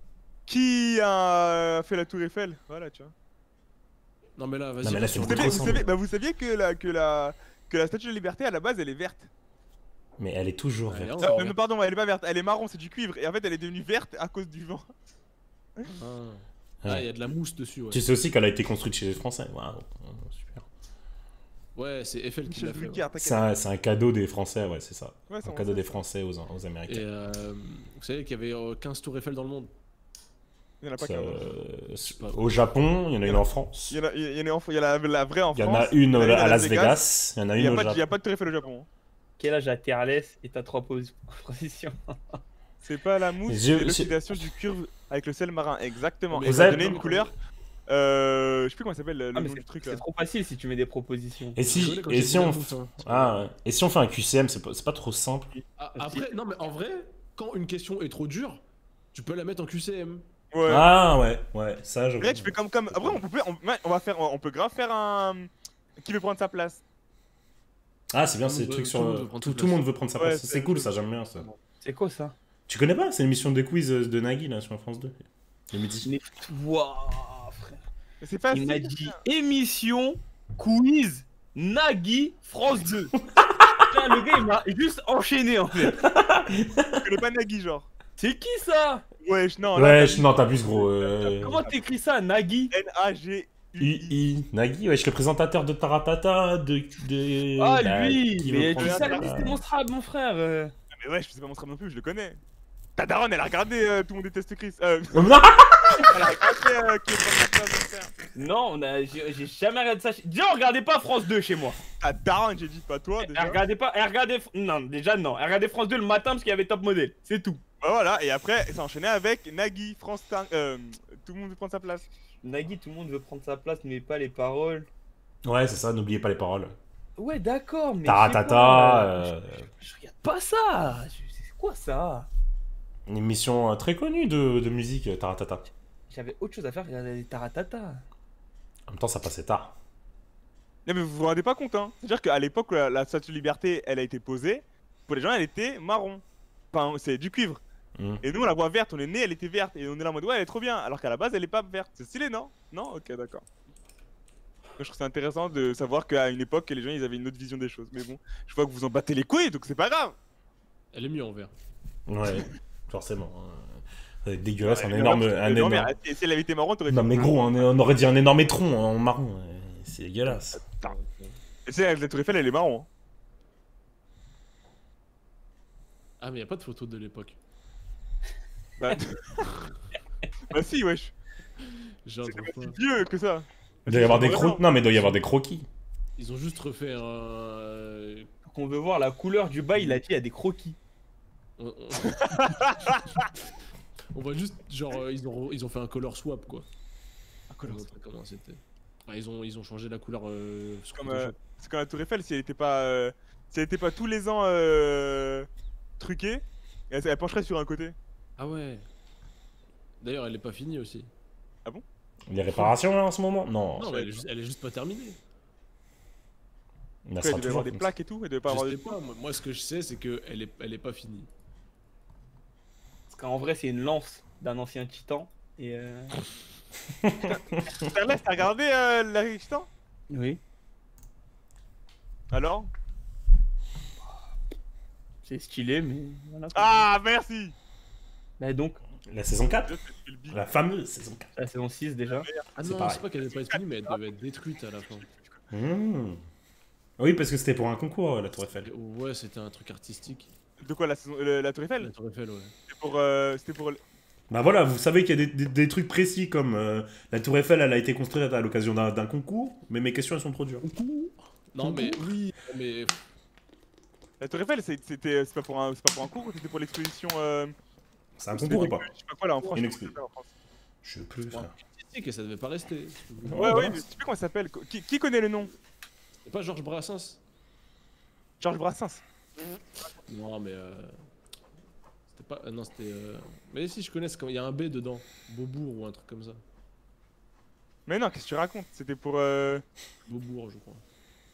qui a fait la Tour Eiffel? Voilà, tu vois. Non, mais là, vas-y. Non, mais là, c'est Vous beaucoup saviez, trop vous, simple. saviez, bah, vous saviez que la, que, la, que la Statue de la Liberté, à la base, elle est verte. Mais elle est toujours Ouais, verte. on- Ah, Encore non, pardon, elle est pas verte, elle est marron, c'est du cuivre. Et en fait, elle est devenue verte à cause du vent. Ah, Ouais. Ah, il y a de la mousse dessus, ouais. Tu sais aussi qu'elle a été construite chez les Français. Waouh, super. Ouais, c'est Eiffel qui Michel l'a fait. Drucker, ouais. t'inquiète. C'est un, c'est un cadeau des Français, ouais, c'est ça. Ouais, c'est Un bon, cadeau ça, des ça. Français aux, aux Et Américains. euh, vous savez qu'il y avait euh, quinze tours Eiffel dans le monde. Il y en a pas Ça, qu'un. euh, au Japon, il y en a une en France. Il y en a, il y en a, en- il y a la, la vraie en Il y France. en a une il y en a à Las Vegas. Il y en a Il y une a au pas de- il y a Japon. pas de Tour Eiffel au Japon. Quel âge a Terles et t'as trois pos- positions? C'est pas la mousse, Je- c'est je- l'oxydation du cuivre avec le sel marin. Exactement. Mais Et vous ça a avez- donné une couleur. Euh, je sais plus comment ça s'appelle le Ah, nom mais du c'est truc là. c'est trop facile si tu mets des propositions. Et si, Désolé quand et j'ai si dit la on, mousse, hein. ah, ouais. Et si on fait un Q C M, c'est pas, c'est pas trop simple. Ah, après, non, mais en vrai, quand une question est trop dure, tu peux la mettre en Q C M. Ouais. Ah ouais, ouais, ça je. Après, tu fais comme comme. Après, on peut, on, ouais, on va faire, on peut grave faire un. Qui veut prendre sa place? Ah c'est bien, Tout le c'est le monde truc veut- sur. tout le monde veut prendre Tout, sa tout le monde place. veut prendre sa Ouais, place. c'est- C'est cool, ça j'aime bien ça. C'est quoi ça? Tu connais pas? C'est l'émission de quiz de Nagui là sur France deux. Le midi. Mais waouh, frère. Mais c'est facile. Il m'a dit émission, quiz, Nagui, France deux. Putain, le gars il m'a juste enchaîné en fait. Je connais pas Nagui, genre. C'est qui ça? Wesh, non. là, Ouais, t'as je- dit non t'abuses gros. euh, Comment t'écris ça, Nagui? N A G U U I. I Nagui, ouais, je suis le présentateur de Taratata, de. de... Ah bah, lui, qui veut mais prendre tu sa sais, la place. liste démonstrable, mon frère. euh. Mais ouais, je sais pas mon non plus, je le connais. Ta daronne, elle a regardé euh, Tout le monde déteste Chris. Euh, Non, elle a regardé euh, qui est pas mon frère, mon frère. Non, on a, j'ai j'ai jamais regardé ça. chez- Déjà, on regardait pas France deux chez moi. Ta daronne, j'ai dit pas toi déjà. Elle regardait pas, elle regardait, non, déjà non. Elle regardait France deux le matin parce qu'il y avait Top Model, c'est tout. Bah voilà, et après, ça enchaînait avec Nagui, France Tin- euh, Tout le monde veut prendre sa place. Nagui, tout le monde veut prendre sa place, mais pas les paroles. Ouais, c'est ça, n'oubliez pas les paroles. Ouais, d'accord, mais. Taratata, je sais pas, euh, Je, je regarde pas ça. Je- C'est quoi ça? une émission euh, très connue de, de musique, euh, Taratata. J'avais autre chose à faire que regarder les Taratata. En même temps, ça passait tard. Non mais vous vous rendez pas compte hein. C'est-à-dire qu'à l'époque où la, la statue de liberté elle a été posée, pour les gens elle était marron. Enfin c'est du cuivre. Hmm. Et nous on la voit verte, on est né, elle était verte. Et on est là en mode ouais elle est trop bien. Alors qu'à la base elle est pas verte. C'est stylé non? Non? Ok d'accord. Je trouve que c'est intéressant de savoir qu'à une époque les gens ils avaient une autre vision des choses. Mais bon, je vois que vous en battez les couilles donc c'est pas grave. Elle est mieux en vert. Ouais, forcément. euh, C'est dégueulasse, Ouais, un énorme. mais Un non, mais énorme... et si elle avait été marron t'aurais dit. Non, mais gros, on, on aurait dit un énorme étron en marron. ouais, C'est dégueulasse. Et tu sais la Tour Eiffel elle est marron. Hein. Ah, mais y a pas de photo de l'époque. Bah, bah si, wesh. J'en C'est trouve pas pas. si vieux que ça. Il doit y avoir des Vraiment. croquis. Non, mais il doit y avoir des croquis. Ils ont juste refait un. euh, On veut voir la couleur du bail, il a dit il y a des croquis. On, on- on voit juste, genre, euh, ils ont, ils ont fait un color swap quoi. Ah, Pour montrer comment c'était. Enfin, ils, ont, ils ont changé la couleur. Euh, sur Comme, Photoshop. euh, c'est comme la Tour Eiffel, si elle était pas, euh, si elle était pas tous les ans euh, truquée, elle, elle pencherait sur un côté. Ah ouais. D'ailleurs, elle est pas finie aussi. Les réparations là en ce moment? Non. Non, mais elle est juste, elle est juste pas terminée. Elle Après, sera elle devait toujours avoir des comme plaques et tout, elle devait pas Je avoir sais des. pas, moi, moi, ce que je sais, c'est que elle est, elle est pas finie. Parce qu'en vrai, c'est une lance d'un ancien titan. Et euh... Carles, t'as regardé euh, la Résistance? Oui. Alors? C'est stylé, mais voilà. quoi. Ah, merci! Bah donc, ça. La saison quatre? Je fais le big. La fameuse saison quatre. la saison six déjà. Ah C'est non, pareil. c'est pas qu'elle est pas finie, mais elle devait être détruite à la fin. Mmh. Oui, parce que c'était pour un concours, la Tour Eiffel. Ouais, c'était un truc artistique. De quoi, la, saison, euh, la Tour La Eiffel? Tour Eiffel, ouais. C'était pour. Euh, C'était pour. Bah voilà, vous savez qu'il y a des, des- des trucs précis comme euh, la Tour Eiffel, elle a été construite à l'occasion d'un d'un concours, mais mes questions elles sont trop dures. Non, mais oui, mais. La Tour Eiffel, c'est- c'était. C'est pas pour un, c'est pas pour un concours, c'était pour l'exposition. Euh, C'est un concours ou pas? je sais pas quoi là en France. Une je sais pas expo- comment ça s'appelle en France. Je sais plus, Ouais. frère. artistique et ça devait pas rester. Ouais, Ouais, ouais, voilà. mais tu sais comment ça s'appelle? Qui, qui connaît le nom? C'est pas Georges Brassens? Georges Brassens. Non, mais. Euh... C'était pas. euh, non, c'était. Euh... Mais si, je connais, c'est comme- il y a un B dedans. Beaubourg ou un truc comme ça. Mais non, qu'est-ce que tu racontes? C'était pour. Euh... Beaubourg, je crois.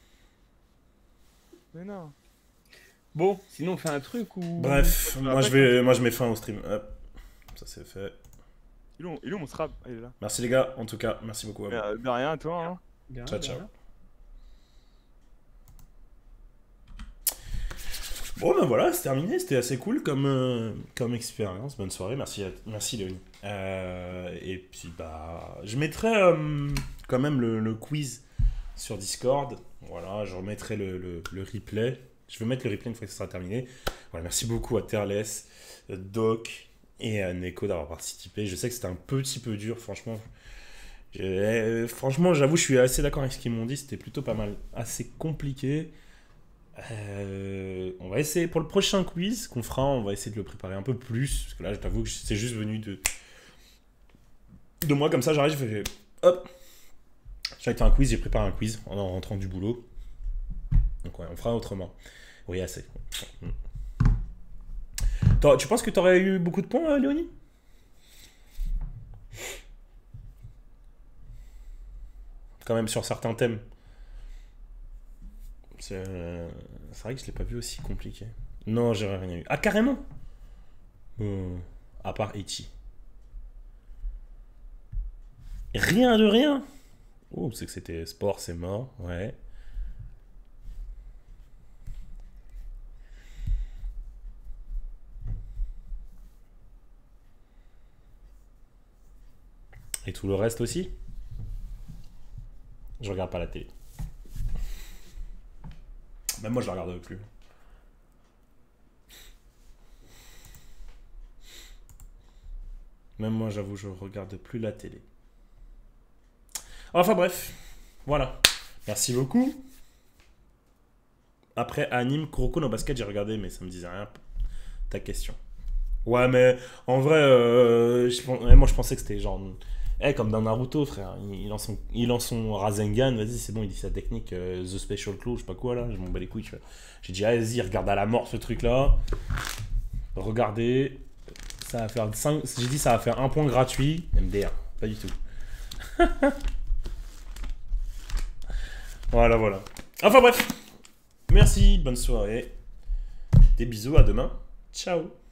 Mais non. Bon, sinon on fait un truc ou. Bref, moi je, vais, moi je mets fin au stream. Hop, ça c'est fait. Il est où, il est où mon strap? Ah, il est là. Merci les gars, en tout cas, merci beaucoup à vous. Euh, de rien, toi. Hein. Bien, Ciao, bien. ciao. Bon ben voilà, c'est terminé, c'était assez cool comme, euh, comme expérience. Bonne soirée, merci, à- merci Léonie. Euh, et puis bah, je mettrai euh, quand même le, le quiz sur Discord. Voilà, je remettrai le, le, le replay. Je vais mettre le replay une fois que ce sera terminé. Voilà, merci beaucoup à Terles, Doc et à Neko d'avoir participé. Je sais que c'était un petit peu dur, franchement. J'ai- Franchement, j'avoue, je suis assez d'accord avec ce qu'ils m'ont dit. C'était plutôt pas mal, assez compliqué. Euh, on va essayer pour le prochain quiz qu'on fera, on va essayer de le préparer un peu plus parce que là, je t'avoue que c'est juste venu de de moi comme ça. J'arrive, je fais hop, j'ai fait un quiz, j'ai préparé un quiz en rentrant du boulot. Donc ouais, on fera autrement. Oui, assez. T'aurais- Tu penses que t'aurais eu beaucoup de points, euh, Léonie? Quand même sur certains thèmes. C'est euh, c'est vrai que je l'ai pas vu aussi compliqué. Non, j'ai rien eu. Ah, carrément Euh, À part Ichi. Rien de rien. Oh, c'est que c'était sport, c'est mort. Ouais. Et tout le reste aussi? Je regarde pas la télé. Même moi, je la regarde plus. Même moi, j'avoue, je regarde plus la télé. Enfin bref, voilà. Merci beaucoup. Après, anime, Kuroko no Basket, j'ai regardé, mais ça me disait rien. Ta question. Ouais, mais en vrai, euh, je, pen- ouais, moi je pensais que c'était genre. Eh, comme dans Naruto, frère. Il, il lance son, il lance son Rasengan, vas-y, c'est bon, il dit sa technique, euh, The Special Claw, je sais pas quoi là, je m'en bats les couilles, tu vois. J'ai dit, ah, vas-y, regarde à la mort ce truc là. Regardez. Ça va faire cinq. J'ai dit, ça va faire un point gratuit. M D R, pas du tout. Voilà, voilà. Enfin bref. Merci, bonne soirée. Des bisous, à demain. Ciao.